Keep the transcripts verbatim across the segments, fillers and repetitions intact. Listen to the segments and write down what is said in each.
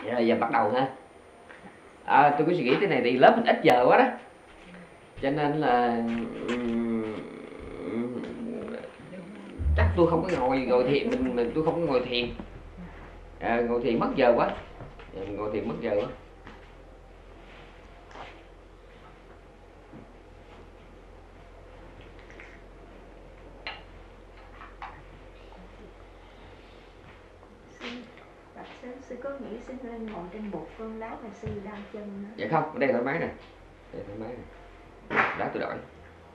Rồi giờ bắt đầu ha. À, tôi có suy nghĩ thế này thì lớp mình ít giờ quá đó, cho nên là chắc tôi không có ngồi ngồi thiền, mình, mình tôi không có ngồi thiền, à, ngồi thiền mất giờ quá, ngồi thiền mất giờ quá. Sư, sư có nghĩ sư nên ngồi trên bục con đá mà sư đau chân nữa? Dạ không, ở đây thoải mái nè, đây thoải mái nè, đá tôi đổi.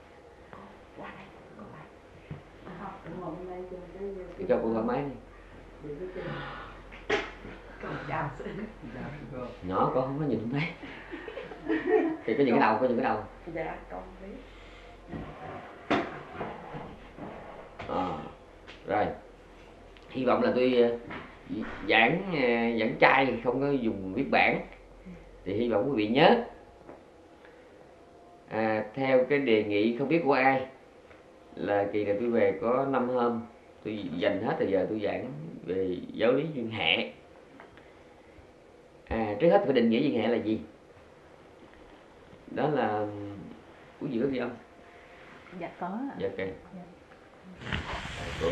Để cho cô thoải mái đi. Nhỏ con không có nhìn không thấy. Thì có những cái đầu, có những cái đầu. Dạ con biết. À, rồi. Hy vọng là tôi giảng giảng trai không có dùng viết bản, thì hy vọng quý vị nhớ. À, theo cái đề nghị không biết của ai là kỳ này tôi về có năm hôm, tôi dành hết thời giờ tôi giảng về giáo lý duyên hệ. À, trước hết phải định nghĩa duyên hệ là gì? Đó là quý vị có gì không? Dạ có. Dạ ok. Dạ. À,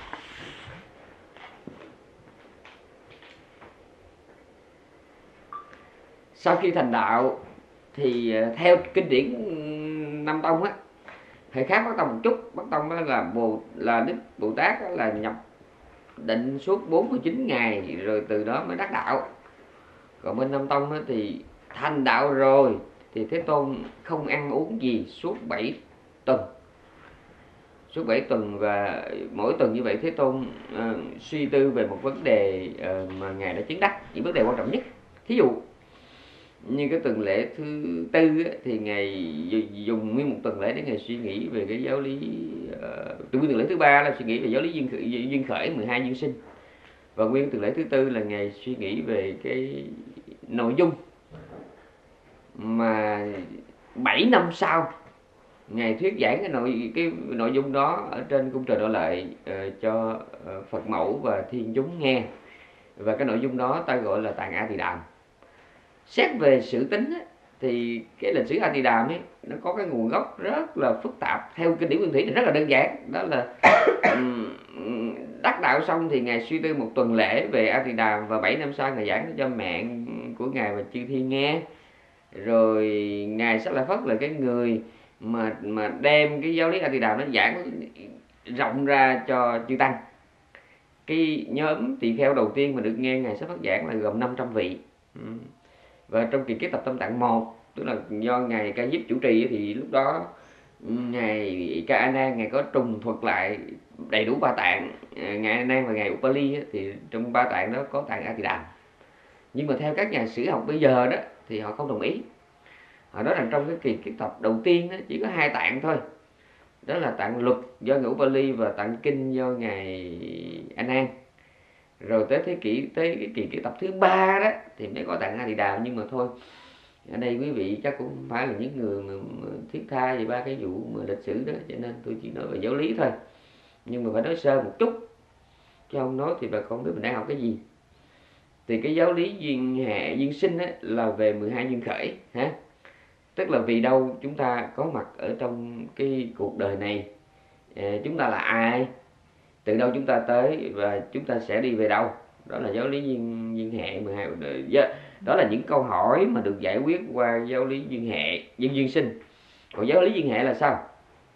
sau khi thành đạo thì theo kinh điển Nam Tông á, hơi khác Bắc Tông một chút. Bắc Tông đó là bồ là Đức Bồ Tát đó là nhập định suốt bốn mươi chín ngày rồi từ đó mới đắc đạo. Còn bên Nam Tông á, thì thành đạo rồi thì Thế Tôn không ăn uống gì suốt bảy tuần. Suốt bảy tuần, và mỗi tuần như vậy Thế Tôn uh, suy tư về một vấn đề uh, mà Ngài đã chứng đắc, những vấn đề quan trọng nhất. Thí dụ như cái tuần lễ thứ tư ấy, thì Ngài dùng nguyên một tuần lễ để Ngài suy nghĩ về cái giáo lý. Uh, tuần lễ thứ ba là suy nghĩ về giáo lý duyên khởi, duyên khởi mười hai duyên sinh. Và nguyên tuần lễ thứ tư là Ngài suy nghĩ về cái nội dung mà bảy năm sau Ngài thuyết giảng cái nội cái nội dung đó ở trên cung trời Đỏ Lợi uh, cho uh, Phật mẫu và thiên chúng nghe. Và cái nội dung đó ta gọi là Tạng A Tỳ Đàm. Xét về sử tính ấy, thì cái lịch sử A Tỳ Đàm ấy nó có cái nguồn gốc rất là phức tạp. Theo kinh điển Nguyên Thủy thì rất là đơn giản, đó là đắc đạo xong thì Ngài suy tư một tuần lễ về A Tỳ Đàm, và bảy năm sau Ngài giảng cho mẹ của Ngài và chư thiên nghe. Rồi Ngài Xá Lợi Phất là cái người mà mà đem cái giáo lý A Tỳ Đàm nó giảng rộng ra cho chư tăng. Cái nhóm tỳ kheo đầu tiên mà được nghe Ngài Xá Lợi Phất giảng là gồm năm trăm vị. Và trong kỳ kiếp tập Tâm Tạng một, tức là do Ngài Ca Diếp chủ trì, thì lúc đó Ngài Ca A Nan Ngài có trùng thuật lại đầy đủ ba tạng. Ngài A Nan và Ngài Upali thì trong ba tạng đó có tạng A Tỳ Đàm. Nhưng mà theo các nhà sử học bây giờ đó thì họ không đồng ý. Họ nói rằng trong cái kỳ kiếp tập đầu tiên đó, chỉ có hai tạng thôi, đó là tạng luật do Ngài Upali và tạng kinh do Ngài A Nan. Rồi tới thế kỷ tới cái kỳ kiếp tập thứ ba đó thì mới có tạng A Tỳ Đàm. Nhưng mà thôi, ở đây quý vị chắc cũng không phải là những người mà, mà thiết tha về ba cái vụ mà lịch sử đó, cho nên tôi chỉ nói về giáo lý thôi. Nhưng mà phải nói sơ một chút, chứ không nói thì bà con biết mình đang học cái gì. Thì cái giáo lý duyên hệ duyên sinh á, là về mười hai duyên khởi ha. Tức là vì đâu chúng ta có mặt ở trong cái cuộc đời này, à, chúng ta là ai, từ đâu chúng ta tới và chúng ta sẽ đi về đâu. Đó là giáo lý duyên, duyên hệ mười hai. Đó là những câu hỏi mà được giải quyết qua giáo lý duyên hệ, duyên duyên sinh. Còn giáo lý duyên hệ là sao?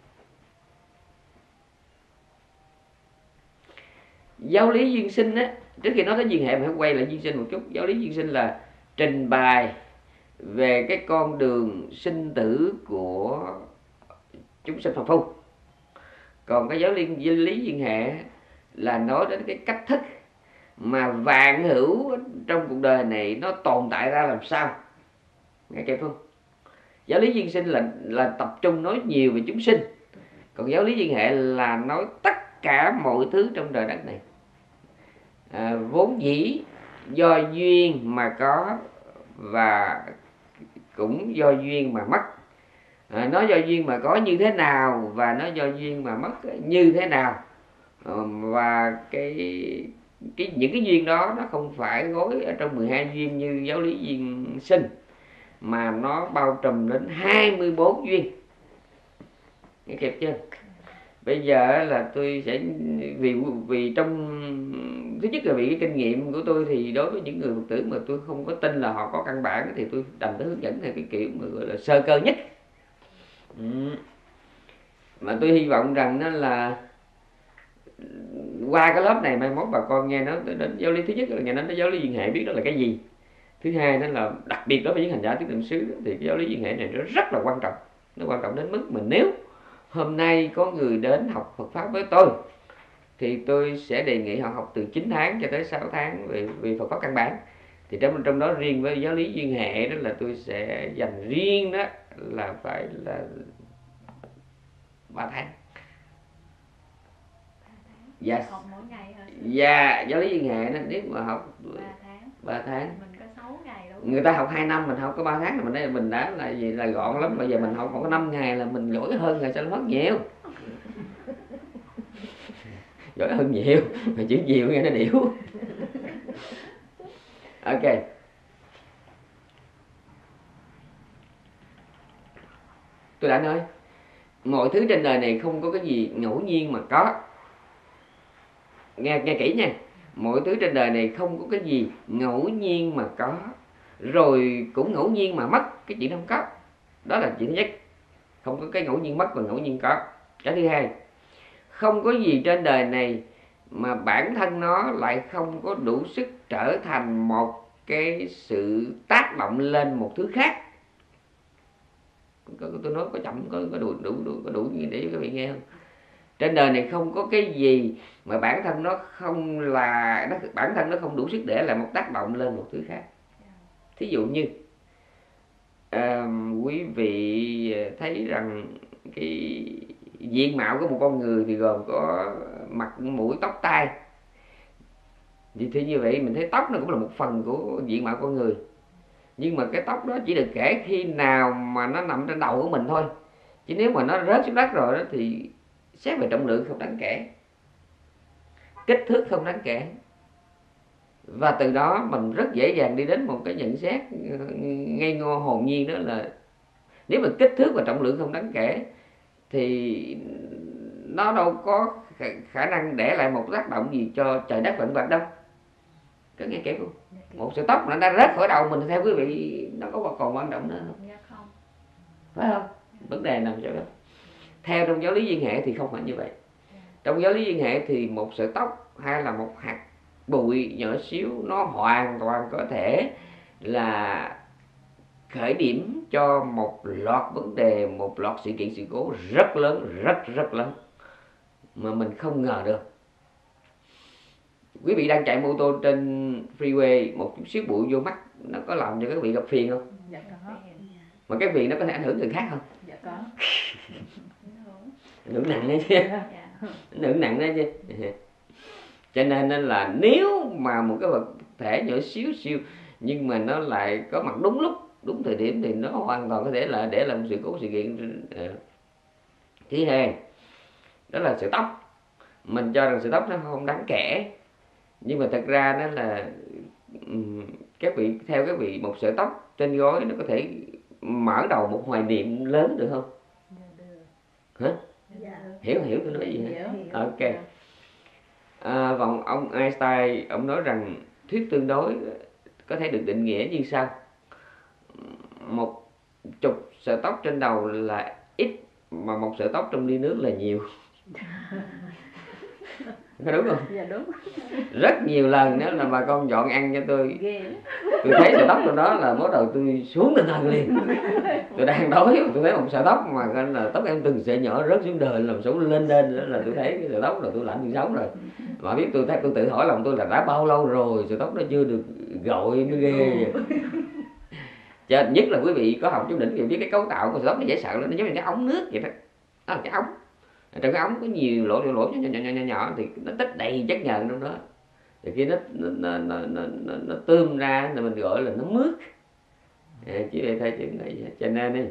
Giáo lý duyên sinh á, trước khi nói tới duyên hệ mình phải quay lại duyên sinh một chút. Giáo lý duyên sinh là trình bày về cái con đường sinh tử của chúng sinh phàm phu. Còn cái giáo lý, giáo lý duyên hệ là nói đến cái cách thức mà vạn hữu trong cuộc đời này nó tồn tại ra làm sao. Nghe kịp không? Giáo lý duyên sinh là, là tập trung nói nhiều về chúng sinh. Còn giáo lý duyên hệ là nói tất cả mọi thứ trong đời đất này, à, vốn dĩ do duyên mà có và cũng do duyên mà mất. À, nó do duyên mà có như thế nào và nó do duyên mà mất như thế nào. À, và cái cái những cái duyên đó nó không phải gói ở trong mười hai duyên như giáo lý duyên sinh, mà nó bao trùm đến hai mươi bốn duyên. Nghe kịp chưa? Bây giờ là tôi sẽ vì vì trong thứ nhất là vì cái kinh nghiệm của tôi, thì đối với những người Phật tử mà tôi không có tin là họ có căn bản thì tôi đành tới hướng dẫn theo cái kiểu mà gọi là sơ cơ nhất. Ừ. Mà tôi hy vọng rằng nó là qua cái lớp này mai mốt bà con nghe nói đến giáo lý, thứ nhất là nghe nói đến giáo lý duyên hệ biết đó là cái gì. Thứ hai đó là đặc biệt đối với những hành giả tứ niệm xứ thì cái giáo lý duyên hệ này nó rất là quan trọng. Nó quan trọng đến mức mà nếu hôm nay có người đến học Phật pháp với tôi thì tôi sẽ đề nghị họ học từ chín tháng cho tới sáu tháng về, về Phật pháp căn bản. Thì trong trong đó riêng với giáo lý duyên hệ đó là tôi sẽ dành riêng đó là phải là ba tháng. Dạ. Học mỗi ngày hả? Dạ, giáo lý duyên hệ đó nếu mà học ba tháng. ba tháng. Mình có sáu ngày đâu. Người ta học hai năm, mình học có ba tháng là mình đây mình đã là gì là gọn lắm. Bây giờ mình học còn có năm ngày là mình giỏi hơn rồi, sao nó mất nhiều. Giỏi hơn nhiều, mà chữ nhiều nghe nó điểu. Ok. Tôi đã nói mọi thứ trên đời này không có cái gì ngẫu nhiên mà có. Nghe nghe kỹ nha. Mọi thứ trên đời này không có cái gì ngẫu nhiên mà có, rồi cũng ngẫu nhiên mà mất. Cái chuyện không có. Đó là chuyện thứ nhất. Không có cái ngẫu nhiên mất và ngẫu nhiên có. Cái thứ hai, không có gì trên đời này mà bản thân nó lại không có đủ sức trở thành một cái sự tác động lên một thứ khác. Tôi nói có chậm, có, có đủ, đủ, đủ, có đủ để các vị nghe không? Trên đời này không có cái gì mà bản thân nó không là nó, bản thân nó không đủ sức để làm một tác động lên một thứ khác. Thí dụ như à, quý vị thấy rằng cái diện mạo của một con người thì gồm có mặt, mũi, tóc, tai. Vì thế như vậy mình thấy tóc nó cũng là một phần của diện mạo con người. Nhưng mà cái tóc đó chỉ được kể khi nào mà nó nằm trên đầu của mình thôi. Chứ nếu mà nó rớt xuống đất rồi đó thì xét về trọng lượng không đáng kể, kích thước không đáng kể. Và từ đó mình rất dễ dàng đi đến một cái nhận xét ngây ngô hồn nhiên, đó là nếu mà kích thước và trọng lượng không đáng kể thì nó đâu có khả năng để lại một tác động gì cho trời đất vạn vật đâu. Có nghe kể không? Một sợi tóc nó đã rớt khỏi đầu mình, theo quý vị nó có còn quan trọng nữa không? Dạ không. Phải không? Vấn đề nằm chỗ đó. Theo trong giáo lý duyên hệ thì không phải như vậy. Trong giáo lý duyên hệ thì một sợi tóc hay là một hạt bụi nhỏ xíu nó hoàn toàn có thể là khởi điểm cho một loạt vấn đề, một loạt sự kiện, sự cố rất lớn, rất rất lớn mà mình không ngờ được. Quý vị đang chạy mô tô trên freeway, một chút xíu bụi vô mắt nó có làm cho các vị gặp phiền không? Dạ có. Mà cái phiền nó có thể ảnh hưởng người khác không? Dạ có. Ảnh hưởng nặng đấy chứ. Ảnh hưởng nặng đấy chứ. Cho nên là nếu mà một cái vật thể nhỏ xíu xíu nhưng mà nó lại có mặt đúng lúc, đúng thời điểm thì nó hoàn toàn có thể là để làm sự cố, sự kiện. Thứ hai, đó là sợi tóc. Mình cho rằng sợi tóc nó không đáng kể, nhưng mà thật ra nó là các vị, theo các vị, một sợi tóc trên gối nó có thể mở đầu một hoài niệm lớn được không? Hả? Dạ. Hiểu hiểu tôi nói gì hả? Ok. À, vòng ông Einstein ông nói rằng thuyết tương đối có thể được định nghĩa như sau: một chục sợi tóc trên đầu là ít, mà một sợi tóc trong ly nước là nhiều. Có đúng không? Dạ đúng. Rất nhiều lần nếu là bà con dọn ăn cho tôi, tôi thấy sợi tóc trong đó là bắt đầu tôi xuống tinh thần liền. Tôi đang đói, tôi thấy một sợi tóc mà là tóc em từng sợi nhỏ rớt xuống đời làm số lên lên đó là tôi thấy cái sợi tóc là tôi lạnh tôi sống rồi. Mà biết tôi thấy tôi tự hỏi lòng tôi là đã bao lâu rồi sợi tóc nó chưa được gội mới ghê. Cho nhất là quý vị có học chú đỉnh thì biết cái cấu tạo của sợi tóc nó dễ sợ lắm, nó giống như cái ống nước vậy đó. Đó là cái ống. Trong cái ống có nhiều lỗ lỗ lỗ nhỏ nhỏ nhỏ nhỏ, nhỏ thì nó tích đầy chất nhờn trong đó. Thì khi nó nó nó nó nó, nó, nó tươm ra thì mình gọi là nó mướt. À, chỉ vậy thôi chứ này cho nên đi.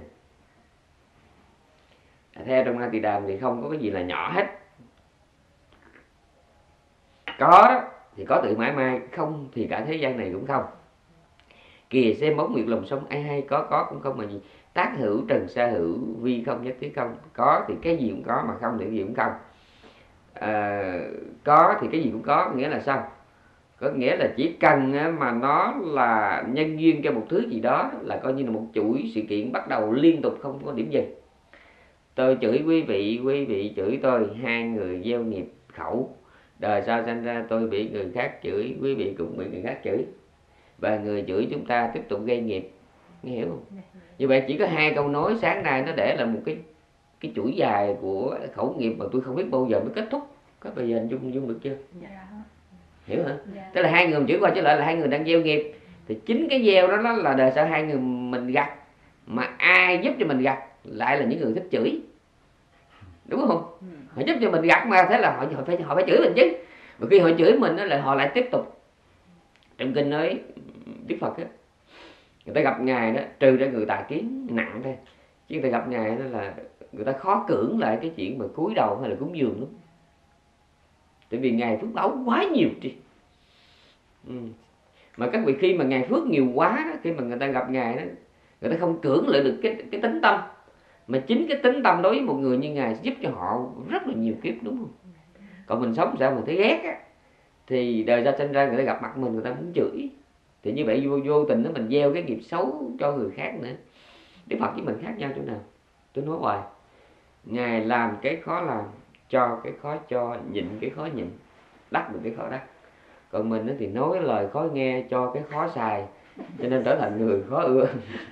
Theo trong A Tỳ Đàm thì không có cái gì là nhỏ hết. Có đó, thì có tự mãi mai, không thì cả thế gian này cũng không. Kìa xem bóng nguyệt lòng sông ai hay, có có cũng không mà gì. Tác hữu trần sa hữu, vi không nhất thiết không. Có thì cái gì cũng có, mà không thì cái gì cũng không. À, có thì cái gì cũng có, nghĩa là sao? Có nghĩa là chỉ cần mà nó là nhân duyên cho một thứ gì đó, là coi như là một chuỗi sự kiện bắt đầu liên tục không có điểm dừng. Tôi chửi quý vị, quý vị chửi tôi, hai người gieo nghiệp khẩu. Đời sau sinh ra tôi bị người khác chửi, quý vị cũng bị người khác chửi, và người chửi chúng ta tiếp tục gây nghiệp. Nghe hiểu không? Như vậy chỉ có hai câu nói sáng nay nó để là một cái cái chuỗi dài của khẩu nghiệp mà tôi không biết bao giờ mới kết thúc. Có bây giờ anh dung dung được chưa? Dạ. Hiểu hả? Dạ. Tức là hai người chửi qua chứ lại là hai người đang gieo nghiệp. Thì chính cái gieo đó, đó là đời sau hai người mình gặt, mà ai giúp cho mình gặt lại là những người thích chửi, đúng không? Ừ. Họ giúp cho mình gặt mà, thế là họ, họ phải họ phải chửi mình chứ. Và khi họ chửi mình đó là họ lại tiếp tục. Trong kinh nói Đức Phật á, người ta gặp ngài đó, trừ ra người tà kiến nặng thôi, chứ người ta gặp ngài đó là người ta khó cưỡng lại cái chuyện mà cúi đầu hay là cúng dường lắm. Tại vì ngài phước báu quá nhiều đi. Ừ. Mà các vị khi mà ngài phước nhiều quá đó, khi mà người ta gặp ngài đó, người ta không cưỡng lại được cái cái tính tâm, mà chính cái tính tâm đối với một người như ngài giúp cho họ rất là nhiều kiếp, đúng không? Còn mình sống sao mà thấy ghét á, thì đời ra sinh ra người ta gặp mặt mình người ta muốn chửi, thì như vậy vô, vô tình đó mình gieo cái nghiệp xấu cho người khác nữa. Đức Phật với mình khác nhau chỗ nào? Tôi nói hoài, ngài làm cái khó làm, cho cái khó cho, nhịn cái khó nhịn, đắc được cái khó đắc. Còn mình thì nói lời khó nghe, cho cái khó xài, cho nên trở thành người khó ưa.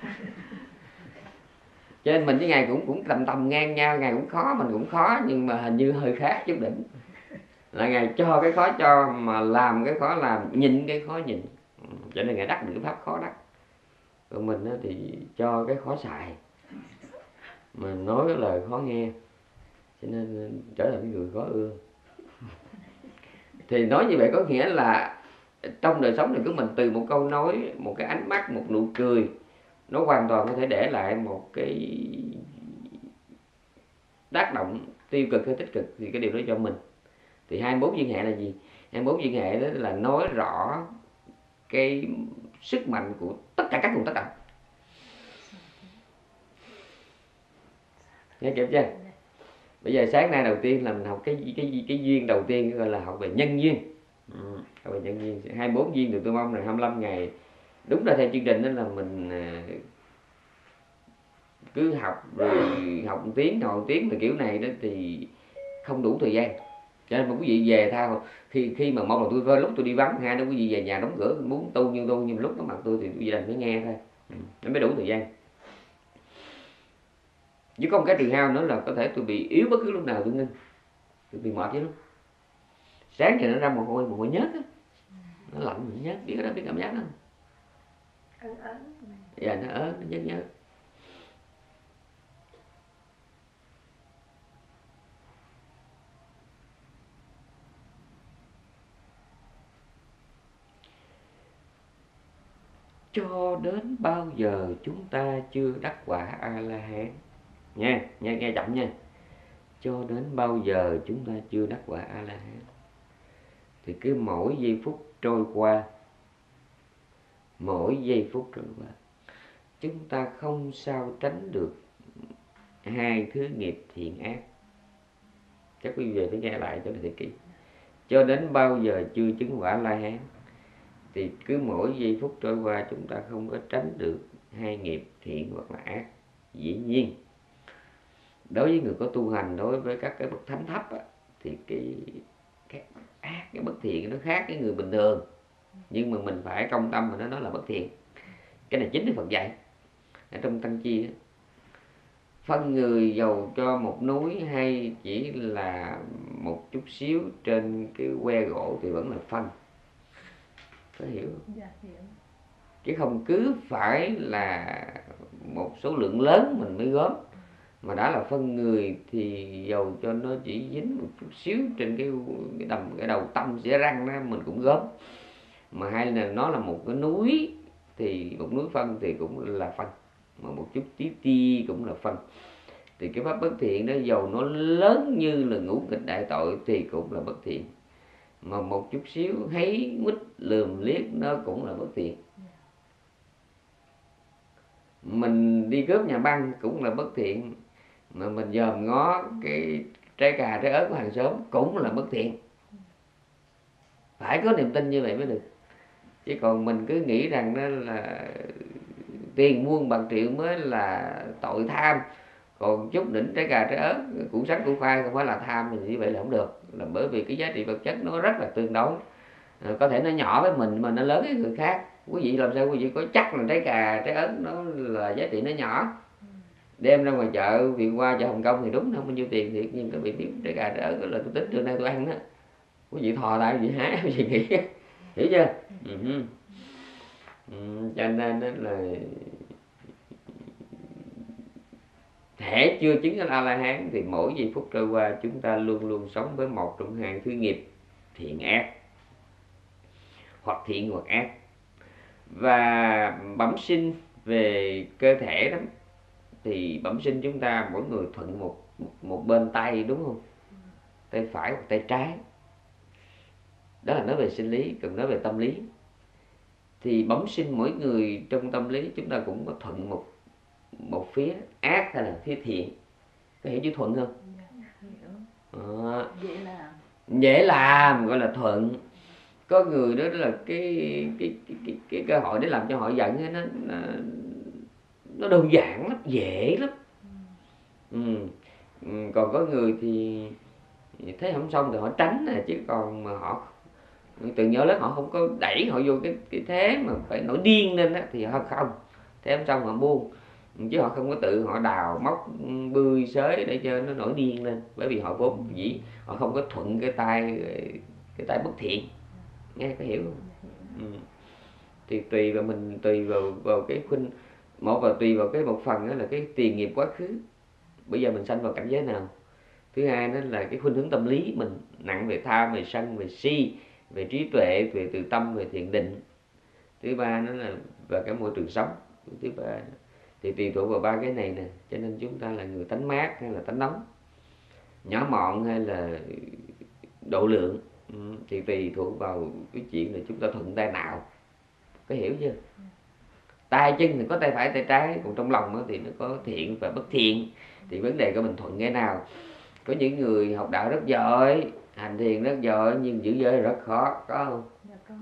Cho nên mình với ngài cũng cũng tầm tầm ngang nhau, ngài cũng khó, mình cũng khó, nhưng mà hình như hơi khác chút đỉnh. Là ngài cho cái khó cho, mà làm cái khó làm, nhịn cái khó nhịn, cho nên ngài đắc được cái pháp khó đắc. Còn mình thì cho cái khó xài, mà nói cái lời khó nghe, cho nên trở thành người khó ưa. Thì nói như vậy có nghĩa là trong đời sống này của mình, từ một câu nói, một cái ánh mắt, một nụ cười, nó hoàn toàn có thể để lại một cái tác động tiêu cực hay tích cực, thì cái điều đó cho mình. Thì hai mươi bốn duyên hệ là gì? hai mươi bốn duyên hệ đó là nói rõ cái sức mạnh của tất cả các vùng tác động. Nghe kịp chưa? Bây giờ sáng nay đầu tiên là mình học cái cái cái duyên đầu tiên, gọi là học về nhân duyên. Ừ, học về nhân duyên. hai mươi bốn duyên thì tôi mong là hai mươi lăm ngày. Đúng là theo chương trình đó là mình cứ học rồi học một tiếng, học một tiếng, mà kiểu này đó thì không đủ thời gian. Cho nên mà quý vị về thao, khi khi mà một là tôi với lúc tôi đi vắng, hai đó quý vị về nhà đóng cửa muốn tu như tu, nhưng lúc đó mặt tôi thì quý vị đành phải nghe thôi, nó mới đủ thời gian. Chứ có một cái trừ hao nữa là có thể tôi bị yếu bất cứ lúc nào tôi ngưng, tôi bị mệt chứ lắm. Sáng giờ nó ra mồ hôi, mồ hôi nhớt á, nó lạnh nó nhớt, biết cái đó, biết cảm giác đó không? Ớn ớn. Dạ nó ớn, nó nhớt nhớt. Cho đến bao giờ chúng ta chưa đắc quả A-la-hán? Nha, nghe nghe chậm nha. Cho đến bao giờ chúng ta chưa đắc quả A-la-hán? Thì cứ mỗi giây phút trôi qua, mỗi giây phút trôi qua, chúng ta không sao tránh được hai thứ nghiệp thiện ác. Các quý vị phải nghe lại cho nó thật kỹ. Cho đến bao giờ chưa chứng quả La-hán, thì cứ mỗi giây phút trôi qua chúng ta không có tránh được hai nghiệp thiện hoặc là ác. Dĩ nhiên đối với người có tu hành, đối với các cái bậc thánh thấp á, thì cái, cái ác, cái bất thiện nó khác cái người bình thường, nhưng mà mình phải công tâm mà nó nói là bất thiện. Cái này chính Đức Phật dạy ở trong Tăng Chi á. Phân người giàu cho một núi hay chỉ là một chút xíu trên cái que gỗ thì vẫn là phân. Có hiểu không? Dạ, hiểu. Chứ không cứ phải là một số lượng lớn mình mới gom, mà đã là phân người thì dầu cho nó chỉ dính một chút xíu trên cái cái đầm cái đầu tâm sẽ răng đó mình cũng gom. Mà hay là nó là một cái núi thì một núi phân thì cũng là phân, mà một chút tí ti cũng là phân. Thì cái pháp bất thiện đó dầu nó lớn như là ngũ nghịch đại tội thì cũng là bất thiện, mà một chút xíu thấy mít lườm liếc nó cũng là bất thiện. Mình đi cướp nhà băng cũng là bất thiện, mà mình dòm ngó cái trái cà trái ớt của hàng xóm cũng là bất thiện. Phải có niềm tin như vậy mới được. Chứ còn mình cứ nghĩ rằng đó là tiền muôn bạc triệu mới là tội tham, còn chút đỉnh trái cà trái ớt, củ sắn củ khoai không phải là tham, thì như vậy là không được. Là bởi vì cái giá trị vật chất nó rất là tương đối. À, có thể nó nhỏ với mình mà nó lớn với người khác. Quý vị làm sao quý vị có chắc là trái cà trái ớt nó là giá trị nó nhỏ. Đem ra ngoài chợ Việt Hoa, chợ Hồng Kông thì đúng không bao nhiêu tiền thiệt, nhưng cái vị tiếng trái cà trái ớt đó là tôi tính trưa nay tôi ăn đó, quý vị thò tay quý vị hái quý vị nghĩ hiểu chưa? Ừ. Ừ, cho nên đó là thể chưa chứng đến A La Hán thì mỗi giây phút trôi qua chúng ta luôn luôn sống với một trong hai thứ nghiệp, thiện ác, hoặc thiện hoặc ác. Và bẩm sinh về cơ thể đó thì bẩm sinh chúng ta mỗi người thuận một một bên tay, đúng không? Tay phải hoặc tay trái. Đó là nói về sinh lý. Còn nói về tâm lý thì bẩm sinh mỗi người trong tâm lý chúng ta cũng có thuận một một phía ác hay là phía thiện. Có hiểu chữ thuận không? À, dễ làm. Dễ làm gọi là thuận. Có người đó là cái cái cái cái, cái cơ hội để làm cho họ giận nó nó, nó đơn giản lắm, dễ lắm. Ừ. Ừ. Còn có người thì thấy không xong thì họ tránh nè, chứ còn mà họ từ nhỏ lớn họ không có đẩy họ vô cái cái thế mà phải nổi điên lên á thì họ không. Thế không xong họ buông, chứ họ không có tự họ đào móc bươi xới để cho nó nổi điên lên, bởi vì họ vốn dĩ họ không có thuận cái tay cái tay bất thiện. Nghe có hiểu không? Ừ. Thì tùy vào mình, tùy vào vào cái khuynh một và tùy vào cái một phần đó là cái tiền nghiệp quá khứ, bây giờ mình sanh vào cảnh giới nào. Thứ hai đó là cái khuynh hướng tâm lý mình nặng về tham, về sân, về si, về trí tuệ, về từ tâm, về thiền định. Thứ ba đó là về cái môi trường sống. Thứ ba thì tùy thuộc vào ba cái này nè, cho nên chúng ta là người tánh mát hay là tánh nóng, nhỏ mọn hay là độ lượng. Ừ, thì tùy thuộc vào cái chuyện là chúng ta thuận tay nào. Có hiểu chưa? Tay chân thì có tay phải tay trái, còn trong lòng thì nó có thiện và bất thiện. Thì vấn đề của mình thuận cái nào. Có những người học đạo rất giỏi, hành thiền rất giỏi, nhưng giữ giới rất khó, có không? Dạ có.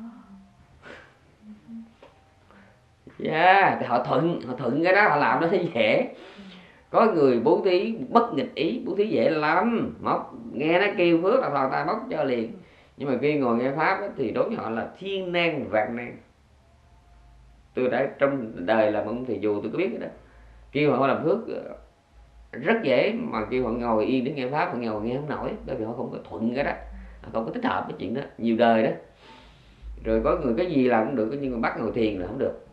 Yeah, thì họ thuận, họ thuận cái đó, họ làm nó thấy dễ. Có người bố thí bất nghịch ý, bố thí dễ lắm, móc nghe nó kêu phước là thò tay móc cho liền. Nhưng mà khi ngồi nghe pháp ấy, thì đối với họ là thiên nan vạn nan. Tôi đã trong đời làm ông thầy dù tôi có biết cái đó. Kêu họ làm phước rất dễ, mà kêu họ ngồi yên để nghe pháp họ ngồi nghe không nổi, bởi vì họ không có thuận cái đó, họ không có thích hợp với chuyện đó, nhiều đời đó. Rồi có người cái gì làm cũng được, nhưng mà bắt ngồi thiền là không được.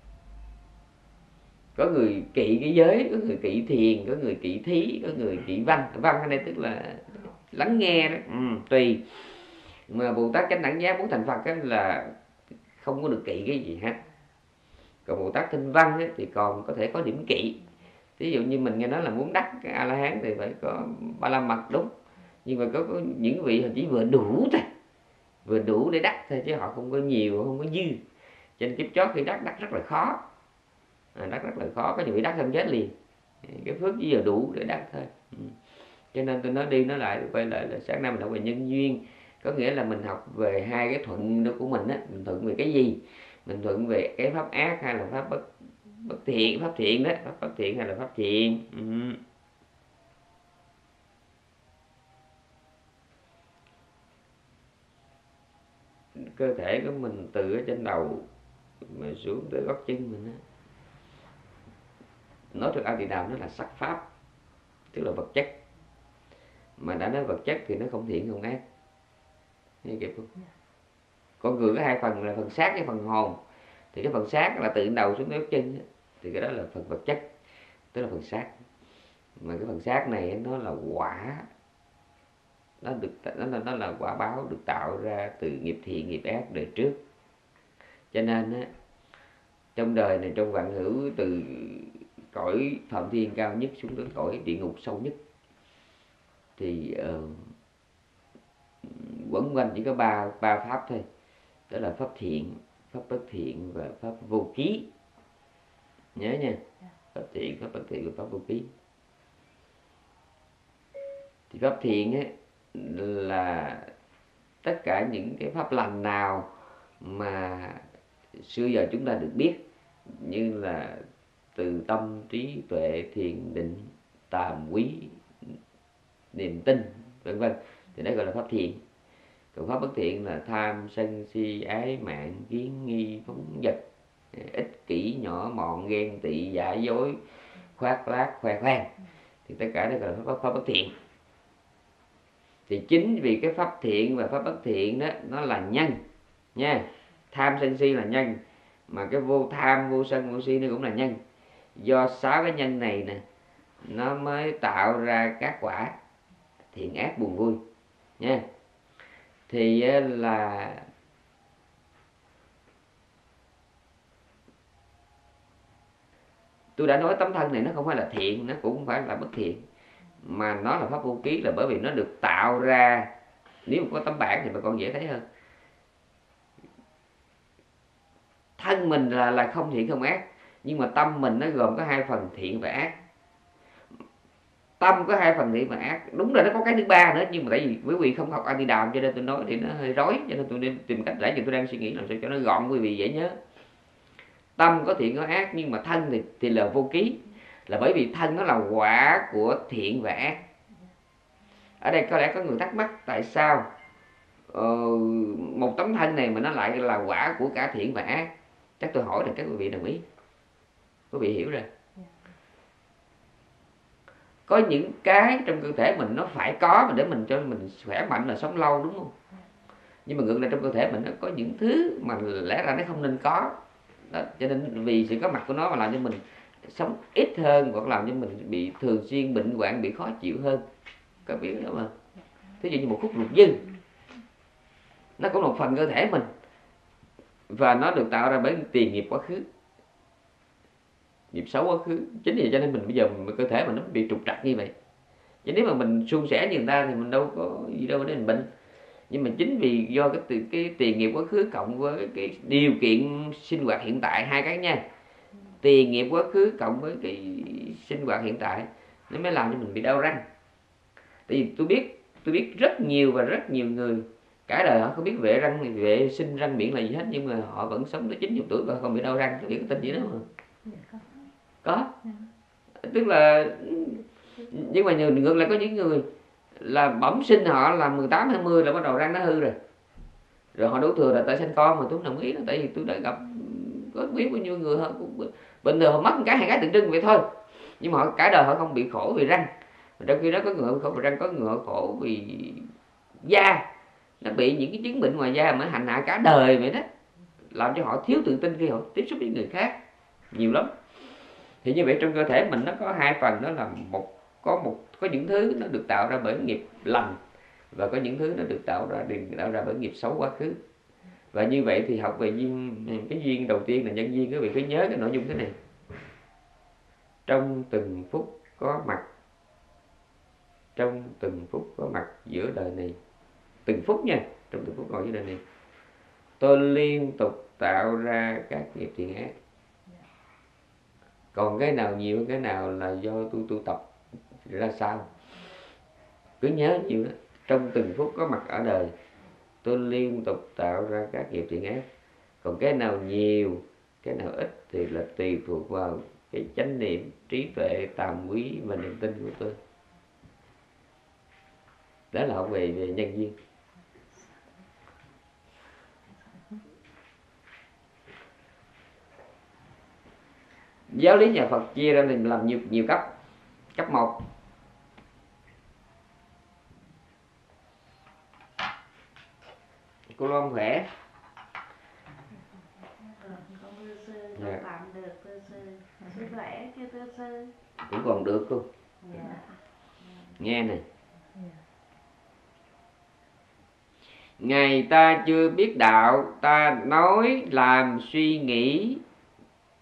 Có người kỵ cái giới, có người kỵ thiền, có người kỵ thí, có người kỵ văn. Văn ở đây tức là lắng nghe đó. Ừ, tùy. Mà Bồ Tát Chánh Đẳng Giác muốn thành Phật là không có được kỵ cái gì hết. Còn Bồ Tát Tinh Văn ấy, thì còn có thể có điểm kỵ. Ví dụ như mình nghe nói là muốn đắc cái A La Hán thì phải có ba la mật, đúng. Nhưng mà có, có những vị họ chỉ vừa đủ thôi, vừa đủ để đắc thôi, chứ họ không có nhiều, không có dư. Cho nên kiếp chót khi đắc đắc rất là khó, à, đắc rất là khó. Có những vị đắc xong chết liền. Cái phước chỉ vừa đủ để đắc thôi. Ừ. Cho nên tôi nói đi nói lại, quay lại là sáng nay mình học về nhân duyên. Có nghĩa là mình học về hai cái thuận đó của mình á, mình thuận về cái gì? Mình thuận về cái pháp ác hay là pháp bất bất thiện, pháp thiện đó, pháp bất thiện hay là pháp thiện. Ừ. Cơ thể của mình từ ở trên đầu mà xuống tới gót chân mình á, nói theo A Tỳ Đàm nó là sắc pháp, tức là vật chất. Mà đã nói vật chất thì nó không thiện không ác. Nghe kịp không? Con người có hai phần là phần xác với phần hồn. Thì cái phần xác là từ đầu xuống tới gót chân, thì cái đó là phần vật chất, tức là phần xác. Mà cái phần xác này nó là quả, nó được nó là nó là quả báo được tạo ra từ nghiệp thiện nghiệp ác đời trước. Cho nên á, trong đời này, trong vạn hữu, từ cõi phạm thiên cao nhất xuống tới cõi địa ngục sâu nhất, thì uh, quẩn quanh chỉ có ba ba pháp thôi, đó là pháp thiện, pháp bất thiện và pháp vô ký. Nhớ nha, pháp thiện, pháp bất thiện và pháp vô ký. Thì pháp thiện ấy là tất cả những cái pháp lành nào mà xưa giờ chúng ta được biết, như là từ tâm, trí tuệ, thiền định, tàm quý, niềm tin, vân vân, thì đấy gọi là pháp thiện. Còn pháp bất thiện là tham, sân, si, ái, mạng, kiến, nghi, phóng dật, ích kỷ, nhỏ mọn, ghen tị, giả dối, khoác lác, khoe khoang, thì tất cả đây gọi là pháp, pháp bất thiện. Thì chính vì cái pháp thiện và pháp bất thiện đó nó là nhân nha. Tham sân si là nhân, mà cái vô tham, vô sân, vô si nó cũng là nhân. Do sáu cái nhân này nè nó mới tạo ra các quả thiện ác buồn vui nha. Thì là tôi đã nói tấm thân này nó không phải là thiện, nó cũng không phải là bất thiện, mà nó là pháp vô ký, là bởi vì nó được tạo ra. Nếu có tấm bảng thì bà con dễ thấy hơn. Thân mình là là không thiện không ác, nhưng mà tâm mình nó gồm có hai phần thiện và ác. Tâm có hai phần thiện và ác, đúng là nó có cái thứ ba nữa, nhưng mà tại vì quý vị không học Anti Đàm cho nên tôi nói thì nó hơi rối, cho nên tôi nên tìm cách để cho tôi đang suy nghĩ làm sao cho nó gọn quý vị dễ nhớ. Tâm có thiện có ác, nhưng mà thân thì, thì là vô ký, là bởi vì thân nó là quả của thiện và ác. Ở đây có lẽ có người thắc mắc tại sao ờ, một tấm thân này mà nó lại là quả của cả thiện và ác. Chắc tôi hỏi là các quý vị đồng ý, quý vị hiểu rồi. Có những cái trong cơ thể mình nó phải có mà để mình cho mình khỏe mạnh là sống lâu, đúng không? Nhưng mà ngược lại trong cơ thể mình nó có những thứ mà lẽ ra nó không nên có đó, cho nên vì sự có mặt của nó mà làm cho mình sống ít hơn, hoặc làm cho mình bị thường xuyên bệnh hoạn, bị khó chịu hơn. Các biết đó mà. Thí dụ như một khúc ruột dư, nó cũng là một phần cơ thể mình, và nó được tạo ra bởi tiền nghiệp quá khứ, nghiệp xấu quá khứ. Chính vì cho nên mình bây giờ mình, cơ thể mình nó bị trục trặc như vậy. Chứ nếu mà mình suôn sẻ như người ta thì mình đâu có gì đâu để mình bệnh. Nhưng mà chính vì do cái cái tiền nghiệp quá khứ cộng với cái điều kiện sinh hoạt hiện tại, hai cái nha, tiền nghiệp quá khứ cộng với cái sinh hoạt hiện tại, nó mới làm cho mình bị đau răng. Tại vì tôi biết tôi biết rất nhiều và rất nhiều người cả đời họ không biết vệ răng, vệ sinh răng miệng là gì hết, nhưng mà họ vẫn sống tới chín mươi tuổi và không bị đau răng. Tôi biết cái tin gì đó mà có, tức là nhưng mà ngược lại có những người là bẩm sinh họ là mười tám hai mươi là bắt đầu răng nó hư rồi, rồi họ đổ thừa là tại sinh con. Mà tôi đồng ý đó, tại vì tôi đã gặp có biết bao nhiêu người họ cũng bình thường họ mất một cái hai cái tượng trưng vậy thôi, nhưng mà họ cả đời họ không bị khổ vì răng. Trong khi đó có người khổ vì răng, có người khổ vì da, nó bị những cái chứng bệnh ngoài da mà hành hạ cả đời vậy đó, làm cho họ thiếu tự tin khi họ tiếp xúc với người khác nhiều lắm. Thì như vậy trong cơ thể mình nó có hai phần, đó là một có một có những thứ nó được tạo ra bởi nghiệp lành, và có những thứ nó được tạo ra được tạo ra bởi nghiệp xấu quá khứ. Và như vậy thì học về duyên, cái duyên đầu tiên là nhân duyên, quý vị phải nhớ cái nội dung thế này: trong từng phút có mặt, trong từng phút có mặt giữa đời này, từng phút nha, trong từng phút ngồi giữa đời này, tôi liên tục tạo ra các nghiệp thiện ác. Còn cái nào nhiều cái nào là do tôi tu tập ra sao, cứ nhớ nhiều đó. Trong từng phút có mặt ở đời, tôi liên tục tạo ra các nghiệp thiện ác. Còn cái nào nhiều, cái nào ít thì là tùy thuộc vào cái chánh niệm, trí tuệ, tàm quý và niềm tin của tôi. Đó là học về, về nhân duyên. Giáo lý nhà Phật chia ra mình làm nhiều nhiều cấp. Cấp một, cô Loan khỏe. Dạ. Tạm được thưa sư. Sư khỏe chưa thưa sư? Cũng còn được cô. Dạ. Nghe nè. Ngày ta chưa biết đạo, ta nói làm suy nghĩ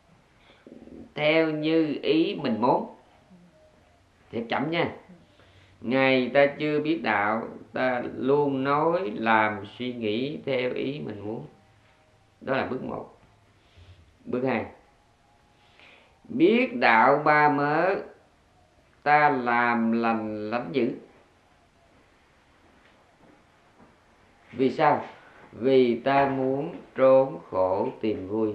theo như ý mình muốn. Thiệt chậm nha. Ngày ta chưa biết đạo, ta luôn nói làm suy nghĩ theo ý mình muốn. Đó là bước một. Bước hai, biết đạo ba mớ, ta làm lành lánh dữ. Vì sao? Vì ta muốn trốn khổ tìm vui.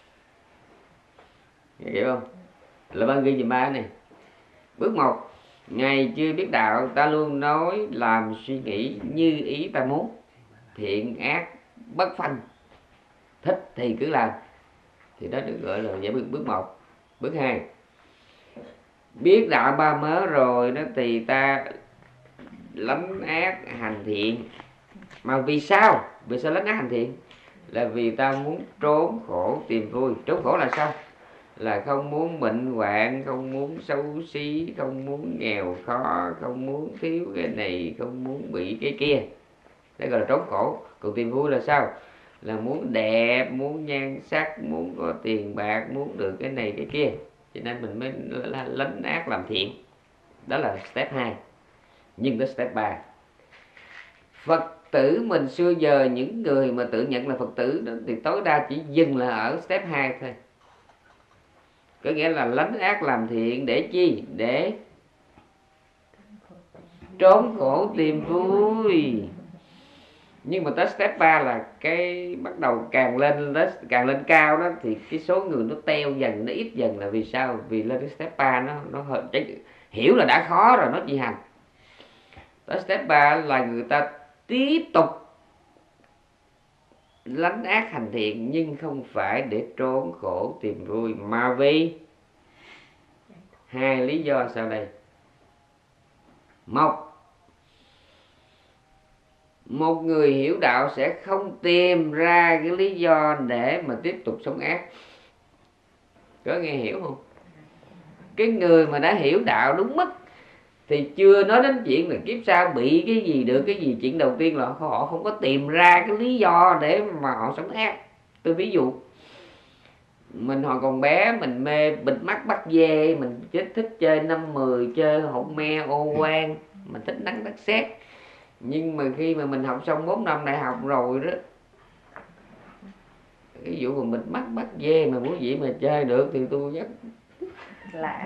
Hiểu không? Là ban ghi dùm ba này. Bước một, ngày chưa biết đạo, ta luôn nói làm suy nghĩ như ý ta muốn, thiện ác bất phân, thích thì cứ làm. Thì đó được gọi là giải bước bước một. Bước hai, biết đạo ba mớ rồi đó thì ta lánh ác hành thiện. Mà vì sao? Vì sao lánh ác hành thiện? Là vì ta muốn trốn khổ tìm vui. Trốn khổ là sao? Là không muốn bệnh hoạn, không muốn xấu xí, không muốn nghèo khó, không muốn thiếu cái này, không muốn bị cái kia. Đó gọi là trốn khổ. Còn tìm vui là sao? Là muốn đẹp, muốn nhan sắc, muốn có tiền bạc, muốn được cái này cái kia. Cho nên mình mới lánh ác làm thiện. Đó là step hai. Nhưng tới step ba, Phật tử mình xưa giờ, những người mà tự nhận là Phật tử đó, thì tối đa chỉ dừng là ở step hai thôi. Có nghĩa là lánh ác làm thiện để chi? Để trốn khổ tìm vui. Nhưng mà tới step ba là cái bắt đầu càng lên càng lên cao đó, thì cái số người nó teo dần, nó ít dần. Là vì sao? Vì lên cái step ba nó nó hơi, hiểu là đã khó rồi, nó chỉ hành. Tới step ba là người ta tiếp tục lánh ác hành thiện, nhưng không phải để trốn khổ tìm vui, mà vì hai lý do sau đây. Một, một người hiểu đạo sẽ không tìm ra cái lý do để mà tiếp tục sống ác. Có nghe hiểu không? Cái người mà đã hiểu đạo đúng mức thì chưa nói đến chuyện là kiếp sau bị cái gì được cái gì. Chuyện đầu tiên là họ không có tìm ra cái lý do để mà họ sống ác. Tôi ví dụ, mình hồi còn bé mình mê bịt mắt bắt dê, mình thích chơi năm mười, chơi hột me ô quan, mình thích nắng đất sét. Nhưng mà khi mà mình học xong bốn năm đại học rồi đó, cái vụ mà bịt mắt bắt dê mà muốn gì mà chơi được thì tôi rất lạ.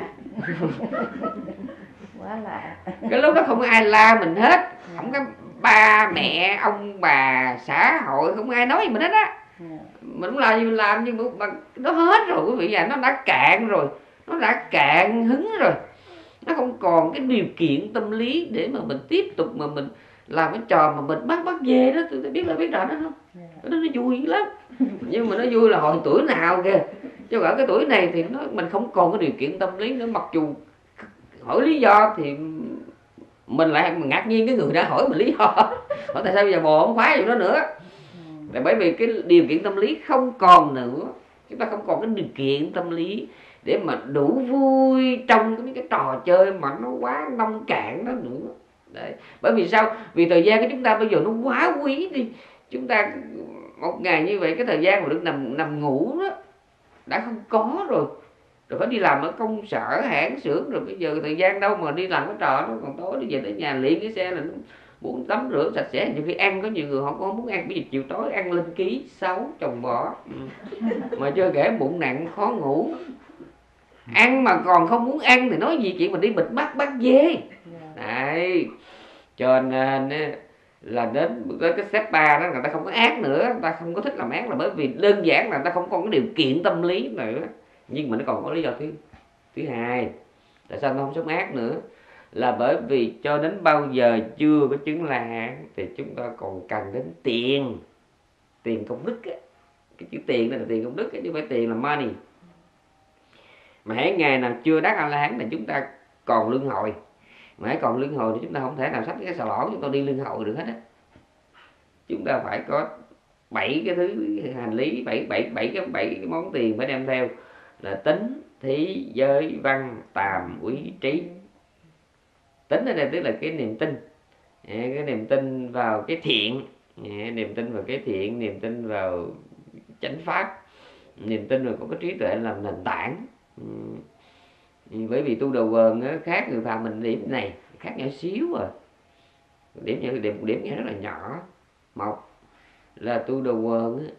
Quá lạ. Cái lúc đó không có ai la mình hết, không có ba mẹ ông bà xã hội, không ai nói gì mình hết á. Mình cũng làm gì mình làm, nhưng mà nó hết rồi quý vị à. Nó đã cạn rồi, nó đã cạn hứng rồi, nó không còn cái điều kiện tâm lý để mà mình tiếp tục mà mình làm cái trò mà mình bắt bắt dê đó. Tôi biết là biết rõ đó không? Nó, nó vui lắm. Nhưng mà nó vui là hồi tuổi nào kìa, chứ ở cái tuổi này thì nó mình không còn cái điều kiện tâm lý nữa. Mặc dù hỏi lý do thì mình lại ngạc nhiên cái người đã hỏi mình lý do. Hỏi tại sao bây giờ bồ không khoái vụ đó nữa? Là bởi vì cái điều kiện tâm lý không còn nữa. Chúng ta không còn cái điều kiện tâm lý để mà đủ vui trong cái, cái trò chơi mà nó quá nông cạn đó nữa. Đấy. Bởi vì sao? Vì thời gian của chúng ta bây giờ nó quá quý đi. Chúng ta một ngày như vậy, cái thời gian mà được nằm nằm ngủ đó đã không có rồi. Rồi phải đi làm ở công sở, hãng xưởng, rồi bây giờ thời gian đâu mà đi làm cái trò nó. Còn tối đi về tới nhà liền cái xe là nó muốn tắm rửa sạch sẽ. Nhiều khi ăn, có nhiều người họ cũng muốn ăn, bây giờ chiều tối ăn lên ký xấu chồng bỏ. Mà chưa kể bụng nặng khó ngủ. Ăn mà còn không muốn ăn thì nói gì chuyện mà đi bịt mắt bắt dê. Đấy. Cho nên là đến tới cái step ba đó, người ta không có ác nữa, người ta không có thích làm ác, là bởi vì đơn giản là người ta không có cái điều kiện tâm lý nữa. Nhưng mà nó còn có lý do thứ thứ hai. Tại sao nó không sống ác nữa? Là bởi vì cho đến bao giờ chưa có chứng La Hán thì chúng ta còn cần đến tiền, tiền công đức á. Cái chữ tiền này là tiền công đức á, chứ không phải tiền là money. Mà hãy ngày nào chưa đắc A La Hán là chúng ta còn luân hồi. Mà hãy còn luân hồi thì chúng ta không thể nào xách cái xà lỏng chúng ta đi luân hồi được hết á. Chúng ta phải có bảy cái thứ hành lý, bảy bảy bảy cái bảy cái món tiền phải đem theo, là tính, thí, giới, văn, tàm, quý, trí. Tính ở đây tức là cái niềm tin, cái niềm tin vào cái thiện, niềm tin vào cái thiện, niềm tin vào chánh pháp, niềm tin vào có cái trí tuệ làm nền tảng. Bởi vì tu đầu quần khác người phàm mình điểm này khác nhỏ xíu à. Điểm nhỏ điểm điểm nhỏ rất là nhỏ. Một là tu đầu quần á,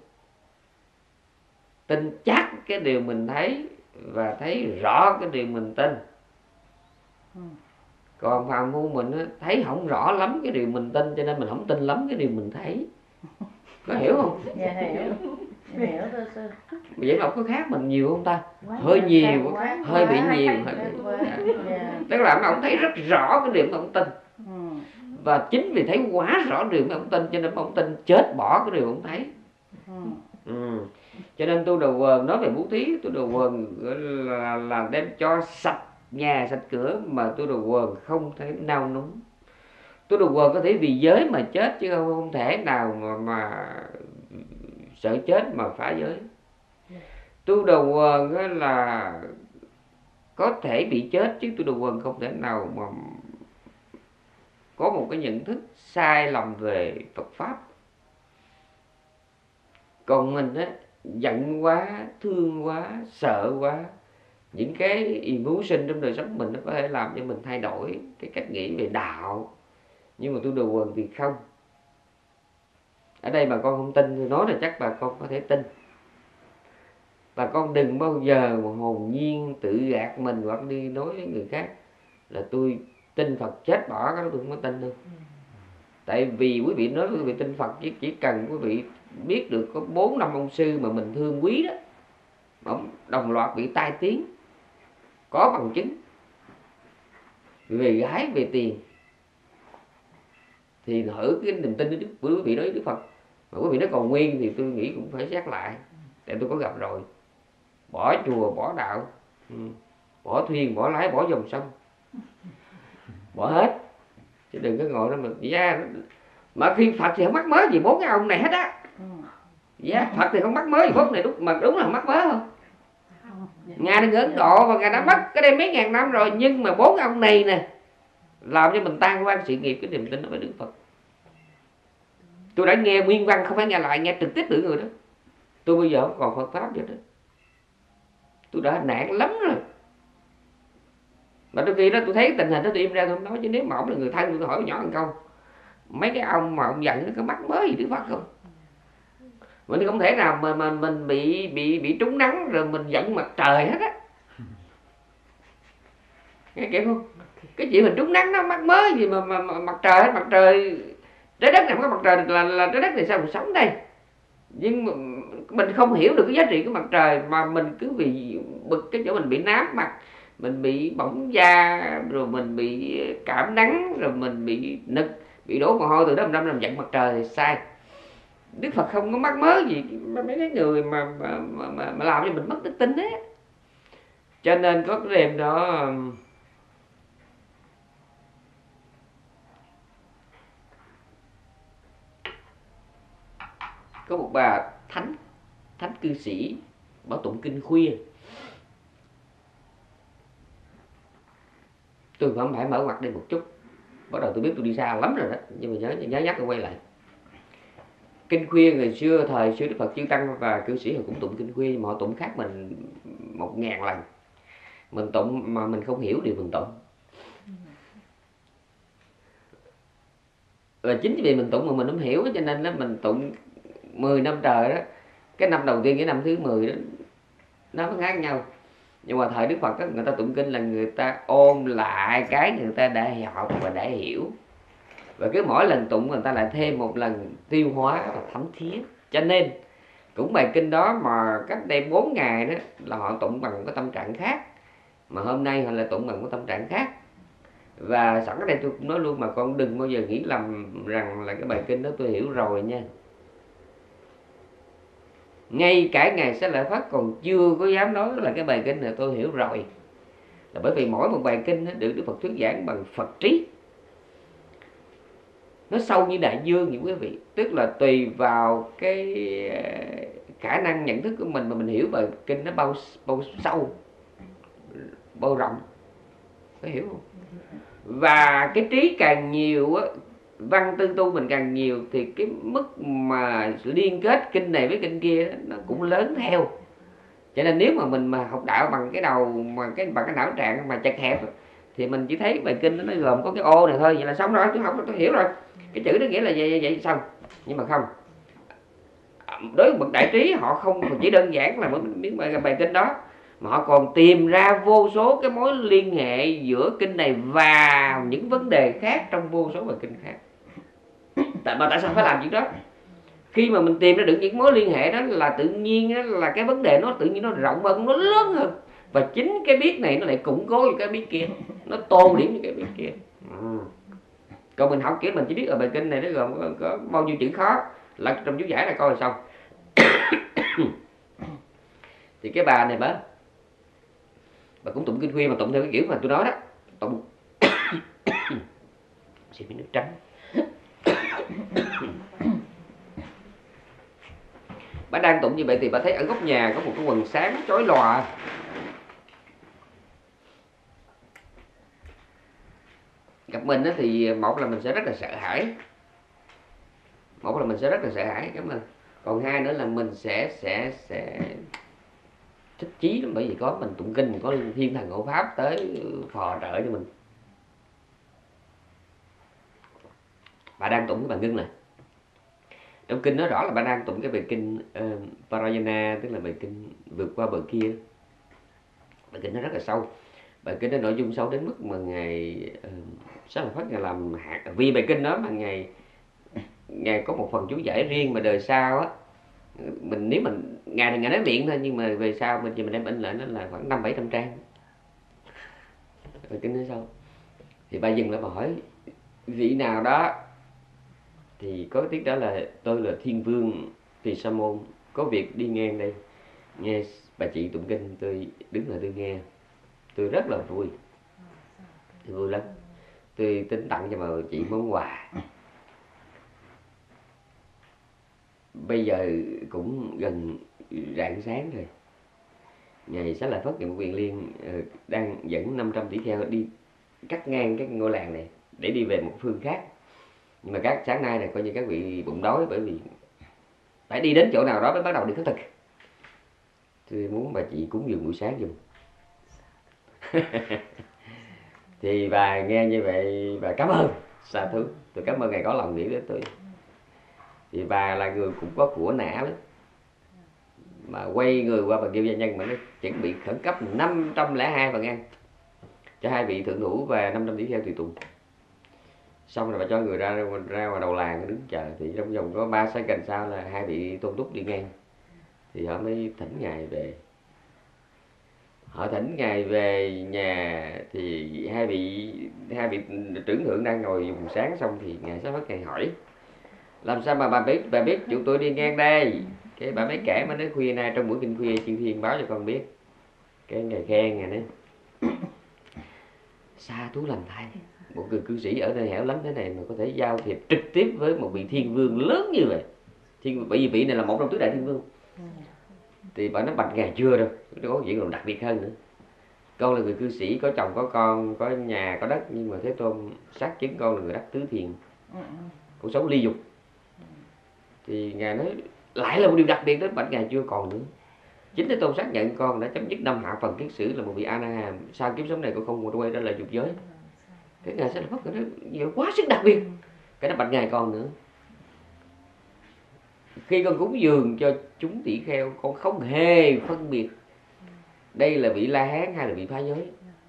tin chắc cái điều mình thấy và thấy rõ cái điều mình tin. Ừ. Còn phàm phu mình á, thấy không rõ lắm cái điều mình tin, cho nên mình không tin lắm cái điều mình thấy. Có hiểu không? Dạ hiểu. Dạ hiểu thưa sư. Vậy mà có khác mình nhiều không ta? Quá Hơi nhiều, nhiều, quá, hơi bị quá, nhiều. quá, Hơi bị... quá. Dạ. Tức là ông thấy rất rõ cái điều mà ông tin. Ừ. Và chính vì thấy quá rõ điều mà ông tin, cho nên ông tin chết bỏ cái điều ông thấy. Ừ. Ừ. Cho nên tu đầu quần, nói về bố thí, tu đầu quần là, là đem cho sạch nhà sạch cửa, mà tu đầu quần không thể nao núng. Tu đầu quần có thể vì giới mà chết, chứ không, không thể nào mà, mà sợ chết mà phá giới. Tu đầu quần là có thể bị chết, chứ tu đầu quần không thể nào mà có một cái nhận thức sai lầm về Phật pháp. Còn mình á, giận quá, thương quá, sợ quá, những cái emotion trong đời sống mình nó có thể làm cho mình thay đổi cái cách nghĩ về đạo. Nhưng mà tu đầu quần thì không. Ở đây bà con không tin, tôi nói là chắc bà con có thể tin. Bà con đừng bao giờ mà hồn nhiên tự gạt mình hoặc đi nói với người khác là tôi tin Phật chết bỏ, cái đó tôi không có tin đâu. Tại vì quý vị nói quý vị tin Phật, chỉ, chỉ cần quý vị biết được có bốn năm ông sư mà mình thương quý đó, ông đồng loạt bị tai tiếng, có bằng chứng về gái về tiền, thì thử cái niềm tin của quý vị đối với Đức Phật. Mà quý vị nói còn nguyên thì tôi nghĩ cũng phải xét lại. Tại tôi có gặp rồi, bỏ chùa, bỏ đạo, bỏ thuyền, bỏ lái, bỏ dòng sông, bỏ hết. Chứ đừng có ngồi đó mà yeah. Mà khi Phật thì không mắc mớ gì bốn cái ông này hết á. Yeah, Phật thì không mắc mớ gì bốn này, đúng mà đúng là không mắc mớ không. Ngài đang ở Ấn Độ và Ngài đã mất cái đây mấy ngàn năm rồi, nhưng mà bốn ông này nè làm cho mình tan quan sự nghiệp cái niềm tin đó với Đức Phật. Tôi đã nghe nguyên văn, không phải nghe lại, nghe trực tiếp từ người đó. Tôi bây giờ không còn Phật pháp vậy đó. Tôi đã nạn lắm rồi. Mà đôi khi đó tôi thấy tình hình đó tôi im ra tôi không nói, chứ nếu mà ông là người thân tôi hỏi nhỏ một câu, mấy cái ông mà ông giận nó có mắc mớ gì Đức Phật không? Mình không thể nào mà, mà mình bị bị bị trúng nắng rồi mình giận mặt trời hết á. Nghe kịp không? Cái chuyện mình trúng nắng nó mắc mớ gì mà, mà, mà mặt trời hết. Mặt trời, trái đất này không có mặt trời là, là trái đất này sao mình sống đây? Nhưng mà mình không hiểu được cái giá trị của mặt trời, mà mình cứ vì bực cái chỗ mình bị nám mặt, mình bị bỏng da, rồi mình bị cảm nắng, rồi mình bị nực, bị đổ mồ hôi, từ đó mình năm làm giận mặt trời thì sai. Đức Phật không có mắc mớ gì mấy cái người mà mà, mà, mà làm cho mình mất đức tin á. Cho nên có cái đêm đó có một bà thánh thánh cư sĩ bảo tụng kinh khuya. Tôi vẫn phải mở mặt đi một chút. Bắt đầu tôi biết tôi đi xa lắm rồi đó, nhưng mà nhớ nhớ nhắc tôi quay lại. Kinh khuya ngày xưa thời xưa Đức Phật Chư Tăng và cư sĩ họ cũng tụng kinh khuya, nhưng mà họ tụng khác mình một ngàn lần. Mình tụng mà mình không hiểu điều mình tụng. Và chính vì mình tụng mà mình không hiểu, cho nên đó mình tụng mười năm trời đó, cái năm đầu tiên với năm thứ mười đó nó có khác nhau. Nhưng mà thời Đức Phật đó, người ta tụng kinh là người ta ôn lại cái người ta đã học và đã hiểu, và cứ mỗi lần tụng người ta lại thêm một lần tiêu hóa và thấm thía. Cho nên cũng bài kinh đó mà cách đây bốn ngày đó là họ tụng bằng một cái tâm trạng khác, mà hôm nay họ lại tụng bằng một tâm trạng khác. Và sẵn ở đây tôi cũng nói luôn, mà con đừng bao giờ nghĩ lầm rằng là cái bài kinh đó tôi hiểu rồi nha. Ngay cả Ngài Xá Lợi Phất còn chưa có dám nói là cái bài kinh này tôi hiểu rồi. Là bởi vì mỗi một bài kinh được Đức Phật thuyết giảng bằng Phật trí. Nó sâu như đại dương vậy quý vị. Tức là tùy vào cái khả năng nhận thức của mình mà mình hiểu bài kinh nó bao, bao sâu, bao rộng. Có hiểu không? Và cái trí càng nhiều á, văn tư tu mình càng nhiều, thì cái mức mà liên kết kinh này với kinh kia nó cũng lớn theo. Cho nên nếu mà mình mà học đạo bằng cái đầu mà cái bằng cái não trạng mà chật hẹp thì mình chỉ thấy bài kinh nó gồm có cái ô này thôi, vậy là xong rồi, tôi học tôi hiểu rồi, cái chữ đó nghĩa là vậy vậy, vậy xong. Nhưng mà không, đối với bậc đại trí họ không chỉ đơn giản là miếng bài, bài kinh đó, mà họ còn tìm ra vô số cái mối liên hệ giữa kinh này và những vấn đề khác trong vô số bài kinh khác. Tại mà tại sao phải làm chuyện đó? Khi mà mình tìm ra được những mối liên hệ đó là tự nhiên là cái vấn đề nó tự nhiên nó rộng hơn, nó lớn hơn, và chính cái biết này nó lại củng cố cái biết kia, nó tô điểm cái biết kia. Ừ. Còn mình học kiểu mình chỉ biết ở bài kinh này nó gồm có, có bao nhiêu chữ khó, là trong chú giải là coi là xong. Thì cái bà này bà bà cũng tụng kinh khuya mà tụng theo cái kiểu mà tôi nói đó, tụng xin miếng nước trắng. Bà đang tụng như vậy thì bà thấy ở góc nhà có một cái quần sáng chói lòa. Gặp mình thì một là mình sẽ rất là sợ hãi, một là mình sẽ rất là sợ hãi, cảm ơn. Còn hai nữa là mình sẽ sẽ sẽ thích chí lắm, bởi vì có mình tụng kinh, có thiên thần hộ pháp tới phò trợ cho mình. Bà đang tụng cái bài ngưng này, trong kinh nói rõ là bà đang tụng cái bài kinh uh, Parayana, tức là bài kinh vượt qua bờ kia. Bài kinh nó rất là sâu, bài kinh nó nội dung sâu đến mức mà ngài uh, Xá Lợi Phất ngài làm hạt, vì bài kinh đó mà ngài ngài có một phần chú giải riêng, mà đời sau á mình nếu mình ngài thì ngài nói miệng thôi, nhưng mà về sau mình mình đem in lại nó là khoảng năm bảy trăm trang. Bài kinh nó sâu. Thì bà dừng lại bà hỏi vị nào đó, thì có tiếng đó là tôi là Thiên Vương Tỳ Sa Môn, có việc đi ngang đây, nghe bà chị tụng kinh, tôi đứng lại tôi nghe, tôi rất là vui, tôi vui lắm, tôi tính tặng cho bà chị món quà. Bây giờ cũng gần rạng sáng rồi, ngài Xá Lợi Phất ngài Quyền Liên đang dẫn năm trăm tỷ kheo đi cắt ngang cái ngôi làng này để đi về một phương khác. Nhưng mà các sáng nay này coi như các vị bụng đói, bởi vì phải đi đến chỗ nào đó mới bắt đầu đi khất thực. Tôi muốn bà chị cúng dường buổi sáng giùm. Thì bà nghe như vậy bà cảm ơn, sa thú, tôi cảm ơn ngài có lòng nghĩ đến tôi. Thì bà là người cũng có của nã lắm, mà quay người qua bà kêu gia nhân mà nó chuẩn bị khẩn cấp năm trăm lẻ hai phần ăn cho hai vị thượng thủ và năm trăm tỷ kheo tùy tùng. Xong rồi bà cho người ra ra ngoài đầu làng đứng chờ. Thì trong vòng có ba sáu cành sau là hai vị tôn túc đi ngang, thì họ mới thỉnh ngài về. Họ thỉnh ngài về nhà thì hai vị hai vị trưởng thượng đang ngồi dùng sáng, xong thì ngài Xá Phất ngài hỏi làm sao mà bà biết bà biết chúng tôi đi ngang đây. Cái bà mới kể, mới nói khuya nay trong buổi kinh khuya chư thiên báo cho con biết. Cái ngài khen ngài nói sa thú lành thay, một người cư sĩ ở nơi hẻo lánh thế này mà có thể giao thiệp trực tiếp với một vị thiên vương lớn như vậy. Thiên, bởi vì vị này là một trong tứ đại thiên vương. Thì bà nói bạch ngài chưa đâu, nó có chuyện còn đặc biệt hơn nữa. Con là người cư sĩ, có chồng có con, có nhà có đất, nhưng mà Thế Tôn xác chứng con là người đắc tứ thiền, cuộc sống ly dục. Thì ngài nói lại là một điều đặc biệt đó, bạch ngài chưa còn nữa. Chính Thế Tôn xác nhận con đã chấm dứt năm hạ phần kiết sử, là một vị A Na Hàm, sau kiếp sống này con không quay ra lại dục giới. Cái ngài sẽ là phát nói quá sức đặc biệt, cái đó bạch ngài còn nữa. Khi con cúng dường cho chúng tỷ kheo, con không hề phân biệt đây là vị La Hán hay là vị phá giới.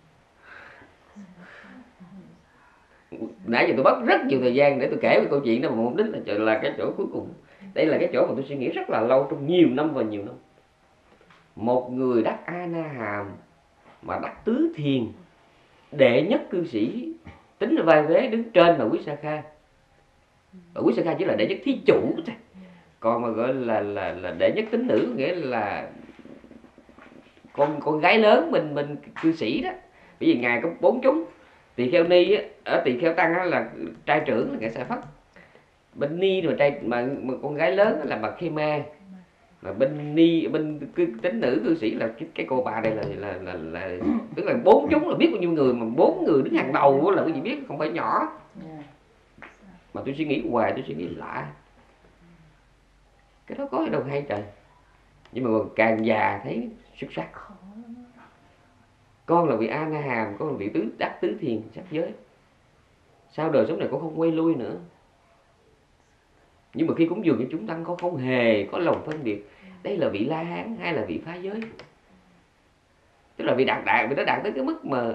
Nãy giờ tôi mất rất nhiều thời gian để tôi kể về câu chuyện đó, mà mục đích là là cái chỗ cuối cùng. Đây là cái chỗ mà tôi suy nghĩ rất là lâu, trong nhiều năm và nhiều năm. Một người đắc A Na Hàm mà đắc tứ thiền, đệ nhất cư sĩ, tính là vai vế đứng trên là Quý Sa Kha. Và Quý Sa Kha chỉ là đệ nhất thí chủ thôi. Còn mà gọi là là là đệ nhất tín nữ, nghĩa là con con gái lớn bên bên cư sĩ đó. Bởi vì ngài có bốn chúng. Tỳ kheo ni á, ở tỳ kheo tăng á, là trai trưởng là ngài Sa Phất. Bên ni mà trai mà, mà con gái lớn là bà Khê Ma. Mà bên ni bên tín nữ cư sĩ là cái, cái cô bà đây là là là, là tức là bốn chúng là biết bao nhiêu người, mà bốn người đứng hàng đầu là cái gì biết, không phải nhỏ. Mà tôi suy nghĩ hoài, tôi suy nghĩ lạ, cái đó có ở đâu hay trời. Nhưng mà càng già thấy xuất sắc. con là vị A Na Hàm, con là vị tứ đắc tứ thiền sắc giới. Sau đời sống này con không quay lui nữa. Nhưng mà khi cúng dường cho chúng tăng, con không hề có lòng phân biệt đây là vị La Hán hay là vị phá giới. Tức là vị đạt đạt, vị đó đạt tới cái mức mà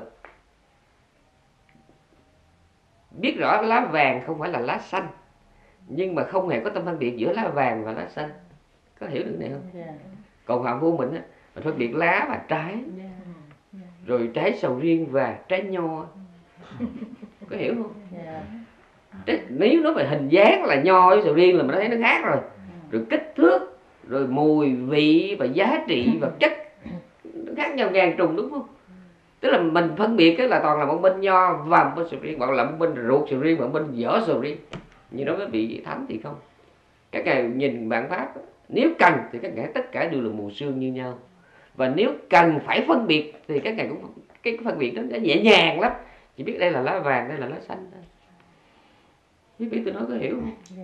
biết rõ lá vàng không phải là lá xanh, nhưng mà không hề có tâm phân biệt giữa lá vàng và lá xanh. Có hiểu được này không? Dạ. Còn Phạm Vô Mình á, mình phân biệt lá và trái, Dạ. rồi trái sầu riêng và trái nho. Có hiểu không? Dạ. Trái, nếu nó về hình dáng là nho với sầu riêng là mình thấy nó khác rồi. Rồi kích thước, rồi mùi vị và giá trị vật chất nó khác nhau ngàn trùng, đúng không? Tức là mình phân biệt cái là toàn là một bên nho và một bên sầu riêng, hoặc là một bên ruột sầu riêng và một bên vỏ sầu riêng. Nhưng đối với vị thánh thì không. Các ngài nhìn bản pháp, nếu cần thì các ngài tất cả đều là mù sương như nhau. Và nếu cần phải phân biệt thì các ngài cũng cái phân biệt đó nó nhẹ nhàng lắm. Chỉ biết đây là lá vàng, đây là lá xanh thôi. Biết biết tôi nói có hiểu không? Dạ.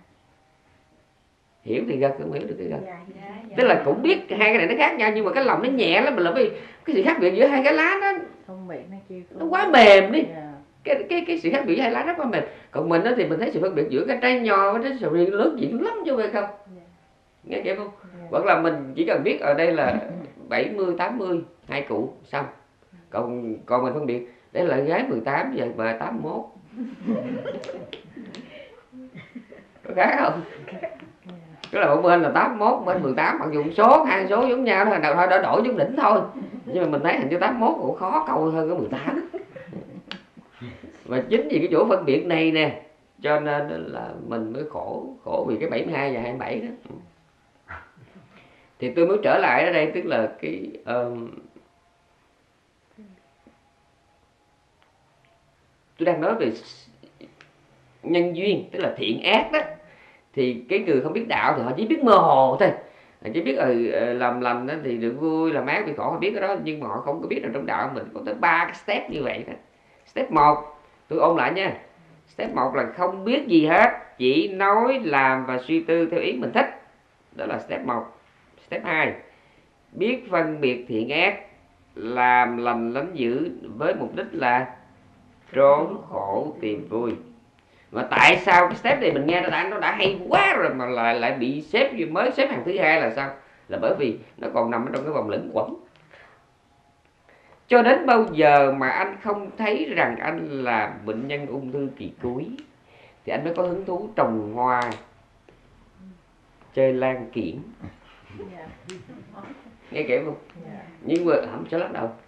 Hiểu thì gật, không hiểu được cái gật. Dạ, dạ, dạ. Tức là cũng biết hai cái này nó khác nhau, nhưng mà cái lòng nó nhẹ lắm. Mình là vì cái sự khác biệt giữa hai cái lá đó Không bị nó chi phối. nó quá mềm đi. Dạ. Cái cái cái sự khác biệt giữa hai lá rất quá mềm. Còn mình đó thì mình thấy sự phân biệt giữa cái trái nho với trái sầu riêng lớn diện lắm chứ phải không? Dạ. Nghe kịp không? Dạ. Hoặc là mình chỉ cần biết ở đây là bảy mươi, tám mươi, hai cụ xong. Còn còn mình phân biệt đây là gái mười tám và bà tám mươi mốt. Có khác không? Tức là một bên là tám mươi mốt, bên mười tám, mặc dù số hai số giống nhau thôi, thôi đã đổi chút đỉnh thôi. Nhưng mà mình thấy hình như tám mươi mốt cũng khó câu hơn cái mười tám. Và chính vì cái chỗ phân biệt này nè, cho nên là mình mới khổ, khổ vì cái bảy mươi hai và hai mươi bảy đó. Thì tôi mới trở lại ở đây, tức là cái um, tôi đang nói về nhân duyên, tức là thiện ác đó. Thì cái người không biết đạo thì họ chỉ biết mơ hồ thôi, họ chỉ biết ừ, làm lành đó thì được vui, làm ác bị khổ, họ biết cái đó. Nhưng mà họ không có biết rằng trong đạo mình có tới ba cái step như vậy đó. Step một, tôi ôn lại nha. Step một là không biết gì hết, chỉ nói, làm và suy tư theo ý mình thích. Đó là step một. Step hai, biết phân biệt thiện ác, làm lành lánh dữ với mục đích là trốn khổ tìm vui. Mà tại sao cái step này mình nghe nó đã nó đã hay quá rồi mà lại lại bị xếp mới xếp hàng thứ hai là sao? Là bởi vì nó còn nằm ở trong cái vòng lẫn quẩn. Cho đến bao giờ mà anh không thấy rằng anh là bệnh nhân ung thư kỳ cuối thì anh mới có hứng thú trồng hoa, chơi lan kiển. Dạ. Nghe kịp không? Dạ. Nhưng mà không cho lắc đầu.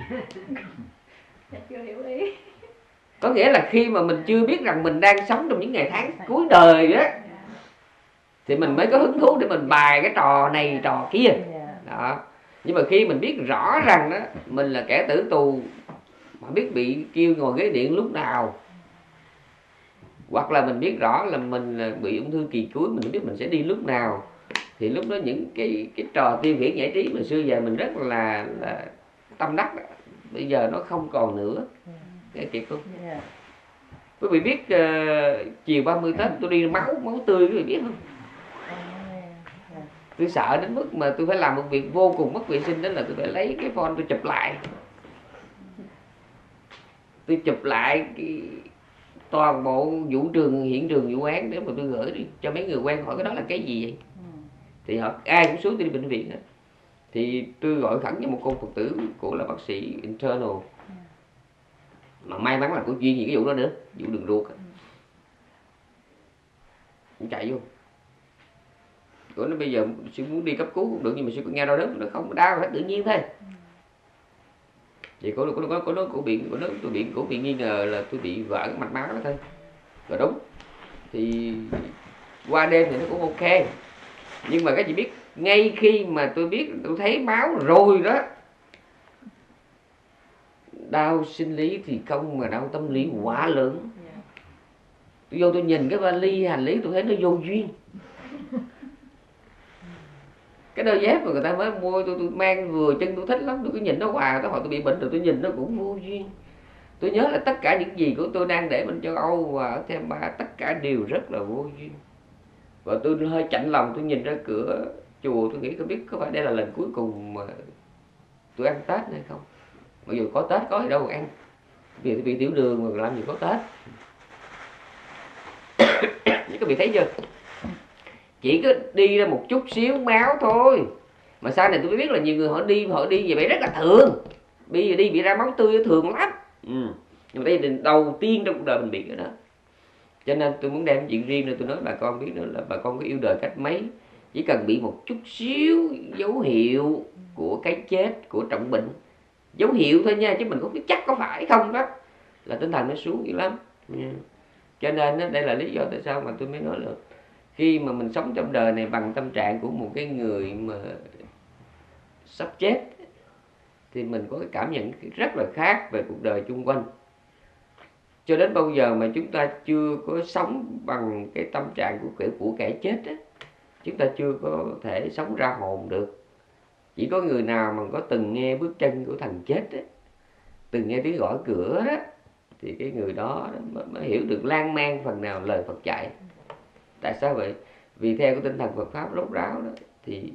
Chưa hiểu ý. Có nghĩa là khi mà mình chưa biết rằng mình đang sống trong những ngày tháng cuối đời á, thì mình mới có hứng thú để mình bài cái trò này trò kia. Dạ. Đó. Nhưng mà khi mình biết rõ rằng đó mình là kẻ tử tù mà biết bị kêu ngồi ghế điện lúc nào, hoặc là mình biết rõ là mình là bị ung thư kỳ cuối, mình biết mình sẽ đi lúc nào, thì lúc đó những cái cái trò tiêu khiển giải trí mà xưa giờ mình rất là, là tâm đắc đó, bây giờ nó không còn nữa. Nghe kịp không? Dạ. Quý vị biết uh, chiều ba mươi Tết tôi đi máu máu tươi, quý vị biết không? Dạ. Tôi sợ đến mức mà tôi phải làm một việc vô cùng mất vệ sinh, đó là tôi phải lấy cái phone tôi chụp lại. Tôi chụp lại cái toàn bộ vụ trường, hiện trường vụ án để mà tôi gửi đi cho mấy người quen, hỏi cái đó là cái gì vậy. Ừ. Thì họ ai cũng xuống tôi đi bệnh viện hết. Thì tôi gọi khẩn cho một cô Phật tử, cô là bác sĩ internal, mà may mắn là cô chuyên gì cái vụ đó nữa, vụ đường ruột. Cũng chạy vô. Cô nói bây giờ sư muốn đi cấp cứu cũng được, nhưng mà sư có nghe đau đớn, nó không đau hết tự nhiên thôi. Vậy cô cô cô nói cô bị cô nói tôi bị cô bị nghi ngờ là tôi bị vỡ cái mạch máu đó thôi. Rồi đúng. Thì qua đêm thì nó cũng ok. Nhưng mà các chị biết, ngay khi mà tôi biết tôi thấy máu rồi đó, đau sinh lý thì không mà đau tâm lý quá lớn. Tôi vô tôi nhìn cái vali hành lý tôi thấy nó vô duyên. Cái đôi dép mà người ta mới mua tôi tôi mang vừa chân tôi thích lắm, tôi cứ nhìn nó hoài, tới hồi tôi bị bệnh rồi tôi nhìn nó cũng vô duyên. Tôi nhớ là tất cả những gì của tôi đang để bên châu Âu và ở Thêm Ba tất cả đều rất là vô duyên. Và tôi hơi chạnh lòng, tôi nhìn ra cửa chùa tôi nghĩ tôi biết có phải đây là lần cuối cùng mà tôi ăn Tết hay không. Mặc dù có Tết có gì đâu ăn, vì bị tiểu đường mà làm gì có Tết. Các vị thấy chưa, chỉ có đi ra một chút xíu máu thôi mà sau này tôi mới biết là nhiều người họ đi họ đi về vậy rất là thường, bây giờ đi bị ra máu tươi thường lắm. Ừ. Nhưng mà đây là đầu tiên trong cuộc đời mình bị cái đó, cho nên tôi muốn đem chuyện riêng này tôi nói bà con biết nữa là bà con có yêu đời cách mấy, chỉ cần bị một chút xíu dấu hiệu của cái chết, của trọng bệnh, dấu hiệu thôi nha, chứ mình không biết chắc có phải không đó, là tinh thần nó xuống dữ lắm. Yeah. Cho nên đây là lý do tại sao mà tôi mới nói là khi mà mình sống trong đời này bằng tâm trạng của một cái người mà sắp chết thì mình có cái cảm nhận rất là khác về cuộc đời chung quanh. Cho đến bao giờ mà chúng ta chưa có sống bằng cái tâm trạng của kẻ của kẻ chết á, chúng ta chưa có thể sống ra hồn được. Chỉ có người nào mà có từng nghe bước chân của thằng chết á, từng nghe tiếng gõ cửa đó, thì cái người đó mới hiểu được lan man phần nào lời Phật dạy. Tại sao vậy? Vì theo cái tinh thần Phật pháp rốt ráo đó thì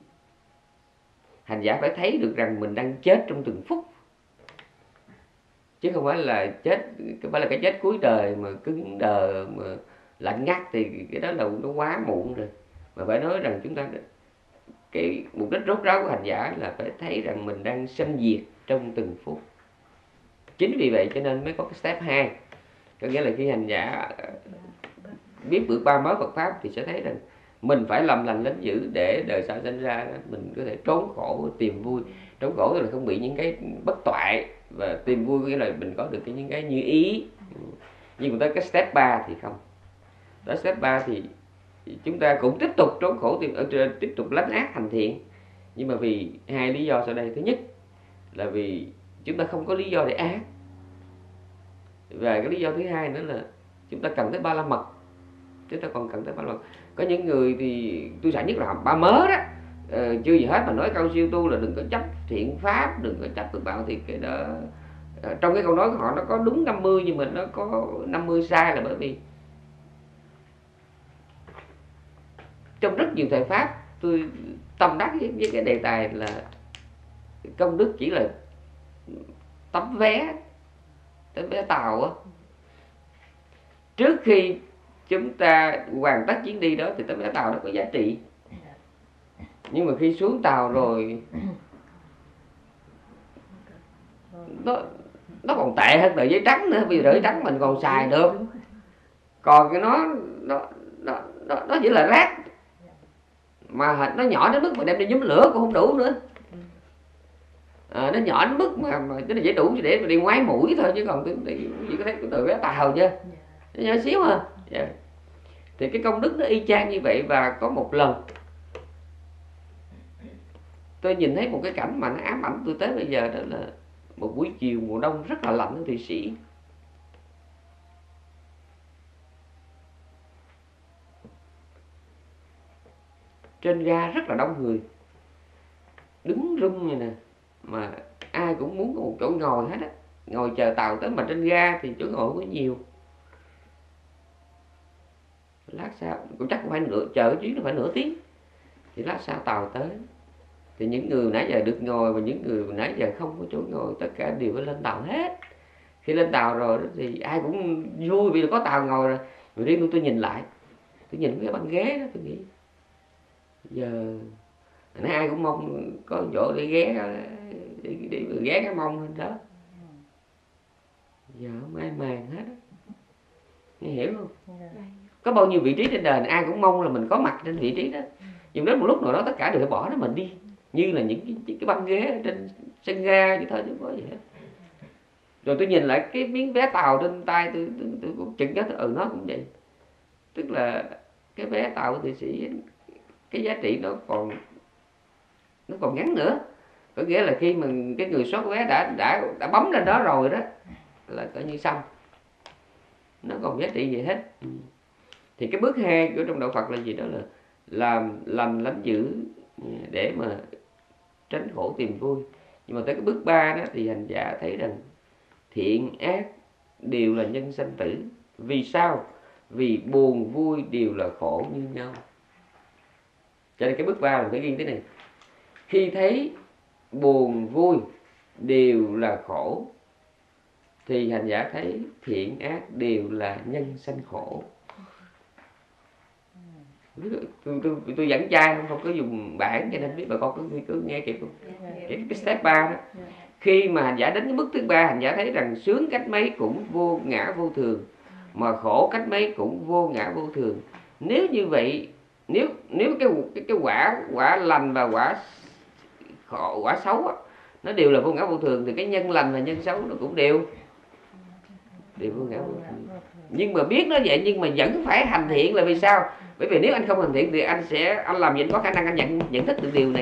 hành giả phải thấy được rằng mình đang chết trong từng phút, chứ không phải là chết, không phải là cái chết cuối đời mà cứng đờ mà lạnh ngắt, thì cái đó là nó quá muộn rồi. Mà phải nói rằng chúng ta, cái mục đích rốt ráo của hành giả là phải thấy rằng mình đang sanh diệt trong từng phút. Chính vì vậy cho nên mới có cái step hai, có nghĩa là khi hành giả biết bước ba mới Phật pháp thì sẽ thấy rằng mình phải làm lành lánh dữ để đời sau sinh ra mình có thể trốn khổ tìm vui. Trốn khổ là không bị những cái bất toại, và tìm vui có nghĩa là mình có được cái những cái như ý. Nhưng mà tới cái step ba thì không. Tới step ba thì chúng ta cũng tiếp tục trốn khổ, tìm, tiếp tục lánh ác thành thiện. Nhưng mà vì hai lý do sau đây. Thứ nhất là vì chúng ta không có lý do để ác, và cái lý do thứ hai nữa là chúng ta cần tới ba la mật. Chúng ta còn cần tới ba la mật. Có những người thì tôi sợ nhất là ba mớ đó, ờ, chưa gì hết mà nói câu siêu tu là đừng có chấp thiện pháp, đừng có chấp tự bảo, thì cái đó ờ, trong cái câu nói của họ nó có đúng năm mươi nhưng mà nó có năm mươi sai, là bởi vì trong rất nhiều thời pháp tôi tâm đắc với, với cái đề tài là công đức chỉ là tấm vé, tấm vé tàu á. Trước khi chúng ta hoàn tất chuyến đi đó thì tấm vé tàu nó có giá trị, nhưng mà khi xuống tàu rồi nó nó còn tệ hơn tờ giấy trắng nữa. Bây giờ tờ giấy trắng mình còn xài được, còn cái nó nó nó nó, nó chỉ là rác, mà nó nhỏ đến mức mà đem đi nhóm lửa cũng không đủ nữa. À, nó nhỏ đến mức mà, mà cái này chỉ đủ để mà đi ngoái mũi thôi, chứ còn tôi chỉ có thấy cái tờ vé tàu chưa, nó nhỏ xíu à. Yeah. Thì cái công đức nó y chang như vậy. Và có một lần tôi nhìn thấy một cái cảnh mà nó ám ảnh tôi tới bây giờ, đó là một buổi chiều mùa đông rất là lạnh ở Thụy Sĩ. Trên ga rất là đông người, đứng rung như nè, mà ai cũng muốn có một chỗ ngồi hết á, ngồi chờ tàu tới. Mà trên ga thì chỗ ngồi không có nhiều. Lát sau cũng chắc cũng phải nửa, chờ cái chuyến nó phải nửa tiếng, thì lát sau tàu tới thì những người nãy giờ được ngồi và những người nãy giờ không có chỗ ngồi, tất cả đều phải lên tàu hết. Khi lên tàu rồi thì ai cũng vui vì có tàu ngồi rồi. Rồi riêng tôi, tôi nhìn lại, tôi nhìn cái băng ghế đó, tôi nghĩ giờ nãy ai cũng mong có chỗ để ghé, để, để ghé cái mông lên đó, giờ không ai màng hết. Nghe hiểu không? Có bao nhiêu vị trí trên đời này ai cũng mong là mình có mặt trên vị trí đó, nhưng đến một lúc nào đó tất cả đều phải bỏ nó mình đi, như là những cái, cái băng ghế ở trên sân ga chứ thôi, chứ không có gì hết. Rồi tôi nhìn lại cái miếng vé tàu trên tay tôi, tôi, tôi cũng chừng nhớ, ừ nó cũng vậy. Tức là cái vé tàu của Thụy Sĩ, cái giá trị nó còn nó còn ngắn nữa. Có nghĩa là khi mà cái người soát vé đã đã đã bấm lên đó rồi đó là coi như xong, nó còn giá trị gì hết. Thì cái bước hai của trong đạo Phật là gì? Đó là làm lành lánh dữ để mà tránh khổ tìm vui. Nhưng mà tới cái bước ba đó thì hành giả thấy rằng thiện ác đều là nhân sanh tử. Vì sao? Vì buồn vui đều là khổ như nhau. Cho nên cái bước ba là phải ghi thế này: khi thấy buồn vui đều là khổ, thì hành giả thấy thiện ác đều là nhân sanh khổ. Tôi, tôi, tôi, tôi dẫn chai không, không có dùng bảng, cho nên biết bà con cứ, cứ nghe kịp không? Cái, cái step ba đó. Khi mà hành giả đến cái mức thứ ba, hành giả thấy rằng sướng cách mấy cũng vô ngã vô thường, mà khổ cách mấy cũng vô ngã vô thường. Nếu như vậy, nếu nếu cái cái, cái quả quả lành và quả khổ, quả xấu á, nó đều là vô ngã vô thường, thì cái nhân lành và nhân xấu nó cũng đều đều vô ngã vô thường. Nhưng mà biết nó vậy nhưng mà vẫn phải hành thiện là vì sao? Bởi vì nếu anh không hành thiện thì anh sẽ anh làm gì anh có khả năng anh nhận nhận thức được điều này.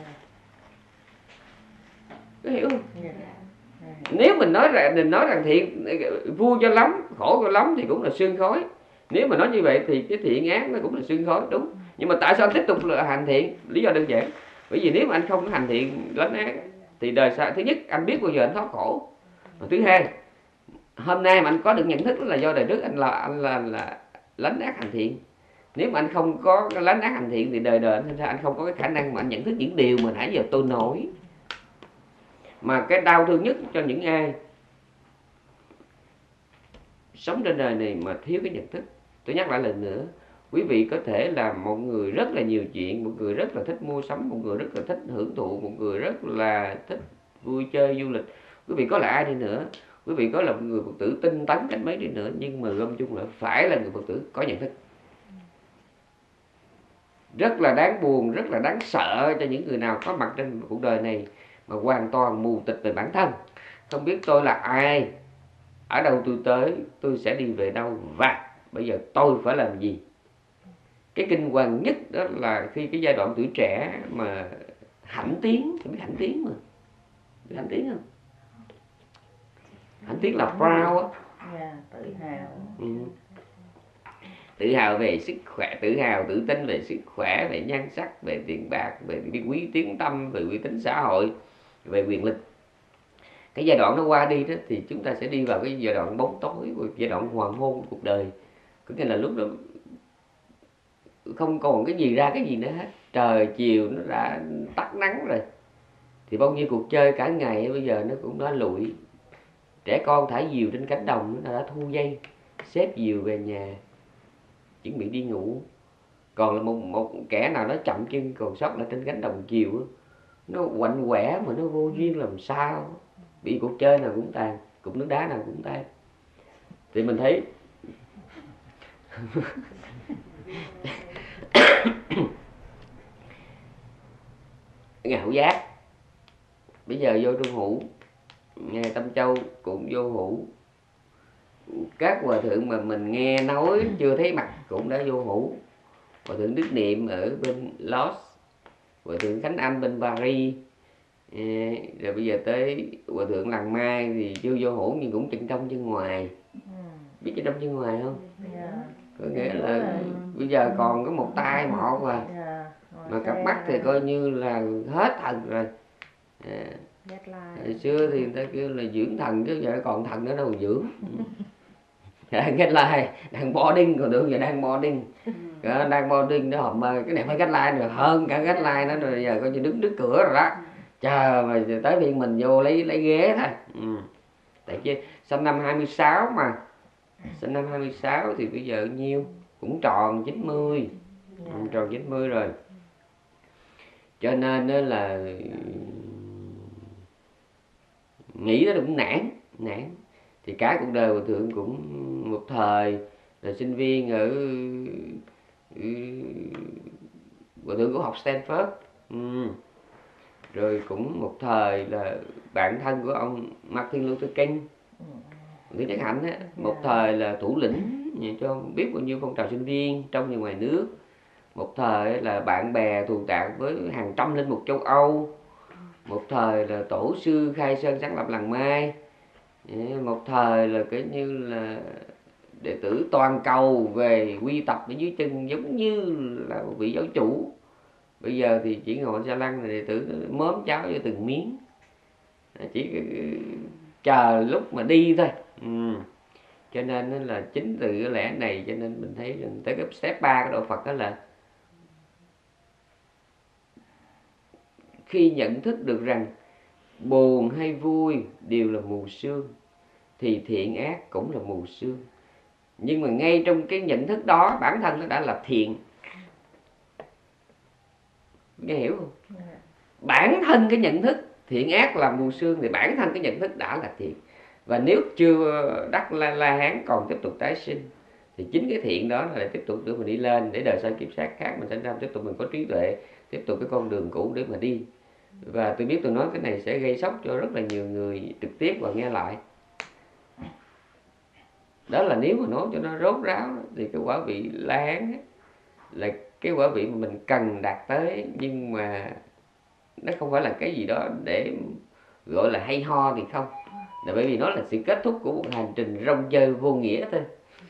Có hiểu không? Nếu mình nói rằng mình nói rằng thiện vui cho lắm, khổ cho lắm thì cũng là sương khói. Nếu mà nói như vậy thì cái thiện ác nó cũng là sương khói, đúng. Nhưng mà tại sao anh tiếp tục là hành thiện? Lý do đơn giản. Bởi vì nếu mà anh không hành thiện lánh ác thì đời sau, thứ nhất anh biết bao giờ anh thoát khổ. Và thứ hai, hôm nay mà anh có được nhận thức là do đời trước anh là anh là là lánh ác hành thiện. Nếu mà anh không có lánh ác hành thiện thì đời đời anh, anh không có cái khả năng mà anh nhận thức những điều mà nãy giờ tôi nói. Mà cái đau thương nhất cho những ai sống trên đời này mà thiếu cái nhận thức, tôi nhắc lại lần nữa, quý vị có thể là một người rất là nhiều chuyện, một người rất là thích mua sắm, một người rất là thích hưởng thụ, một người rất là thích vui chơi du lịch. Quý vị có là ai đi nữa, quý vị có là một người Phật tử tinh tấn cách mấy đi nữa, nhưng mà gom chung lại phải là người Phật tử có nhận thức. Rất là đáng buồn, rất là đáng sợ cho những người nào có mặt trên cuộc đời này mà hoàn toàn mù tịch về bản thân, không biết tôi là ai, ở đâu tôi tới, tôi sẽ đi về đâu, và bây giờ tôi phải làm gì. Cái kinh hoàng nhất đó là khi cái giai đoạn tuổi trẻ mà hãnh tiến, thì biết hãnh tiến mà, biết hãnh tiến không? Hãnh tiến là proud á. Yeah, tự hào. Ừ. Tự hào về sức khỏe, tự hào tự tin về sức khỏe, về nhan sắc, về tiền bạc, về cái quý tiếng tâm, về uy tín xã hội, về quyền lực. Cái giai đoạn nó qua đi đó thì chúng ta sẽ đi vào cái giai đoạn bóng tối, giai đoạn hoàng hôn của cuộc đời. Có nghĩa là lúc đó không còn cái gì ra cái gì nữa hết, trời chiều nó đã tắt nắng rồi, thì bao nhiêu cuộc chơi cả ngày bây giờ nó cũng đã lụi. Trẻ con thả diều trên cánh đồng nó đã thu dây, xếp diều về nhà, chuẩn bị đi ngủ. Còn là một, một kẻ nào đó chậm chân còn sót lại trên cánh đồng chiều, nó quạnh quẻ mà nó vô duyên làm sao, bị cuộc chơi nào cũng tàn, cục nước đá nào cũng tan. Thì mình thấy ngạo giác bây giờ vô trung hữu, nghe Tâm Châu cũng vô hữu, các hòa thượng mà mình nghe nói chưa thấy mặt cũng đã vô hữu. Hòa thượng Đức Niệm ở bên Los, hòa thượng Khánh Anh bên Paris, rồi bây giờ tới hòa thượng Làng Mai thì chưa vô hữu nhưng cũng chân trong chân ngoài. Biết chân trong chân ngoài không? Yeah. Có nghĩa là yeah. Bây giờ còn có một tay một mà, Yeah. mà cặp mắt thì coi như là hết thần rồi. À, hồi xưa thì người ta kêu là dưỡng thần chứ giờ còn thần nữa đâu mà dưỡng. Cách lai đang boarding, còn tưởng giờ đang boarding, đang boarding đó hòm cái này phải cách lai được hơn cả cách lai nó rồi, giờ coi như đứng trước cửa rồi đó, chờ mà tới phiên mình vô lấy lấy ghế thôi. Ừ. Tại chứ sinh năm hai mươi sáu mà, sinh năm hai mươi sáu thì bây giờ nhiêu cũng tròn chín mươi, ừ, tròn chín mươi rồi, cho nên đó là nghĩ nó cũng nản nản. Thì cả cuộc đời hòa thượng cũng một thời là sinh viên ở hòa thượng cũng học Stanford, ừ. Rồi cũng một thời là bạn thân của ông Martin Luther King, Nguyễn Đức Hạnh á, một thời là thủ lĩnh cho biết bao nhiêu phong trào sinh viên trong và ngoài nước, một thời là bạn bè thù tạc với hàng trăm linh mục châu Âu, một thời là tổ sư khai sơn sáng lập Làng Mai, một thời là cái như là đệ tử toàn cầu về quy tập ở dưới chân giống như là một vị giáo chủ. Bây giờ thì chỉ ngồi xa lăng là đệ tử mớm cháo cho từng miếng, chỉ chờ lúc mà đi thôi. Ừ. Cho nên là chính từ cái lẽ này cho nên mình thấy rằng tới cái step ba cái độ Phật đó là khi nhận thức được rằng buồn hay vui đều là mù sương, thì thiện ác cũng là mù sương. Nhưng mà ngay trong cái nhận thức đó, bản thân nó đã là thiện. Nghe hiểu không? Dạ. Bản thân cái nhận thức thiện ác là mù sương thì bản thân cái nhận thức đã là thiện. Và nếu chưa đắc La La Hán còn tiếp tục tái sinh, thì chính cái thiện đó là để tiếp tục đưa mình đi lên, để đời sau kiếp sát khác mình sinh ra tiếp tục mình có trí tuệ, tiếp tục cái con đường cũ để mà đi. Và tôi biết tôi nói cái này sẽ gây sốc cho rất là nhiều người trực tiếp và nghe lại. Đó là nếu mà nói cho nó rốt ráo thì cái quả vị La Hán ấy, là cái quả vị mà mình cần đạt tới, nhưng mà nó không phải là cái gì đó để gọi là hay ho thì không. Là bởi vì nó là sự kết thúc của một hành trình rong chơi vô nghĩa thôi.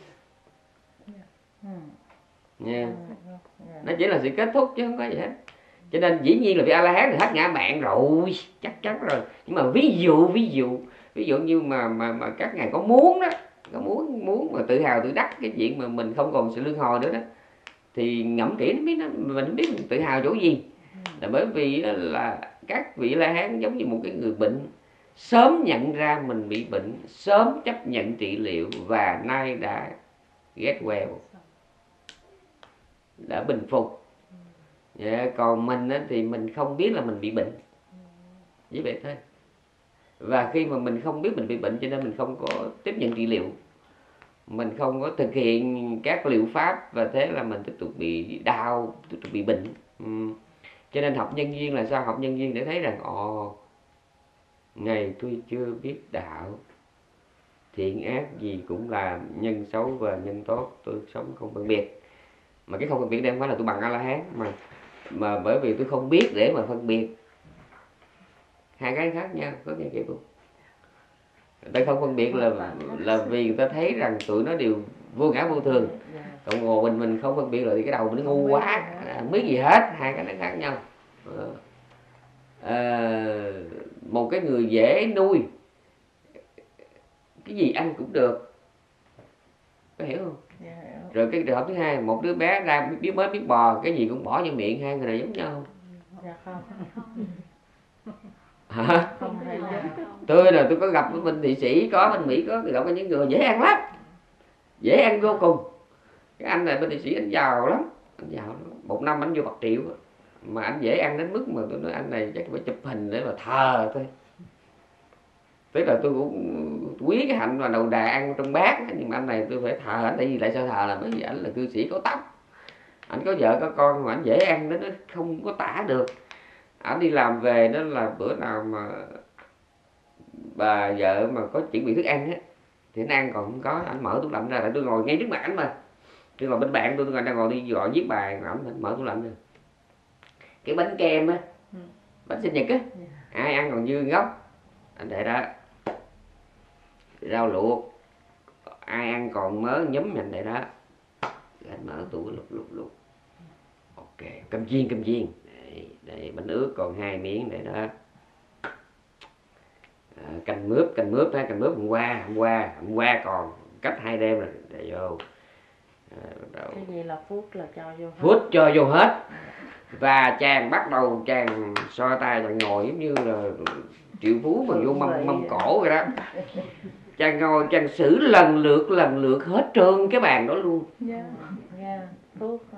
Ừ. Nha. Ừ. Nó chỉ là sự kết thúc chứ không có gì hết. Cho nên dĩ nhiên là vị A-la-hán thì hết ngã mạn rồi, chắc chắn rồi. Nhưng mà ví dụ ví dụ ví dụ như mà mà mà các ngài có muốn đó, có muốn muốn mà tự hào tự đắc cái chuyện mà mình không còn sự luân hồi nữa đó, thì ngẫm kỹ nó biết nó mình không biết mình tự hào chỗ gì. Là bởi vì là các vị La-hán giống như một cái người bệnh, sớm nhận ra mình bị bệnh, sớm chấp nhận trị liệu và nay đã get well, đã bình phục. Dạ, còn mình á, thì mình không biết là mình bị bệnh, chỉ vậy thôi. Và khi mà mình không biết mình bị bệnh cho nên mình không có tiếp nhận trị liệu, mình không có thực hiện các liệu pháp, và thế là mình tiếp tục bị đau, tiếp tục bị bệnh. Ừ. Cho nên học nhân duyên là sao? Học nhân duyên để thấy rằng ồ, ngày tôi chưa biết đạo, thiện ác gì cũng làm, nhân xấu và nhân tốt tôi sống không phân biệt. Mà cái không phân biệt đây không phải là tôi bằng A-la-hán, mà mà bởi vì tôi không biết để mà phân biệt. Hai cái khác nhau, có nghe kịp không? Người ta không phân biệt là là vì người ta thấy rằng tụi nó đều vô ngã vô thường. Còn ngồi mình mình không phân biệt rồi thì cái đầu mình nó ngu quá, không biết gì hết. Hai cái nó khác nhau. À, một cái người dễ nuôi, cái gì ăn cũng được, có hiểu không? Dạ, hiểu. Rồi cái trường hợp thứ hai, một đứa bé ra biết mới biết bò, cái gì cũng bỏ vô miệng, hai người này giống nhau không? Dạ không. Hả? Không thể nào. Tôi là tôi có gặp ở bên Thụy Sĩ có, bên Mỹ có, gặp những người dễ ăn lắm, dễ ăn vô cùng. Cái anh này bên Thụy Sĩ anh giàu lắm, anh giàu lắm. Một năm anh vô bạc triệu, mà anh dễ ăn đến mức mà tôi nói anh này chắc phải chụp hình để mà thờ thôi. Tức là tôi cũng quý cái hạnh mà đầu đà ăn trong bát, nhưng mà anh này tôi phải thờ anh. Tại vì tại sao thờ? Là bởi vì anh là cư sĩ có tóc, anh có vợ có con, mà anh dễ ăn đến nó không có tả được. Anh đi làm về đó là bữa nào mà bà vợ mà có chuẩn bị thức ăn á thì anh ăn, còn không có anh mở tủ lạnh ra. Tại tôi ngồi ngay trước mặt anh mà, tôi ngồi bên bạn tôi, tôi đang ngồi đi gọi viết bài, ảnh mở tủ lạnh ra cái bánh kem á, bánh sinh nhật á, ai ăn còn dư ngốc anh để đó. Rau luộc ai ăn còn mớ nhúm anh để đó. Rồi anh mở tủ lục lục lục. Ok, cơm chiên cơm chiên đây, đây bánh ướt còn hai miếng để đó. À, canh mướp canh mướp ha, canh mướp hôm qua hôm qua hôm qua còn cách hai đêm rồi để vô. À, cái gì là phút là cho vô hết. Phút cho vô hết. Và chàng bắt đầu chàng so tay, chàng ngồi giống như là triệu phú mà vô mâm mâm cổ rồi đó. Chàng ngồi chàng xử lần lượt lần lượt hết trơn cái bàn đó luôn. Dạ, dạ, thuốc rồi.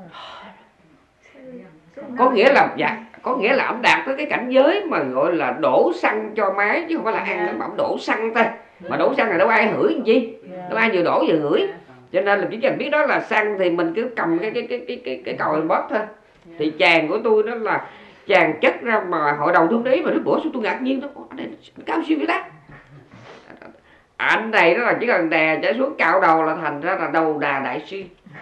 Có nghĩa là dạ, có nghĩa là ông đạt tới cái cảnh giới mà gọi là đổ xăng cho máy, chứ không phải là ăn, mà ông đổ xăng thôi. Mà đổ xăng là đâu ai hửi làm chi, đâu ai vừa đổ vừa hửi. Cho nên là chỉ cần biết đó là xăng thì mình cứ cầm cái cái cái cái cái, cái còi mình bóp thôi. Thì chàng của tôi đó là chàng chất ra mà hội đầu tôi đấy mà nó bữa sao tôi ngạc nhiên đó, anh này cao siêu vậy đó. Anh này đó là chỉ cần đè trở xuống cạo đầu là thành ra là đầu đà đại sư,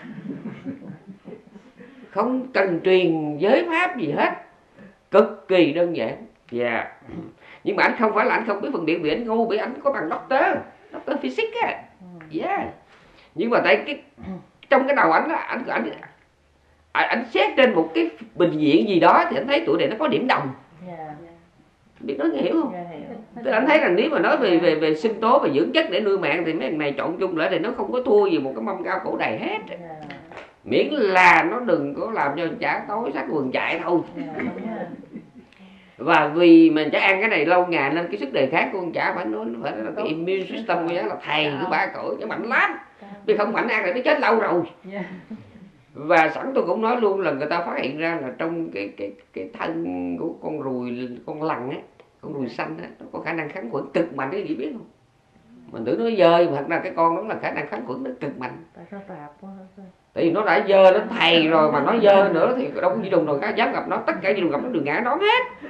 không cần truyền giới pháp gì hết, cực kỳ đơn giản. Dạ. Yeah. Nhưng mà anh không phải là anh không biết phân biệt, vì anh ngu, vì anh có bằng doctor, doctor physics á. Yeah. Nhưng mà tại cái trong cái đầu anh á, anh anh anh xét trên một cái bệnh viện gì đó thì anh thấy tụi này nó có điểm đồng. Dạ. Biết nói nghe hiểu không? Dạ, hiểu. Tức là anh thấy rằng nếu mà nói về về về sinh tố và dưỡng chất để nuôi mạng thì mấy thằng này chọn chung lại thì nó không có thua gì một cái mâm cao cổ đầy hết. Dạ. Miễn là nó đừng có làm cho chả tối sách quần chạy thôi. Dạ, đúng rồi. Và vì mình chả ăn cái này lâu ngày nên cái sức đề kháng của con chả phải nói phải là cái immune system của nó là thầy của ba cõi, nó mạnh lắm. Vì không mạnh ăn là nó chết lâu rồi. Và sẵn tôi cũng nói luôn là người ta phát hiện ra là trong cái cái cái thân của con ruồi, con lằn á, con ruồi xanh á, nó có khả năng kháng khuẩn cực mạnh, cái gì biết không? Mình tưởng nó dơ, mà thật ra cái con đó là khả năng kháng khuẩn nó cực mạnh. Tại sao tạp quá? Tại vì nó đã dơ, nó thầy rồi mà nó dơ nữa thì đâu có gì trùng nào cá dám gặp nó, tất cả gì trùng gặp nó đều ngã nó hết.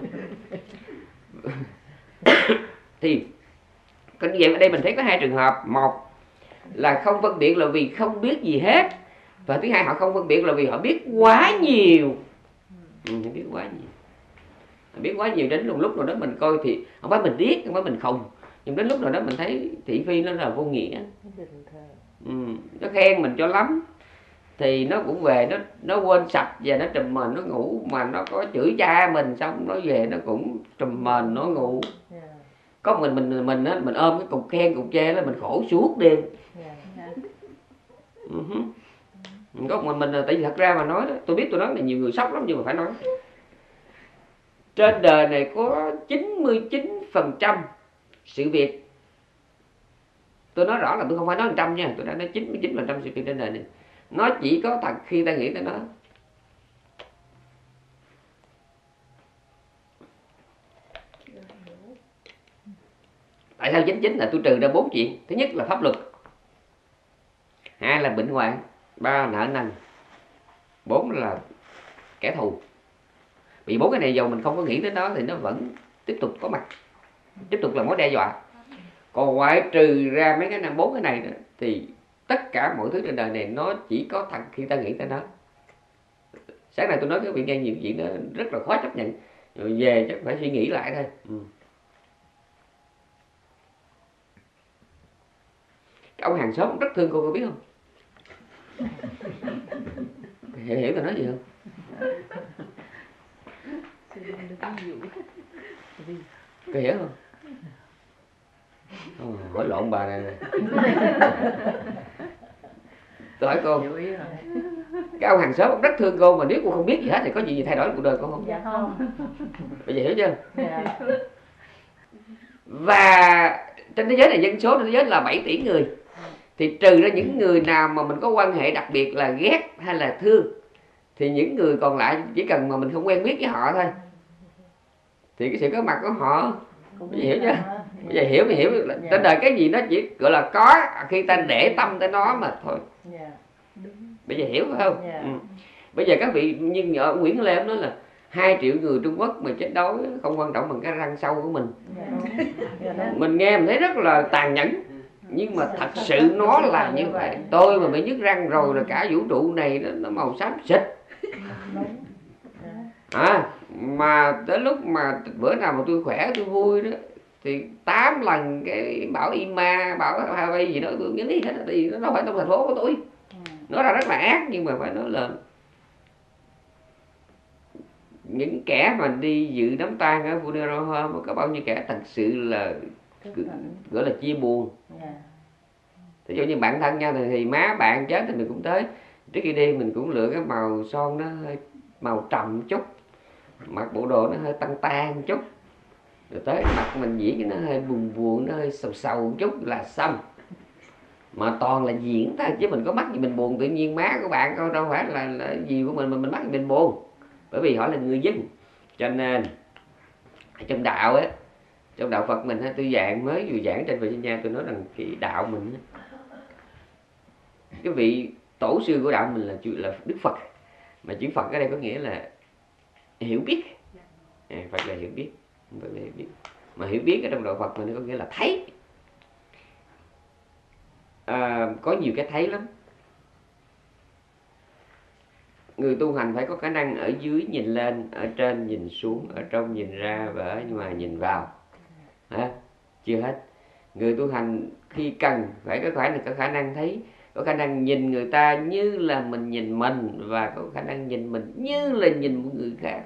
Thì cái vậy ở đây mình thấy có hai trường hợp. Một là không phân biệt là vì không biết gì hết, và thứ hai họ không phân biệt là vì họ biết quá nhiều. Ừ, biết quá nhiều, biết quá nhiều đến lúc lúc nào đó mình coi thì không phải mình biết, không phải mình không, nhưng đến lúc nào đó mình thấy thị phi nó là vô nghĩa. Ừ, nó khen mình cho lắm thì nó cũng về nó nó quên sạch và nó trùm mền nó ngủ, mà nó có chửi cha mình xong nó về nó cũng trùm mền nó ngủ. Có mình mình mình á, mình ôm cái cục khen cục chê đó mình khổ suốt đêm. Uh-huh. Có mình mình tại vì thật ra mà nói đó, tôi biết tôi nói là nhiều người sốc lắm nhưng mà phải nói. Trên đời này có chín mươi chín phần trăm sự việc, tôi nói rõ là tôi không phải nói một trăm nha, tôi đã nói chín mươi chín phần trăm sự việc trên đời này nó chỉ có thật khi ta nghĩ tới nó. Tại sao chín mươi chín là tôi trừ ra bốn chuyện. Thứ nhất là pháp luật, hai là bệnh hoạn, ba là nợ nần, bốn là kẻ thù. Vì bốn cái này dầu mình không có nghĩ đến nó thì nó vẫn tiếp tục có mặt, tiếp tục là mối đe dọa. Còn ngoại trừ ra mấy cái năm bốn cái này đó, thì tất cả mọi thứ trên đời này nó chỉ có thật khi ta nghĩ tới nó. Sáng nay tôi nói cái vị nghe nhiều chuyện đó rất là khó chấp nhận, rồi về chắc phải suy nghĩ lại thôi. Ừ. Cái ông hàng xóm rất thương cô, cô biết không? Hiểu, hiểu tôi nói gì không? Cô hiểu không? Oh, hỏi lộn bà này. Tôi hỏi cô, cái ông hàng xóm ông rất thương cô, mà nếu cô không biết gì hết thì có gì gì thay đổi cuộc đời cô không? Dạ không. Bây giờ hiểu chưa? Dạ. Và trên thế giới này dân số trên thế giới là bảy tỷ người, thì trừ ra những người nào mà mình có quan hệ đặc biệt là ghét hay là thương, thì những người còn lại chỉ cần mà mình không quen biết với họ thôi thì cái sự có mặt của họ. Bây giờ hiểu chưa? Bây giờ hiểu mới hiểu là trên đời cái gì nó chỉ gọi là có khi ta để tâm tới nó mà thôi. Bây giờ hiểu phải không? Ừ. Bây giờ các vị như ở Nguyễn Lê nói là hai triệu người Trung Quốc mà chết đói không quan trọng bằng cái răng sâu của mình. Mình nghe mình thấy rất là tàn nhẫn, nhưng mà thật sự nó là như vậy. Tôi mà bị nhức răng rồi là cả vũ trụ này nó, nó màu xám xịt. À, mà tới lúc mà bữa nào mà tôi khỏe tôi vui đó thì tám lần cái bảo Ima, bảo Hawaii gì đó tôi nhớ đi hết, thì nó đâu phải trong thành phố của tôi. Nó ra rất là ác, nhưng mà phải nói là những kẻ mà đi dự đám tang ở funeral home có bao nhiêu kẻ thật sự là gọi là chia buồn. Ví dụ như bạn thân nhau thì, thì má bạn chết thì mình cũng tới, trước khi đi mình cũng lựa cái màu son nó hơi màu trầm chút, mặc bộ đồ nó hơi tăng tan chút, rồi tới mặt mình diễn cái nó hơi buồn buồn, nó hơi sầu sầu chút là xong. Mà toàn là diễn thôi, chứ mình có mắc gì mình buồn. Tự nhiên má của bạn đâu, đâu phải là, là gì của mình mà mình mắc gì mình buồn, bởi vì họ là người dân. Cho nên trong đạo á, trong đạo Phật mình tôi giảng mới vừa giảng trên Virginia, tôi nói rằng cái đạo mình, cái vị tổ sư của đạo mình là là Đức Phật, mà chữ Phật ở đây có nghĩa là hiểu biết. À, Phật là hiểu biết, Phật là hiểu biết. Mà hiểu biết ở trong đạo Phật mình có nghĩa là thấy. À, có nhiều cái thấy lắm. Người tu hành phải có khả năng ở dưới nhìn lên, ở trên nhìn xuống, ở trong nhìn ra và ở ngoài nhìn vào. À, chưa hết. Người tu hành khi cần phải có khả năng, có khả năng thấy, có khả năng nhìn người ta như là mình nhìn mình, và có khả năng nhìn mình như là nhìn một người khác.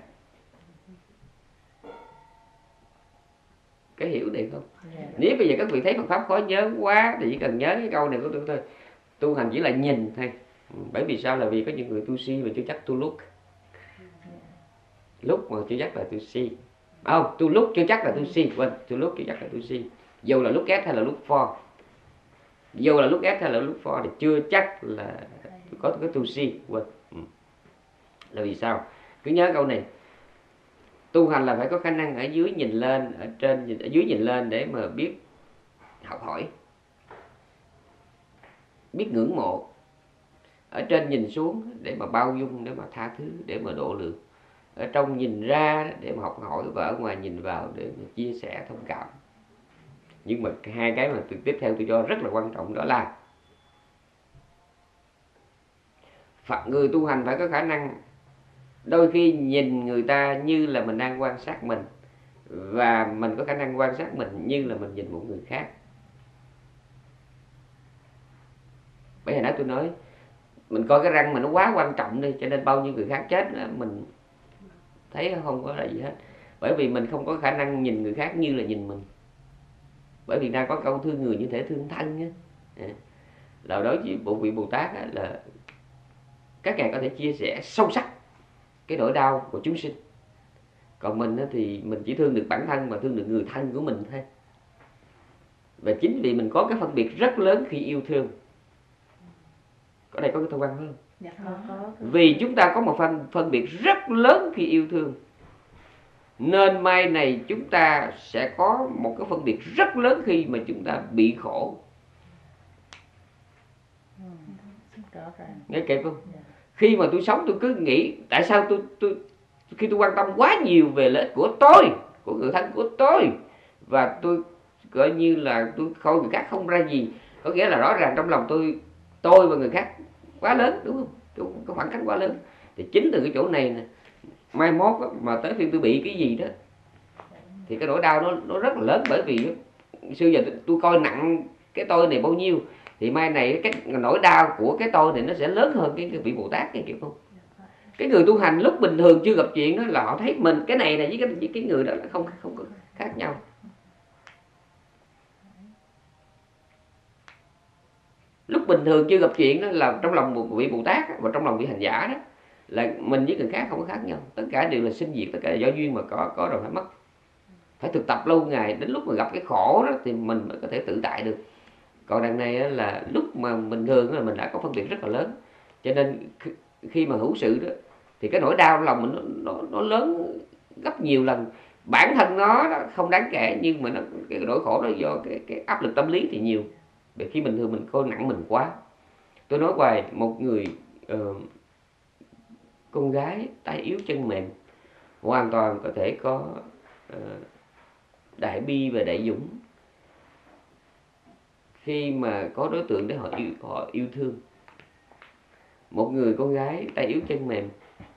Cái hiểu được không? Yeah. Nếu bây giờ các vị thấy Phật pháp khó nhớ quá thì chỉ cần nhớ cái câu này của tôi thôi. Tu hành chỉ là nhìn thôi. Bởi vì sao? Là vì có những người tu si mà chưa chắc tu lúc. Lúc mà chưa chắc là tu si. không, to look chưa chắc là to see, quên, to look chưa chắc là to see. Dù là look at hay là look for, dù là look at hay là look for thì chưa chắc là có cái to see, quên. Ừ. Là vì sao? Cứ nhớ câu này, tu hành là phải có khả năng ở dưới nhìn lên, ở trên nhìn, ở dưới nhìn lên để mà biết học hỏi, biết ngưỡng mộ, ở trên nhìn xuống để mà bao dung, để mà tha thứ, để mà độ lượng, ở trong nhìn ra để mà học hỏi, và ở ngoài nhìn vào để mà chia sẻ thông cảm. Nhưng mà hai cái mà từ tiếp theo tôi cho rất là quan trọng, đó là người tu hành phải có khả năng đôi khi nhìn người ta như là mình đang quan sát mình, và mình có khả năng quan sát mình như là mình nhìn một người khác. Bởi hồi nãy tôi nói mình coi cái răng mình nó quá quan trọng đi, cho nên bao nhiêu người khác chết mình thấy không có là gì hết. Bởi vì mình không có khả năng nhìn người khác như là nhìn mình. Bởi vì đang có câu thương người như thể thương thân á. Là đối với bộ vị Bồ Tát á, là các ngài có thể chia sẻ sâu sắc cái nỗi đau của chúng sinh. Còn mình á, thì mình chỉ thương được bản thân mà thương được người thân của mình thôi. Và chính vì mình có cái phân biệt rất lớn khi yêu thương. Có đây có cái thông văn không? Dạ có, có. Vì chúng ta có một phân, phân biệt rất lớn khi yêu thương, nên mai này chúng ta sẽ có một cái phân biệt rất lớn khi mà chúng ta bị khổ. Ừ, rõ ràng. Nghe kịp không? Dạ. Khi mà tôi sống tôi cứ nghĩ tại sao tôi tôi khi tôi quan tâm quá nhiều về lợi ích của tôi, của người thân của tôi, và tôi gọi như là tôi coi người khác không ra gì, có nghĩa là rõ ràng trong lòng tôi tôi và người khác quá lớn, đúng không? Cái khoảng cách quá lớn. Thì chính từ cái chỗ này nè, mai mốt mà tới khi tôi bị cái gì đó thì cái nỗi đau nó nó rất là lớn. Bởi vì xưa giờ tôi, tôi coi nặng cái tôi này bao nhiêu, thì mai này cái nỗi đau của cái tôi này nó sẽ lớn hơn cái, cái vị Bồ Tát này, kiểu không? Cái người tu hành lúc bình thường chưa gặp chuyện đó là họ thấy mình cái này này với cái, với cái người đó là không không có khác nhau. Lúc bình thường chưa gặp chuyện đó là trong lòng một vị Bồ Tát và trong lòng vị hành giả đó là mình với người khác không có khác nhau, tất cả đều là sinh diệt, tất cả là do duyên mà có, có rồi phải mất. Phải thực tập lâu ngày, đến lúc mà gặp cái khổ đó thì mình mới có thể tự tại được. Còn đằng này là lúc mà bình thường là mình đã có phân biệt rất là lớn, cho nên khi mà hữu sự đó thì cái nỗi đau lòng mình nó, nó, nó lớn gấp nhiều lần. Bản thân nó đó không đáng kể, nhưng mà nó, cái nỗi khổ đó do cái, cái áp lực tâm lý thì nhiều. Vì khi bình thường mình coi nặng mình quá. Tôi nói hoài, một người uh, con gái tay yếu chân mềm hoàn toàn có thể có uh, đại bi và đại dũng khi mà có đối tượng để họ yêu, họ yêu thương. Một người con gái tay yếu chân mềm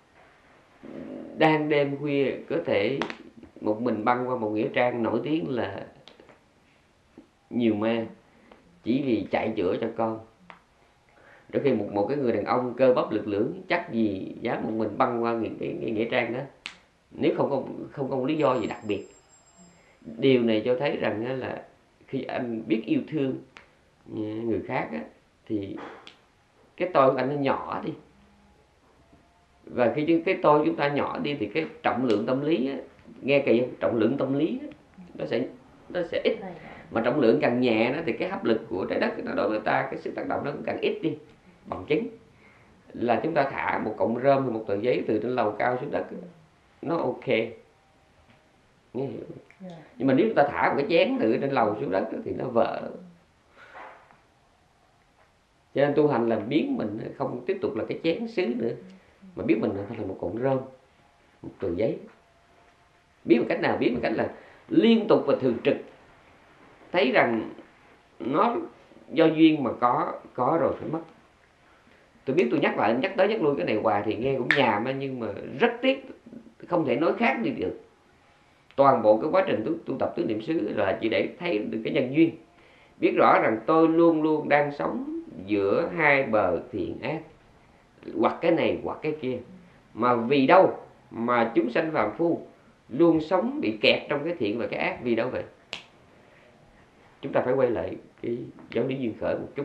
đang đêm khuya có thể một mình băng qua một nghĩa trang nổi tiếng là nhiều ma chỉ vì chạy chữa cho con. Đôi khi một một cái người đàn ông cơ bắp lực lưỡng chắc gì dám một mình băng qua cái, cái, cái nghĩa trang đó nếu không có không có một lý do gì đặc biệt. Điều này cho thấy rằng là khi anh biết yêu thương người khác á, thì cái tôi của anh nó nhỏ đi. Và khi cái tôi chúng ta nhỏ đi thì cái trọng lượng tâm lý á, nghe kỳ không? Trọng lượng tâm lý á, nó sẽ nó sẽ ít. Mà trọng lượng càng nhẹ đó thì cái hấp lực của trái đất nó đối với ta, cái sức tác động nó cũng càng ít đi. Bằng chứng là chúng ta thả một cọng rơm hay một tờ giấy từ trên lầu cao xuống đất, nó ok. Nghe hiểu? Yeah. Nhưng mà nếu chúng ta thả một cái chén từ trên lầu xuống đất thì nó vỡ. Cho nên tu hành là biến mình không tiếp tục là cái chén sứ nữa, mà biết mình là một cọng rơm, một tờ giấy. Biết một cách nào? Biết một cách là liên tục và thường trực thấy rằng nó do duyên mà có, có rồi phải mất. Tôi biết tôi nhắc lại, nhắc tới nhắc lui cái này hoài thì nghe cũng nhàm, nhưng mà rất tiếc, không thể nói khác đi được. Toàn bộ cái quá trình tu, tu tập tứ niệm xứ là chỉ để thấy được cái nhân duyên. Biết rõ rằng tôi luôn luôn đang sống giữa hai bờ thiện ác, hoặc cái này hoặc cái kia. Mà vì đâu mà chúng sanh phàm phu luôn sống bị kẹt trong cái thiện và cái ác? Vì đâu vậy? Chúng ta phải quay lại cái giáo lý duyên khởi một chút.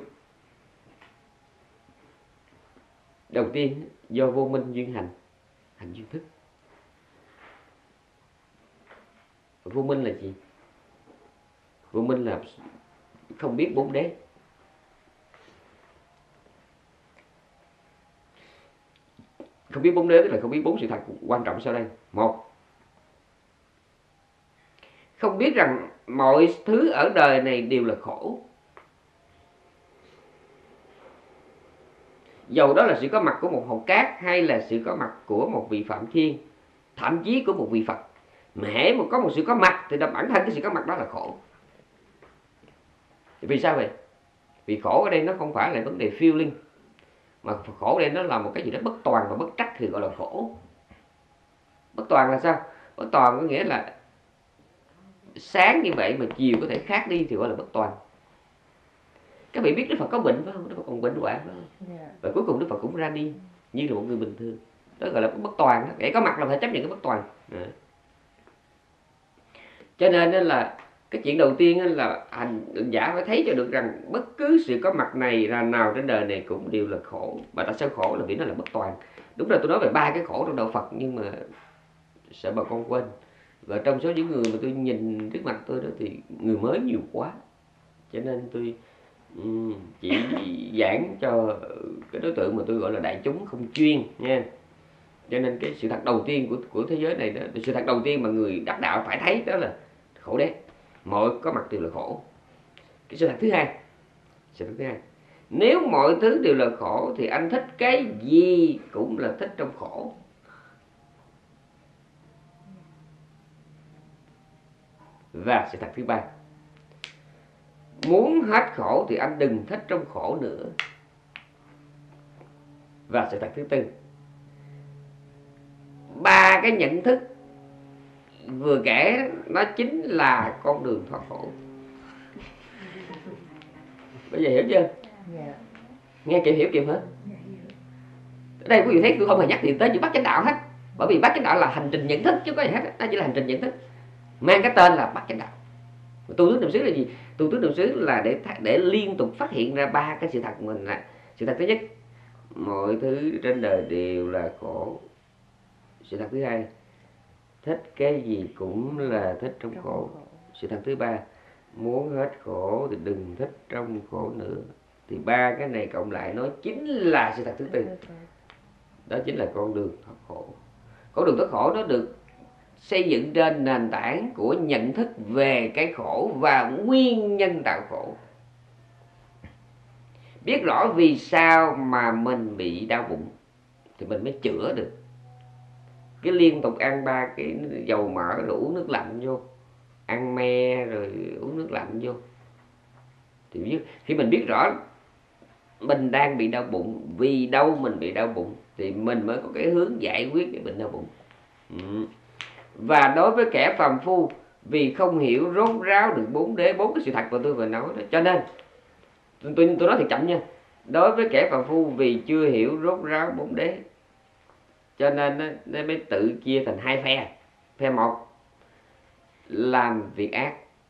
Đầu tiên do vô minh duyên hành, hành duyên thức. Vô minh là gì? Vô minh là không biết bốn đế. Không biết bốn đế tức là không biết bốn sự thật quan trọng sau đây. Một, không biết rằng mọi thứ ở đời này đều là khổ. Dầu đó là sự có mặt của một hột cát hay là sự có mặt của một vị Phạm Thiên, thậm chí của một vị Phật, mà hễ mà có một sự có mặt thì bản thân cái sự có mặt đó là khổ. Vì sao vậy? Vì khổ ở đây nó không phải là vấn đề feeling, mà khổ ở đây nó là một cái gì đó bất toàn và bất trắc thì gọi là khổ. Bất toàn là sao? Bất toàn có nghĩa là sáng như vậy mà chiều có thể khác đi thì gọi là bất toàn. Các vị biết Đức Phật có bệnh phải không? Đức Phật còn bệnh hoạn phải không? Yeah. Và cuối cùng Đức Phật cũng ra đi như là một người bình thường. Đó gọi là bất toàn đó. Để có mặt là phải chấp nhận cái bất toàn. À. Cho nên là cái chuyện đầu tiên là hành giả phải thấy cho được rằng bất cứ sự có mặt này là nào trên đời này cũng đều là khổ. Mà tại sao khổ là vì nó là bất toàn. Đúng là tôi nói về ba cái khổ trong đạo Phật, nhưng mà sợ bà con quên. Và trong số những người mà tôi nhìn trước mặt tôi đó thì người mới nhiều quá, cho nên tôi um, chỉ giảng cho cái đối tượng mà tôi gọi là đại chúng không chuyên nha. Cho nên cái sự thật đầu tiên của của thế giới này đó, sự thật đầu tiên mà người đắc đạo phải thấy đó là khổ đế. Mọi có mặt đều là khổ. Cái sự thật thứ hai, sự thật thứ hai, nếu mọi thứ đều là khổ thì anh thích cái gì cũng là thích trong khổ. Và sự thật thứ ba, muốn hết khổ thì anh đừng thích trong khổ nữa. Và sự thật thứ tư, ba cái nhận thức vừa kể nó chính là con đường thoát khổ. Bây giờ hiểu chưa? Yeah. Nghe kịp hiểu kịp hết. Ở đây quý vị thấy tôi không hề nhắc gì tới chữ bát chánh đạo hết, bởi vì bát chánh đạo là hành trình nhận thức chứ có gì hết, nó chỉ là hành trình nhận thức mang cái tên là bát chánh đạo. Tu tướng niệm xứ là gì? Tu tướng niệm xứ là để để liên tục phát hiện ra ba cái sự thật mình là sự thật thứ nhất, mọi thứ trên đời đều là khổ. Sự thật thứ hai, thích cái gì cũng là thích trong khổ. Sự thật thứ ba, muốn hết khổ thì đừng thích trong khổ nữa. Thì ba cái này cộng lại nó chính là sự thật thứ tư. Đó chính là con đường thoát khổ. Con đường thoát khổ nó được xây dựng trên nền tảng của nhận thức về cái khổ và nguyên nhân tạo khổ. Biết rõ vì sao mà mình bị đau bụng thì mình mới chữa được. Cái liên tục ăn ba cái dầu mỡ rồi uống nước lạnh vô, ăn me rồi uống nước lạnh vô, thì khi mình biết rõ mình đang bị đau bụng, vì đâu mình bị đau bụng, thì mình mới có cái hướng giải quyết cái bệnh đau bụng. Ừ. Và đối với kẻ phàm phu, vì không hiểu rốt ráo được bốn đế, bốn cái sự thật mà tôi vừa nói đó, cho nên tôi, tôi, tôi nói thì chậm nha. Đối với kẻ phàm phu vì chưa hiểu rốt ráo bốn đế, cho nên nó mới tự chia thành hai phe. Phe một làm việc ác,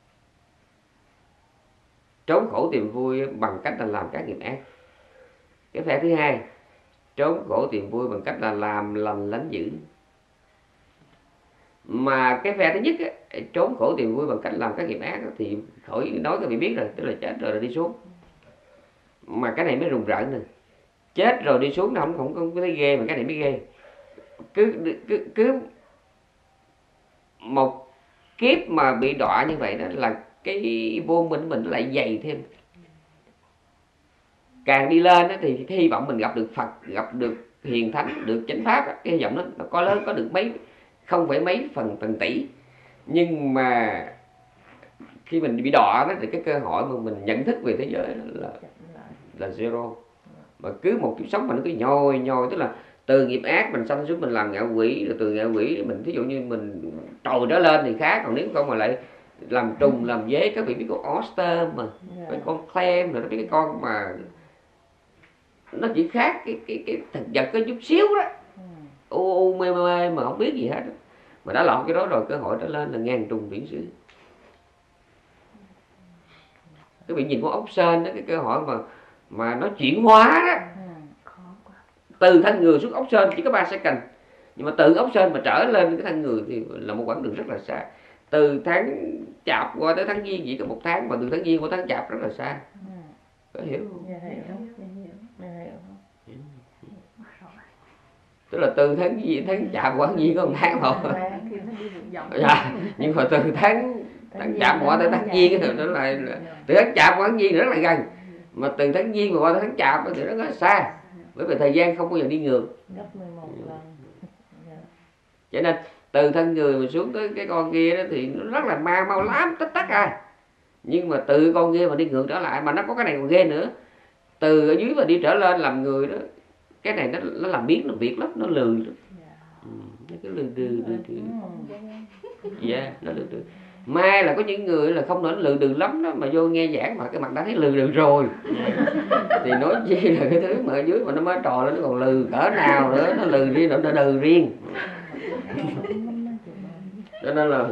trốn khổ tìm vui bằng cách là làm các nghiệp ác. Cái phe thứ hai trốn khổ tìm vui bằng cách là làm lành lánh dữ. Mà cái phe thứ nhất á, trốn khổ tìm vui bằng cách làm các nghiệp ác á, thì khỏi nói các vị biết rồi, tức là chết rồi, rồi đi xuống. Mà cái này mới rùng rợn nè, chết rồi đi xuống nó không không không thấy ghê, mà cái này mới ghê. Cứ cứ cứ một kiếp mà bị đọa như vậy đó là cái vô minh mình lại dày thêm. Càng đi lên đó thì cái hy vọng mình gặp được Phật, gặp được hiền thánh, được chánh pháp đó, cái hy vọng đó nó có lớn, có được mấy không phải mấy phần phần tỷ. Nhưng mà khi mình bị đọa đó thì cái cơ hội mà mình nhận thức về thế giới là là zero. Mà cứ một kiếp sống mà nó cứ nhồi nhồi, tức là từ nghiệp ác mình sanh xuống mình làm ngạ quỷ, rồi từ ngạ quỷ mình thí dụ như mình trồi trở lên thì khác, còn nếu không mà lại làm trùng làm dế. Các vị biết con oster mà, yeah. Cái con clam rồi, cái con mà nó chỉ khác cái cái cái thực vật có chút xíu đó, u u mê mê mà không biết gì hết, mà đã lọt cái đó rồi cơ hội trở lên là ngàn trùng biển sử. Các vị nhìn con ốc sên đó, cái cơ hội mà mà nó chuyển hóa đó, từ thân người xuống ốc sên chỉ có ba second, nhưng mà từ ốc sên mà trở lên cái thân người thì là một quãng đường rất là xa. từ tháng Chạp qua tới tháng Giêng chỉ có một tháng, mà từ tháng Giêng qua tháng Chạp rất là xa. Có hiểu không? Dạ hiểu. Dạ hiểu. Tức là từ tháng Giêng, tháng Chạp qua tháng Giêng có một tháng thôi. Dạ, nhưng mà từ tháng tháng Chạp qua tới tháng Giêng thì nó lại là, từ tháng Chạp qua tháng Giêng thì rất là gần, mà từ tháng Giêng mà qua tới tháng Chạp thì rất là xa, bởi vì thời gian không bao giờ đi ngược. Gấp mười một lần. Cho nên từ thân người mà xuống tới cái con kia đó thì nó rất là ma mau lắm, tích tắc à. Nhưng mà từ con kia mà đi ngược trở lại, mà nó có cái này còn ghê nữa, từ ở dưới mà đi trở lên làm người đó, cái này nó nó làm biến, nó việc lắm, nó lười lắm. Ừ, nó cứ lừ đừ lừ đừ. Dạ, nó lừ đừ. Mai là có những người là không nói lừ đừ lắm đó, mà vô nghe giảng mà cái mặt đã thấy lừ đừ rồi. Thì nói chi là cái thứ mà ở dưới mà nó mới trò lên nó còn lừ cỡ nào nữa, nó lừ riêng, nó lừ riêng. Cho nên là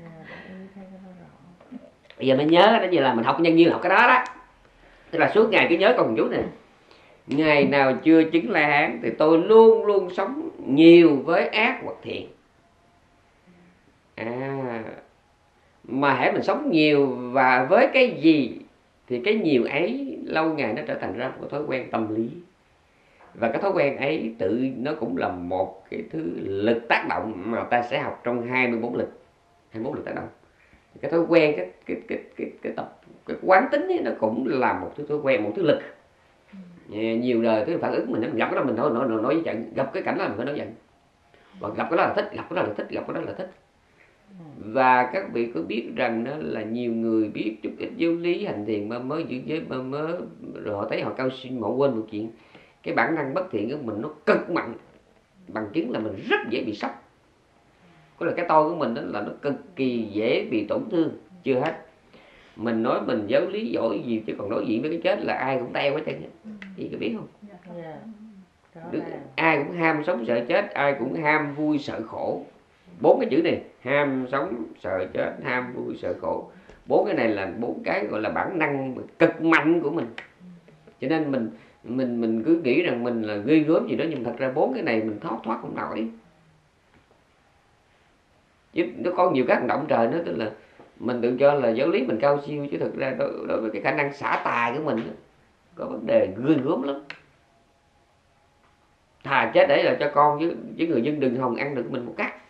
bây giờ mới nhớ đó, như là mình học nhân duyên học cái đó đó, tức là suốt ngày cứ nhớ con chú này, ngày nào chưa chứng La Hán thì tôi luôn luôn sống nhiều với ác hoặc thiện. À, mà hãy mình sống nhiều và với cái gì thì cái nhiều ấy lâu ngày nó trở thành ra một thói quen tâm lý. Và cái thói quen ấy tự nó cũng là một cái thứ lực tác động mà ta sẽ học trong hai mươi bốn lực, hai mươi bốn lực tác động. Cái thói quen, cái cái cái cái cái tập cái quán tính ấy, nó cũng là một thứ thói quen, một thứ lực. Nhiều đời cái phản ứng mình, mình gặp cái đó mình nói nói nói với giận, gặp cái cảnh đó mình phải nói giận. Và gặp cái đó là thích, gặp cái đó là thích, gặp cái đó là thích. Và các vị có biết rằng đó là nhiều người biết chút ít giáo lý hành thiền mà mới giữ giới mà mới rồi họ thấy họ cao siêu mà họ quên một chuyện, cái bản năng bất thiện của mình nó cực mạnh, bằng chứng là mình rất dễ bị sốc. Có là cái tôi của mình đó là nó cực kỳ dễ bị tổn thương. Chưa hết, mình nói mình giáo lý giỏi gì chứ còn đối diện với cái chết là ai cũng teo hết trơn. Chị có biết không? Đứa, ai cũng ham sống sợ chết, ai cũng ham vui sợ khổ. Bốn cái chữ này, ham sống sợ chết, ham vui sợ khổ, bốn cái này là bốn cái gọi là bản năng cực mạnh của mình. Cho nên mình mình mình cứ nghĩ rằng mình là ghê gớm gì đó, nhưng thật ra bốn cái này mình thoát thoát không nổi. Chứ nó có nhiều các hành động trời nữa, tức là mình tự cho là giáo lý mình cao siêu, chứ thực ra đối, đối với cái khả năng xả tài của mình đó, có vấn đề ghê gớm lắm. Thà chết để là cho con chứ, chứ người dân đừng hòng ăn được mình một cắt.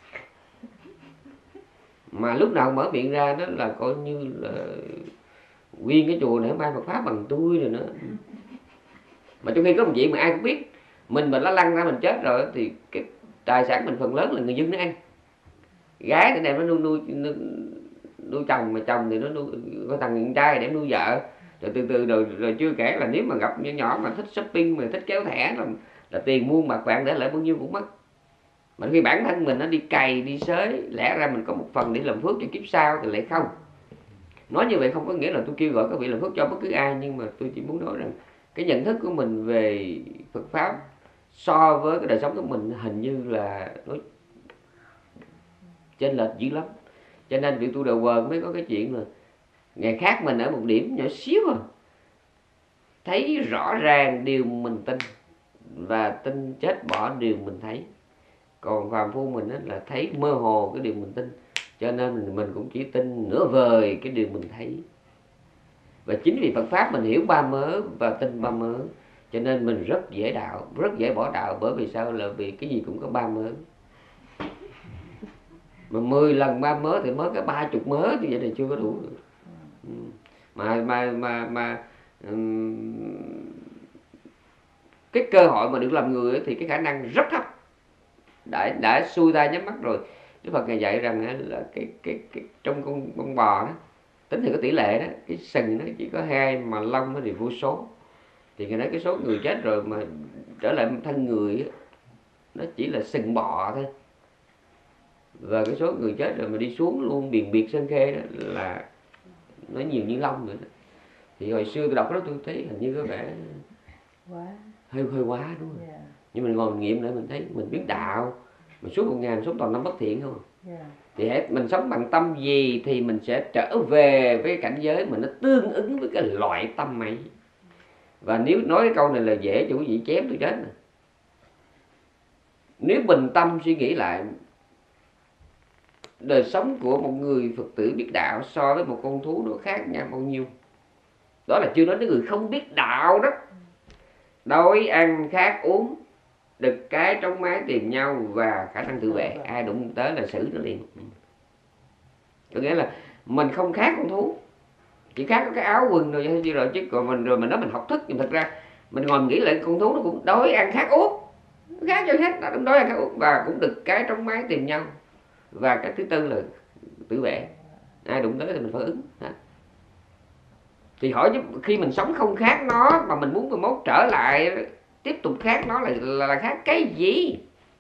Mà lúc nào mở miệng ra đó là coi như là nguyên cái chùa này mai Phật pháp bằng tôi rồi nữa. Mà trong khi có một chuyện mà ai cũng biết, mình mà nó lăn ra mình chết rồi thì cái tài sản mình phần lớn là người dân nó ăn. Gái thì đem nó nuôi nuôi nuôi, nuôi chồng, mà chồng thì nó nuôi có thằng con trai để nuôi vợ. Rồi từ từ rồi, rồi chưa kể là nếu mà gặp nhỏ nhỏ mà thích shopping, mà thích kéo thẻ là, là tiền muôn bạc vàng để lại bao nhiêu cũng mất. Mà khi bản thân mình nó đi cày đi xới, lẽ ra mình có một phần để làm phước cho kiếp sau thì lại không. Nói như vậy không có nghĩa là tôi kêu gọi các vị làm phước cho bất cứ ai, nhưng mà tôi chỉ muốn nói rằng cái nhận thức của mình về Phật pháp so với cái đời sống của mình hình như là nó chênh lệch dữ lắm. Cho nên vị tu đầu quần mới có cái chuyện là ngày khác mình ở một điểm nhỏ xíu à, thấy rõ ràng điều mình tin, và tin chết bỏ điều mình thấy. Còn phàm phu mình là thấy mơ hồ cái điều mình tin, cho nên mình, mình cũng chỉ tin nửa vời cái điều mình thấy. Và chính vì Phật pháp mình hiểu ba mớ và tin ba mớ, cho nên mình rất dễ đạo, rất dễ bỏ đạo. Bởi vì sao? Là vì cái gì cũng có ba mớ. Mà mười lần ba mớ thì mới có ba chục mớ, như vậy thì chưa có đủ được. Mà mà mà mà um, cái cơ hội mà được làm người thì cái khả năng rất thấp. Đã đã xuôi tay nhắm mắt rồi. Đức Phật Ngài dạy rằng là cái cái cái trong con con bò đó, tính thì có tỷ lệ đó, cái sừng nó chỉ có hai mà lông nó thì vô số. Thì Ngài nói cái số người chết rồi mà trở lại thân người nó chỉ là sừng bò thôi. Và cái số người chết rồi mà đi xuống luôn biển biệt Sơn Khê đó là nó nhiều như lông nữa đó. Thì hồi xưa tôi đọc cái đó tôi thấy hình như có vẻ quá. hơi hơi quá đúng không? Yeah. Nhưng mình ngồi mình nghiệm lại mình thấy mình biết đạo, mình suốt một ngày mình sống toàn năm bất thiện không. Yeah. Thì hãy mình sống bằng tâm gì thì mình sẽ trở về với cảnh giới mà nó tương ứng với cái loại tâm ấy. Và nếu nói cái câu này là dễ cho quý vị chém tôi chết nè. Nếu bình tâm suy nghĩ lại, đời sống của một người Phật tử biết đạo so với một con thú nó khác nhau bao nhiêu. Đó là chưa nói đến người không biết đạo đó. Đói ăn khát uống, đực cái trống mái tìm nhau và khả năng tự vệ. Ai đụng tới là xử nó liền. Có nghĩa là mình không khác con thú, chỉ khác có cái áo quần rồi chứ rồi chứ còn mình rồi mình nói mình học thức, nhưng thật ra mình ngồi mình nghĩ lại con thú nó cũng đói ăn khát uống, nó khác cho hết, nó cũng đói ăn khát uống và cũng đực cái trống mái tìm nhau. Và cái thứ tư là tự vệ, ai đụng tới thì mình phải ứng. Thì hỏi chứ khi mình sống không khác nó mà mình muốn mai mốt trở lại tiếp tục khác nó là, là, là khác cái gì?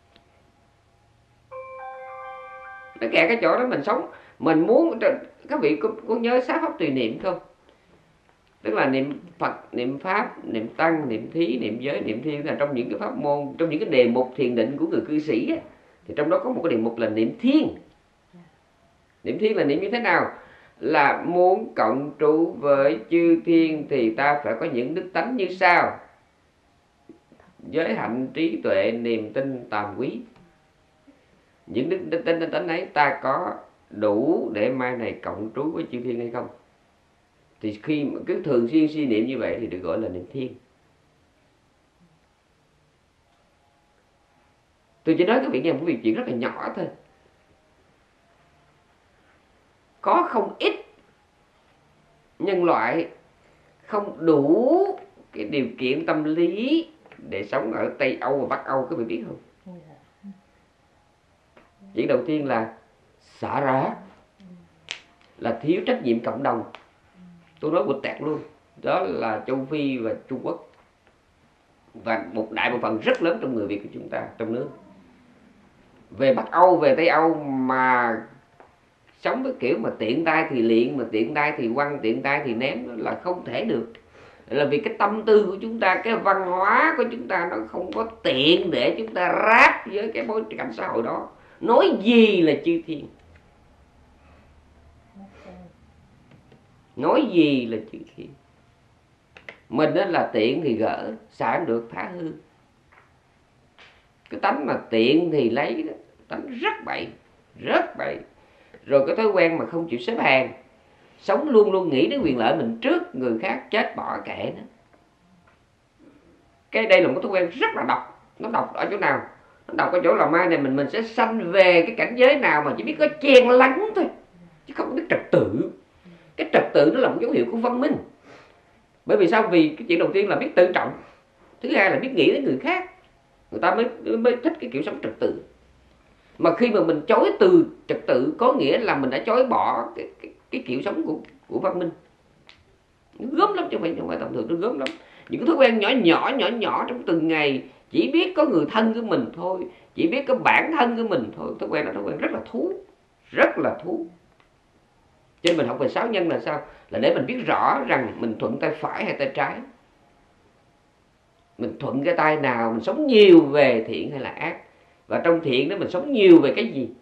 Nó kẹt cái chỗ đó mình sống. Mình muốn, các vị có, có nhớ sáu pháp tùy niệm không? Tức là niệm Phật, niệm Pháp, niệm Tăng, niệm Thí, niệm Giới, niệm Thiên. Là trong những cái pháp môn, trong những cái đề mục thiền định của người cư sĩ á, thì trong đó có một cái đề mục là niệm Thiên. Niệm Thiên là niệm như thế nào? Là muốn cộng trụ với chư thiên thì ta phải có những đức tánh như sau: giới hạnh, trí tuệ, niềm tin, tàm quý. Những đức, đức tính, đức tánh ấy ta có đủ để mai này cộng trú với chư thiên hay không? Thì khi cứ thường xuyên suy niệm như vậy thì được gọi là niệm Thiên. Tôi chỉ nói các vị nghe một cái chuyện rất là nhỏ thôi. Có không ít nhân loại không đủ cái điều kiện tâm lý để sống ở Tây Âu và Bắc Âu, các vị biết không? Chuyện đầu tiên là xả rã, là thiếu trách nhiệm cộng đồng. Tôi nói bụt tẹt luôn, đó là châu Phi và Trung Quốc, và một đại bộ phận rất lớn trong người Việt của chúng ta trong nước. Về Bắc Âu, về Tây Âu mà sống với kiểu mà tiện tay thì liện, mà tiện tay thì quăng, tiện tay thì ném là không thể được. Là vì cái tâm tư của chúng ta, cái văn hóa của chúng ta nó không có tiện để chúng ta ráp với cái bối cảnh xã hội đó. Nói gì là chư thiên, nói gì là chư thiên. Mình đó là tiện thì gỡ, xài không được phá hư. Cái tánh mà tiện thì lấy đó, tánh rất bậy, rất bậy. Rồi cái thói quen mà không chịu xếp hàng, sống luôn luôn nghĩ đến quyền lợi mình trước người khác, chết bỏ kệ nó. Cái đây là một thói quen rất là độc. Nó độc ở chỗ nào? Nó độc ở chỗ là mai này mình mình sẽ sanh về cái cảnh giới nào mà chỉ biết có chen lắng thôi, chứ không biết trật tự. Cái trật tự nó là một dấu hiệu của văn minh. Bởi vì sao? Vì cái chuyện đầu tiên là biết tự trọng, thứ hai là biết nghĩ đến người khác. Người ta mới mới thích cái kiểu sống trật tự. Mà khi mà mình chối từ trật tự có nghĩa là mình đã chối bỏ cái, cái, cái kiểu sống của, của văn minh. Nó gớm lắm chứ không phải, không phải tầm thường, nó gớm lắm. Những cái thói quen nhỏ nhỏ nhỏ nhỏ trong từng ngày, chỉ biết có người thân của mình thôi, chỉ biết có bản thân của mình thôi. Thói quen là thói quen rất là thú, rất là thú. Cho nên mình học về sáu nhân là sao? Là để mình biết rõ rằng mình thuận tay phải hay tay trái. Mình thuận cái tay nào, mình sống nhiều về thiện hay là ác. Và trong thiện đó mình sống nhiều về cái gì?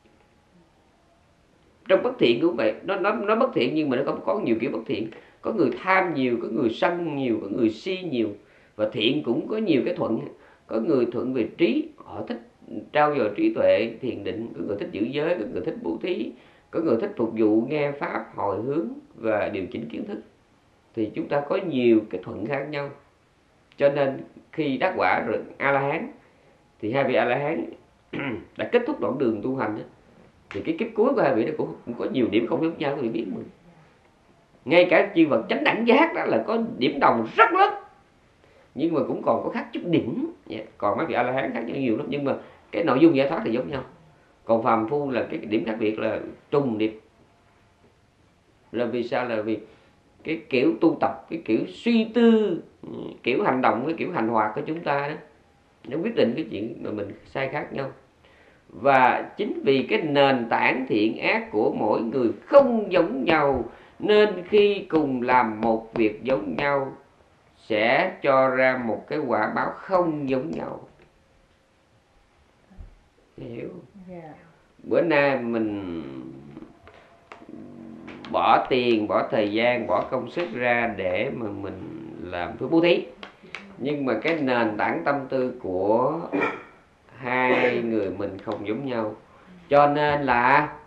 Trong bất thiện cũng vậy, nó, nó, nó bất thiện nhưng mà nó có, có nhiều kiểu bất thiện. Có người tham nhiều, có người sân nhiều, có người si nhiều. Và thiện cũng có nhiều cái thuận. Có người thuận về trí, họ thích trao dồi trí tuệ, thiền định. Có người thích giữ giới, có người thích bố thí, có người thích phục vụ, nghe pháp, hồi hướng và điều chỉnh kiến thức. Thì chúng ta có nhiều cái thuận khác nhau. Cho nên khi đắc quả rồi A-la-hán, thì hai vị A-la-hán đã kết thúc đoạn đường tu hành đó. Thì cái kiếp cuối của hai vị đó cũng, cũng có nhiều điểm không giống nhau, các vị biết mà. Ngay cả chư vật chánh đẳng giác đó là có điểm đồng rất lớn, nhưng mà cũng còn có khác chút điểm. Còn mấy vị A-la-hán khác nhau nhiều lắm, nhưng mà cái nội dung giải thoát thì giống nhau. Còn phàm phu là cái điểm khác biệt là trùng điệp. Là vì sao? Là vì cái kiểu tu tập, cái kiểu suy tư, kiểu hành động, cái kiểu hành hoạt của chúng ta đó, nó quyết định cái chuyện mà mình sai khác nhau. Và chính vì cái nền tảng thiện ác của mỗi người không giống nhau, nên khi cùng làm một việc giống nhau sẽ cho ra một cái quả báo không giống nhau. Hiểu? Yeah. Bữa nay mình bỏ tiền, bỏ thời gian, bỏ công sức ra để mà mình làm phước bố thí, nhưng mà cái nền tảng tâm tư của hai người mình không giống nhau. Cho nên là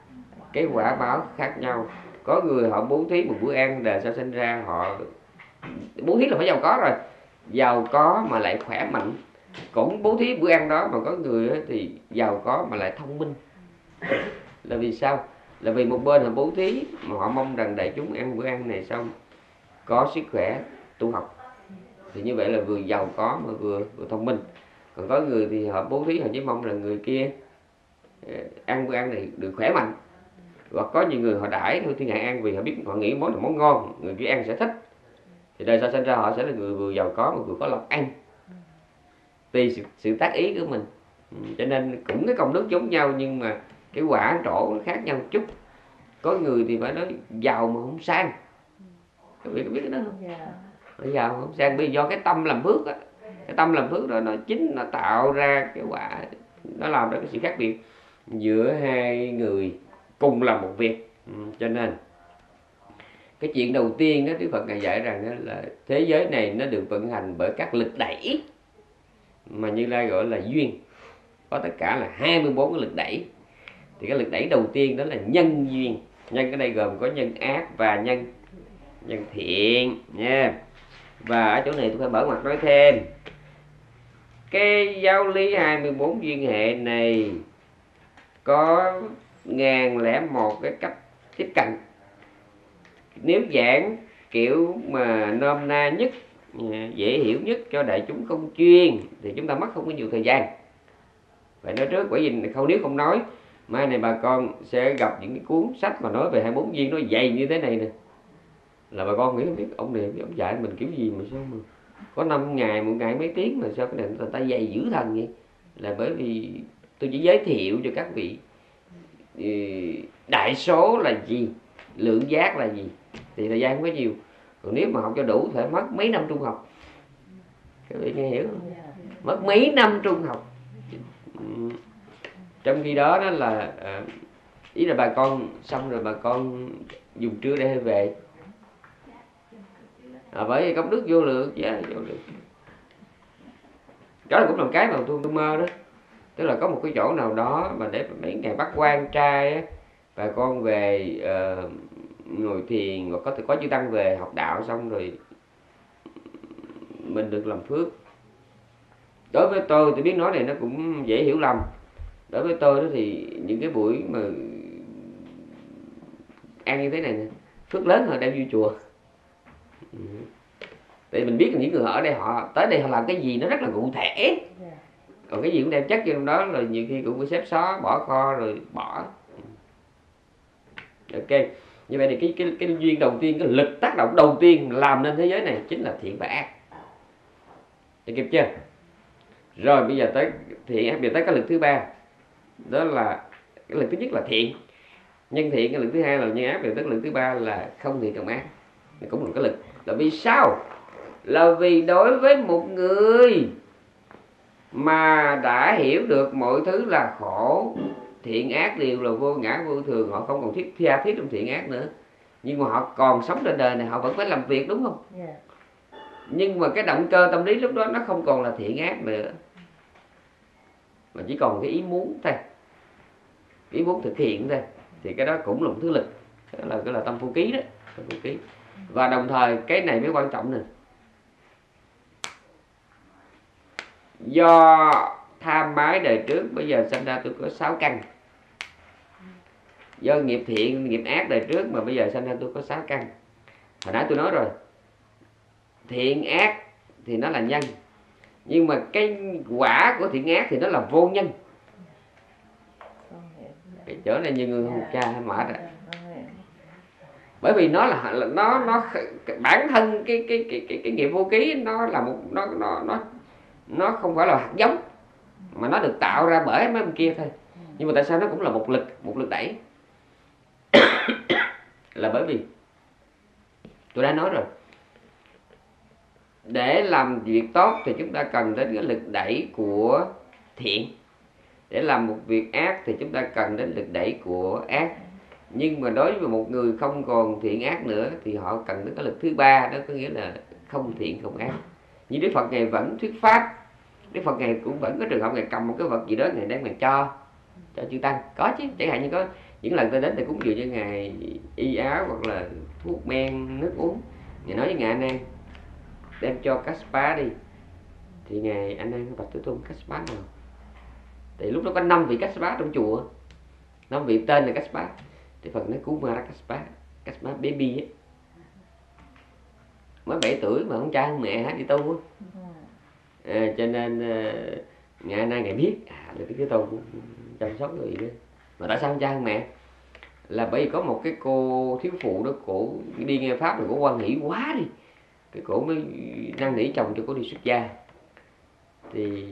cái quả báo khác nhau. Có người họ bố thí một bữa ăn đời sau sinh ra họ bố thí là phải giàu có rồi, giàu có mà lại khỏe mạnh, cũng bố thí bữa ăn đó. Mà có người thì giàu có mà lại thông minh. Là vì sao? Là vì một bên họ bố thí mà họ mong rằng đại chúng ăn bữa ăn này xong có sức khỏe tu học, thì như vậy là vừa giàu có mà vừa vừa thông minh. Còn có người thì họ bố thí họ chỉ mong rằng người kia ăn bữa ăn này được khỏe mạnh. Hoặc có nhiều người họ đãi theo thiên hạ ăn vì họ biết, họ nghĩ món là món ngon, người kia ăn sẽ thích, thì đời sau sinh ra họ sẽ là người vừa giàu có mà vừa có lòng ăn, tùy sự, sự tác ý của mình. Cho nên cũng cái công đức giống nhau nhưng mà cái quả trổ nó khác nhau một chút. Có người thì phải nói giàu mà không sang. Các vị có biết cái đó không? Dạ. Nó giàu mà không sang vì do cái tâm làm phước á. Cái tâm làm phước đó nó chính nó tạo ra cái quả, nó làm ra cái sự khác biệt giữa hai người cùng làm một việc. Ừ, cho nên cái chuyện đầu tiên đó Đức Phật Ngài dạy rằng đó là thế giới này nó được vận hành bởi các lực đẩy mà Như Lai gọi là duyên. Có tất cả là hai mươi bốn cái lực đẩy. Thì cái lực đẩy đầu tiên đó là nhân duyên. Nhân ở đây gồm có nhân ác và nhân nhân thiện nha. Và ở chỗ này tôi phải mở mặt nói thêm, cái giáo lý hai mươi bốn duyên hệ này có ngàn lẻ một cái cách tiếp cận. Nếu giảng kiểu mà nôm na nhất, dễ hiểu nhất cho đại chúng không chuyên thì chúng ta mất không có nhiều thời gian. Phải nói trước, bởi vì không nếu không nói mai này bà con sẽ gặp những cái cuốn sách mà nói về hai mươi bốn duyên nó dày như thế này nè, là bà con nghĩ không biết ông này ông dạy mình kiểu gì mà sao mà có năm ngày một ngày mấy tiếng mà sao cái này người ta dày dữ thần vậy. Là bởi vì tôi chỉ giới thiệu cho các vị đại số là gì, lượng giác là gì, thì thời gian không có nhiều. Còn nếu mà học cho đủ phải mất mấy năm trung học. Các vị nghe hiểu không? Mất mấy năm trung học. Trong khi đó đó là ý là bà con xong rồi bà con dùng trưa để về. À, bởi vì công đức vô lượng, yeah, vô lượng. Đó là cũng là một cái mà tôi, tôi mơ đó. Tức là có một cái chỗ nào đó mà để mấy ngày bắt quan trai á, bà con về uh, ngồi thiền, hoặc có thể có chư tăng về học đạo xong rồi mình được làm phước. Đối với tôi, tôi biết nói này nó cũng dễ hiểu lầm. Đối với tôi đó thì những cái buổi mà ăn như thế này nè, phước lớn hơn đem vô chùa. Ừ. Tại mình biết là những người ở đây họ tới đây họ làm cái gì nó rất là cụ thể. Còn cái gì cũng đem chất vô trong đó là nhiều khi cũng phải xếp xó, bỏ kho rồi bỏ. Ok. Như vậy thì cái, cái, cái duyên đầu tiên, cái lực tác động đầu tiên làm nên thế giới này chính là thiện và ác. Được kịp chưa? Rồi bây giờ tới thiện ác, bây giờ tới cái lực thứ ba. Đó là cái lực thứ nhất là thiện, nhân thiện. Cái lực thứ hai là nhân ác. Rồi tới lực thứ ba là không thiện cộng ác. Thì cũng là cái lực. Là vì sao? Là vì đối với một người mà đã hiểu được mọi thứ là khổ, thiện ác đều là vô ngã vô thường, họ không còn thiết tha thiết trong thiện ác nữa, nhưng mà họ còn sống trên đời này, họ vẫn phải làm việc, đúng không? Yeah. Nhưng mà cái động cơ tâm lý lúc đó nó không còn là thiện ác nữa, mà chỉ còn cái ý muốn thôi, ý muốn thực hiện thôi. Thì cái đó cũng là một thứ lực, đó là cái là tâm phu ký đó, tâm phu ký. Và đồng thời cái này mới quan trọng nè, do tham ái đời trước bây giờ sinh ra tôi có sáu căn. Do nghiệp thiện, nghiệp ác đời trước mà bây giờ sinh ra tôi có sáu căn. Hồi nãy tôi nói rồi, thiện ác thì nó là nhân, nhưng mà cái quả của thiện ác thì nó là vô nhân. Cái chỗ này nhiều người không cha hay mệt rồi. Bởi vì nó là nó nó bản thân cái cái cái cái, cái nghiệp vô ký nó là một nó nó nó nó không phải là hạt giống mà nó được tạo ra bởi mấy bên kia thôi. Nhưng mà tại sao nó cũng là một lực, một lực đẩy? Là bởi vì tôi đã nói rồi, để làm việc tốt thì chúng ta cần đến cái lực đẩy của thiện. Để làm một việc ác thì chúng ta cần đến lực đẩy của ác. Nhưng mà đối với một người không còn thiện ác nữa thì họ cần đến cái lực thứ ba, đó có nghĩa là không thiện không ác. Như Đức Phật Ngài vẫn thuyết pháp, Đức Phật Ngài cũng vẫn có trường hợp Ngài cầm một cái vật gì đó Ngài đem Ngài cho cho chư tăng. Có chứ, chẳng hạn như có những lần tôi đến thì cúng dường cho ngài y áo hoặc là thuốc men, nước uống. Ngài nói với ngài A Nan đem cho Kassapa đi, thì ngài A Nan bạch Thế Tôn Kassapa nào? Thì lúc đó có năm vị Kassapa trong chùa, năm vị tên là Kassapa. Thì Phật nói Kumara Kassapa, Kassapa baby ấy, mới bảy tuổi mà không cha không mẹ hả đi tu á. À, cho nên uh, ngài A Nan ngài biết à, là cái Tôn cũng chăm sóc người đó. Mà tại sao không cha không mẹ? Là bởi vì có một cái cô thiếu phụ đó, cổ đi nghe pháp rồi cổ hoan hỷ quá đi, cái cổ mới năn nỉ chồng cho cổ đi xuất gia. Thì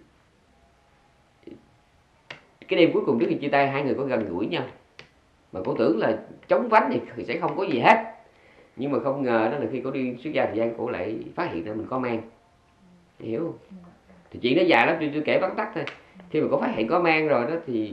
cái đêm cuối cùng trước khi chia tay, hai người có gần gũi nhau, mà cổ tưởng là chống vánh thì sẽ không có gì hết, nhưng mà không ngờ đó là khi cổ đi xuất gia thời gian, cổ lại phát hiện ra mình có mang, hiểu không? Thì chuyện nó dài lắm, tôi, tôi kể vắn tắt thôi. Khi mà cổ phát hiện có mang rồi đó thì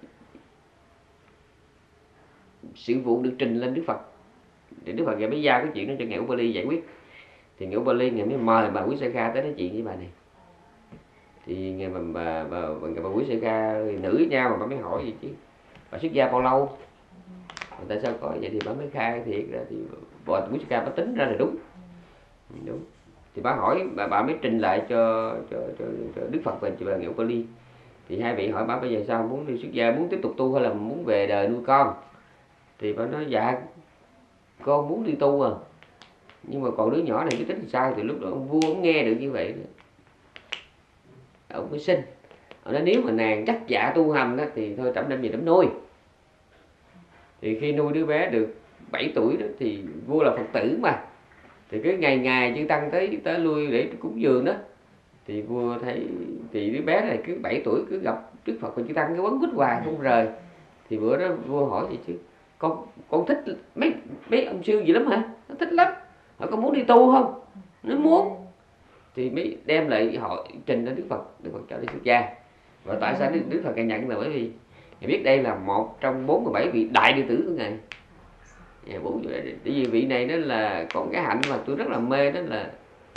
sự vụ được trình lên Đức Phật, thì Đức Phật mới giao cái chuyện đó cho ngài Upali giải quyết. Thì ngài Upali ngài mới mời bà Quý Sa Kha tới nói chuyện với bà này. Thì ngài bà bà bà, bà, bà Quý Sa Kha nữ với nhau mà bà mới hỏi gì chứ, bà xuất gia bao lâu? Mà tại sao có vậy? Thì bà mới khai thiệt ra, thì bà Quý Sa Kha bà tính ra là đúng, đúng. Thì bà hỏi, bà, bà mới trình lại cho, cho, cho, cho Đức Phật và cho bà ngài Upali. Thì hai vị hỏi bà bây giờ sao, muốn đi xuất gia, muốn tiếp tục tu hay là muốn về đời nuôi con? Thì bà nói dạ con muốn đi tu à, nhưng mà còn đứa nhỏ này cái tính thì sao? Thì lúc đó ông vua ông nghe được như vậy, ông mới xin. Ông nói nếu mà nàng chắc dạ tu hành đó, thì thôi trẫm đem về trẫm nuôi. Thì khi nuôi đứa bé được bảy tuổi đó, thì vua là Phật tử mà, thì cứ ngày ngày chư tăng tới tới lui để cúng dường đó. Thì vua thấy thì đứa bé này cứ bảy tuổi cứ gặp Đức Phật và chư tăng cứ quấn quýt hoài không rời. Thì bữa đó vua hỏi gì chứ, con con thích mấy mấy ông sư gì lắm hả? Nó thích lắm. Hỏi con muốn đi tu không? Nó muốn. Thì mới đem lại họ trình đến Đức Phật, Đức Phật cho đi xuất gia. Và tại sao Đức Phật ngài nhận là bởi vì ngài biết đây là một trong bốn mươi bảy vị đại đệ tử của ngài. Bốn bởi vì vị này đó là còn cái hạnh mà tôi rất là mê, đó là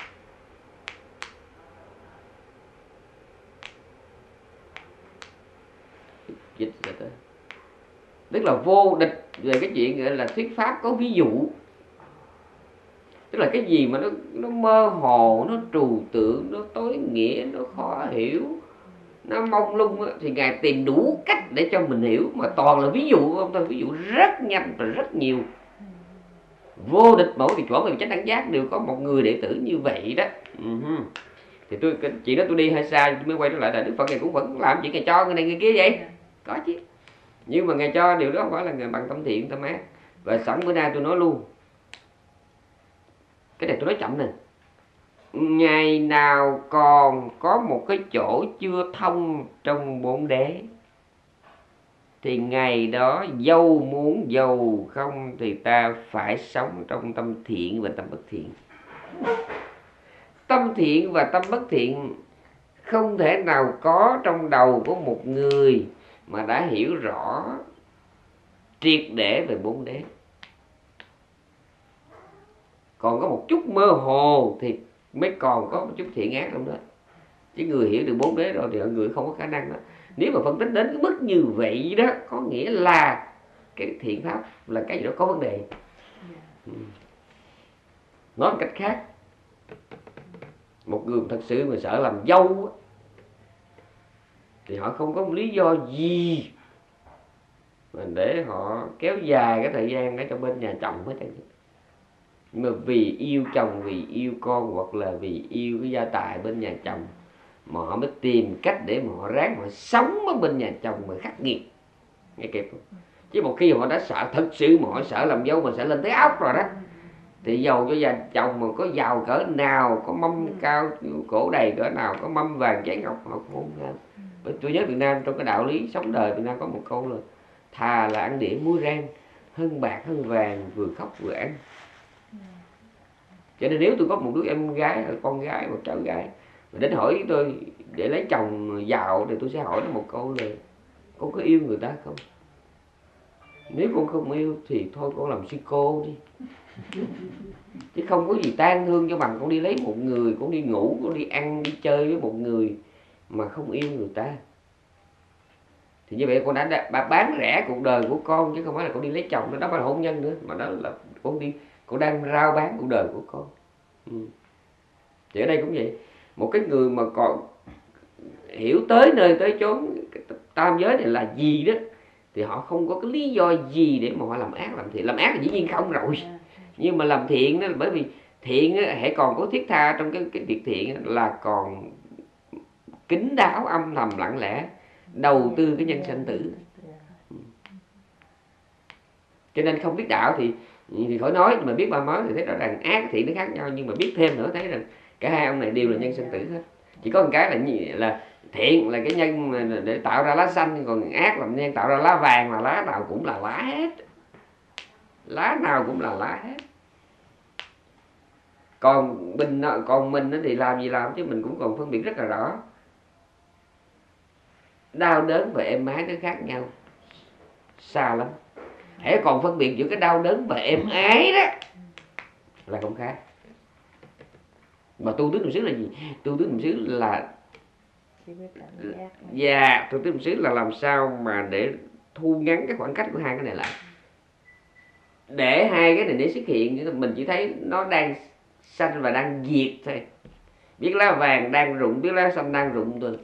dịch là tới, tức là vô địch về cái chuyện gọi là thuyết pháp có ví dụ. Tức là cái gì mà nó nó mơ hồ, nó trừu tượng, nó tối nghĩa, nó khó hiểu, nó mông lung á, thì ngài tìm đủ cách để cho mình hiểu, mà toàn là ví dụ không thôi, ví dụ rất nhanh và rất nhiều. Vô địch mỗi vị chỗ, mỗi vị chánh đẳng giác đều có một người đệ tử như vậy đó. Uh-huh. Thì tôi cái chuyện đó tôi đi hơi xa, tôi mới quay trở lại là Đức Phật này cũng vẫn làm chuyện ngài cho người này người kia vậy, có chứ. Nhưng mà ngài cho điều đó không phải là ngài bằng tâm thiện tâm ác. Và sẵn bữa nay tôi nói luôn, cái này tôi nói chậm nè, ngày nào còn có một cái chỗ chưa thông trong bốn đế, thì ngày đó dâu muốn dầu không thì ta phải sống trong tâm thiện và tâm bất thiện. Tâm thiện và tâm bất thiện không thể nào có trong đầu của một người mà đã hiểu rõ triệt để về bốn đế. Còn có một chút mơ hồ thì mới còn có một chút thiện ác trong đó. Chứ người hiểu được bốn đế rồi thì người không có khả năng đó. Nếu mà phân tích đến cái mức như vậy đó, có nghĩa là cái thiện pháp là cái gì đó có vấn đề. Nói một cách khác, một người thật sự mà sợ làm dâu thì họ không có một lý do gì mà để họ kéo dài cái thời gian ở trong bên nhà chồng hết. Nhưng mà vì yêu chồng, vì yêu con, hoặc là vì yêu cái gia tài bên nhà chồng, mà họ mới tìm cách để mà họ ráng họ sống ở bên nhà chồng mà khắc nghiệt. Nghe kịp không? Chứ một khi họ đã sợ thật sự mà họ sợ làm dâu mà sợ lên tới óc rồi đó, thì dầu cho gia chồng mà có giàu cỡ nào, có mâm cao cổ đầy cỡ nào, có mâm vàng chén ngọc, họ cũng không làm. Tôi nhớ Việt Nam trong cái đạo lý sống đời Việt Nam có một câu là thà là ăn đĩa muối rang hơn bạc hơn vàng, vừa khóc vừa ăn. Cho nên nếu tôi có một đứa em gái, con gái, một cháu gái mà đến hỏi tôi để lấy chồng giàu, thì tôi sẽ hỏi nó một câu là con có yêu người ta không? Nếu con không yêu thì thôi con làm sư cô đi. Chứ không có gì tan thương cho bằng con đi lấy một người, con đi ngủ, con đi ăn, đi chơi với một người mà không yêu người ta. Thì như vậy con đã, đã bán rẻ cuộc đời của con, chứ không phải là con đi lấy chồng, nó đó phải là hôn nhân nữa, mà đó là con đi con đang rao bán cuộc đời của con. Ừ. Thì ở đây cũng vậy, một cái người mà còn hiểu tới nơi tới chốn tam giới này là gì đó, thì họ không có cái lý do gì để mà họ làm ác làm thiện. Làm ác là dĩ nhiên không rồi, nhưng mà làm thiện đó là bởi vì thiện á, hãy còn có thiết tha trong cái cái việc thiện á, là còn kín đáo âm thầm lặng lẽ đầu tư cái nhân sanh tử. Cho nên không biết đạo thì thì khỏi nói, mà biết ba mối thì thấy rõ ràng ác thiện nó khác nhau, nhưng mà biết thêm nữa thấy rằng cả hai ông này đều là nhân sanh tử hết. Chỉ có một cái là là thiện là cái nhân mà để tạo ra lá xanh, còn ác là nhân tạo ra lá vàng, là lá nào cũng là lá hết, lá nào cũng là lá hết. Còn mình còn mình thì làm gì làm, chứ mình cũng còn phân biệt rất là rõ. Đau đớn và êm ái nó khác nhau xa lắm. Hãy còn phân biệt giữa cái đau đớn và êm ái đó là không khác. Mà tu tứ niệm xứ là gì? Tu tứ niệm xứ là Dạ, tu tứ niệm xứ là làm sao mà để thu ngắn cái khoảng cách của hai cái này lại, để hai cái này để xuất hiện, mình chỉ thấy nó đang xanh và đang diệt thôi. Biết lá vàng đang rụng, biết lá xanh đang rụng thôi.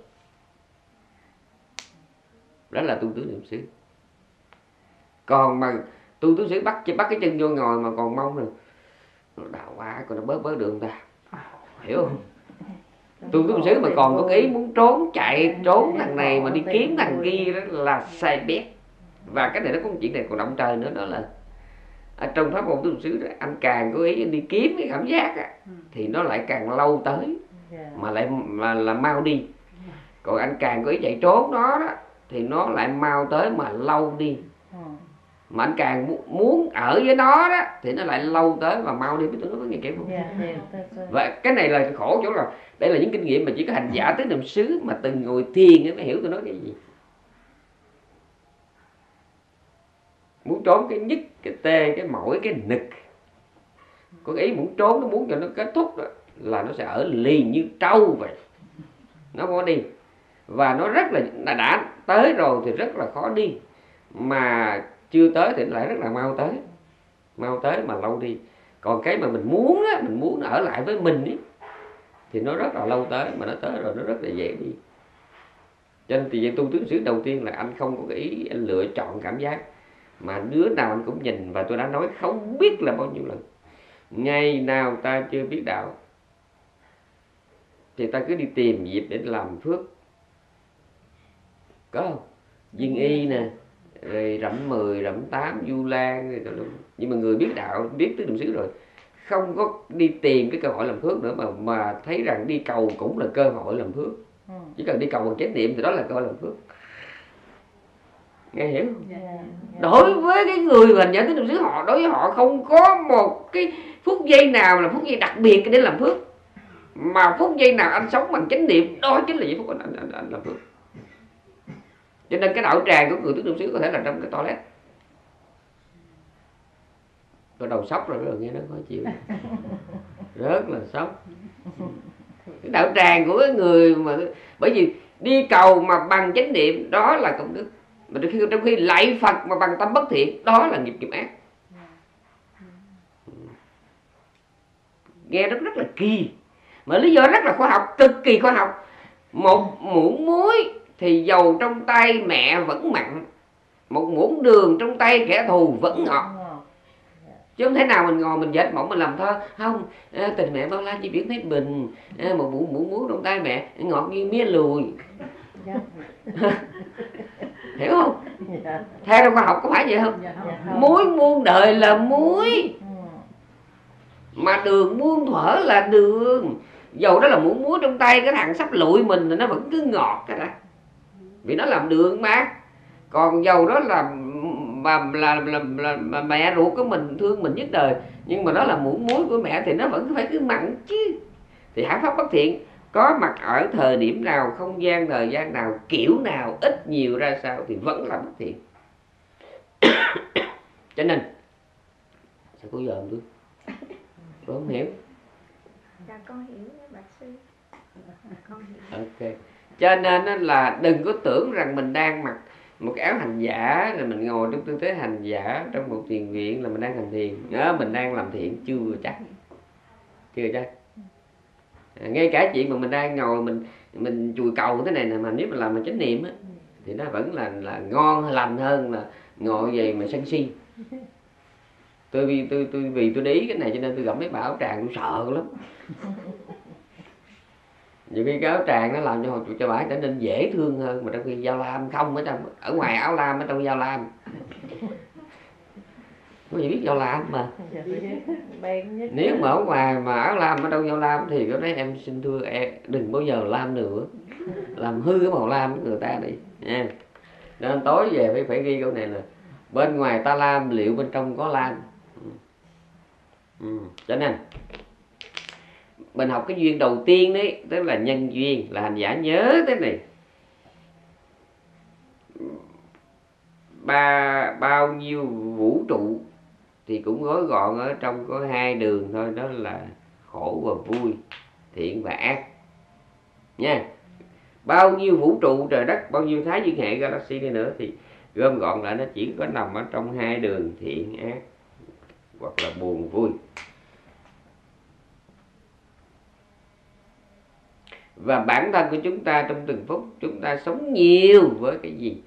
Đó là tu tứ niệm xứ. Còn mà tu tứ xứ bắt bắt cái chân vô ngồi mà còn mong rồi nó đau quá, còn nó bớt bớt được ta, hiểu không? Tu tứ niệm xứ mà còn có cái ý muốn trốn chạy, trốn thằng này mà đi kiếm thằng kia, đó là sai bét. Và cái này nó có một chuyện này còn động trời nữa, đó là ở trong pháp môn tứ niệm xứ đó, anh càng có ý anh đi kiếm cái cảm giác á, thì nó lại càng lâu tới mà lại mà là mau đi. Còn anh càng có ý chạy trốn nó đó thì nó lại mau tới mà lâu đi. Mà anh càng muốn ở với nó đó thì nó lại lâu tới và mau đi. Biết tôi nói có nghe kiểu không? Và cái này là khổ chỗ là đây là những kinh nghiệm mà chỉ có hành giả tứ niệm xứ mà từng ngồi thiền mới hiểu tôi nói cái gì. Muốn trốn cái nhức, cái tê, cái mỏi, cái nực, có ý muốn trốn, nó muốn cho nó kết thúc đó, là nó sẽ ở liền như trâu vậy, nó không có đi. Và nó rất là đã, đã tới rồi thì rất là khó đi, mà chưa tới thì lại rất là mau tới, mau tới mà lâu đi. Còn cái mà mình muốn á, mình muốn ở lại với mình ấy, thì nó rất là lâu tới, mà nó tới rồi nó rất là dễ đi. Cho nên thì về tu tứ xứ đầu tiên là anh không có cái ý anh lựa chọn cảm giác, mà đứa nào anh cũng nhìn. Và tôi đã nói không biết là bao nhiêu lần, ngày nào ta chưa biết đạo thì ta cứ đi tìm dịp để làm phước, có không? Duyên y nè, rồi rậm mười, rậm tám, du lan. Nhưng mà người biết đạo, biết tứ niệm xứ rồi, không có đi tìm cái cơ hội làm phước nữa, mà mà thấy rằng đi cầu cũng là cơ hội làm phước. Chỉ cần đi cầu bằng chánh niệm thì đó là cơ hội làm phước. Nghe hiểu không? Yeah, yeah. Đối với cái người mà hành giả tứ niệm xứ, họ đối với họ không có một cái phút giây nào là phút giây đặc biệt để làm phước, mà phút giây nào anh sống bằng chánh niệm, đó chính là giây phút anh, anh, anh, anh làm phước. Cho nên cái đạo tràng của người tứ niệm xứ có thể là trong cái toilet. Có đầu sốc rồi, rồi nghe nó khó chịu, rất là sốc. Cái đạo tràng của cái người mà, bởi vì đi cầu mà bằng chánh niệm đó là công đức, mà trong khi, trong khi lạy Phật mà bằng tâm bất thiện đó là nghiệp nghiệp ác. Nghe rất rất là kỳ, mà lý do rất là khoa học, cực kỳ khoa học. Một muỗng muối thì dầu trong tay mẹ vẫn mặn, một muỗng đường trong tay kẻ thù vẫn ngọt. Chứ không thể nào mình ngồi mình dệt mộng mình làm thơ. Không, à, tình mẹ bao la chỉ biết thấy bình, à, một muỗng muỗng muối trong tay mẹ ngọt như mía lùi. Hiểu không? Dạ. Theo trong khoa học có phải vậy không? Dạ, không. Muối muôn đời là muối, mà đường muôn thuở là đường. Dầu đó là muỗng muối trong tay cái thằng sắp lụi mình thì nó vẫn cứ ngọt cái đó, vì nó làm đường mà. Còn dầu đó là mà là, là, là, là, là mẹ ruột của mình thương mình nhất đời, nhưng mà nó là muỗng muối của mẹ thì nó vẫn phải cứ mặn chứ. Thì hạnh pháp bất thiện có mặt ở thời điểm nào, không gian, thời gian nào, kiểu nào, ít nhiều ra sao thì vẫn là bất thiện. Cho nên sao có giờ tôi tôi không hiểu. Dạ con hiểu nha bác sư. Con hiểu. Ok. Cho nên là đừng có tưởng rằng mình đang mặc một cái áo hành giả, rồi mình ngồi trong tư thế hành giả trong một thiền viện là mình đang hành thiền, đó, mình đang làm thiện chưa chắc, chưa chắc. À, ngay cả chuyện mà mình đang ngồi mình mình chùi cầu thế này nè, mà nếu mình làm mà chánh niệm á thì nó vẫn là là ngon lành hơn là ngồi về mà sân si. Tôi vì tôi tôi vì tôi để ý cái này cho nên tôi gặp mấy bà áo tràng tôi sợ lắm. Nhiều khi cái áo tràng nó làm cho cho bà trở nên dễ thương hơn, mà trong khi Dao Lam không, ở trong ở ngoài áo lam, ở trong Dao Lam. Có gì biết Dao Lam mà. Nếu mà ở ngoài mà áo lam ở trong Dao Lam thì có nói em xin thưa em đừng bao giờ lam nữa, làm hư cái màu lam của người ta đi nha. Nên tối về phải phải ghi câu này là bên ngoài ta lam liệu bên trong có lam. Ừ. Cho nên mình học cái duyên đầu tiên đấy, tức là nhân duyên, là hành giả nhớ thế này. Ba bao nhiêu vũ trụ thì cũng gói gọn ở trong có hai đường thôi, đó là khổ và vui, thiện và ác nha. Bao nhiêu vũ trụ trời đất, bao nhiêu thái dương hệ galaxy đi nữa thì gom gọn lại nó chỉ có nằm ở trong hai đường thiện ác hoặc là buồn vui. Và bản thân của chúng ta trong từng phút chúng ta sống nhiều với cái gì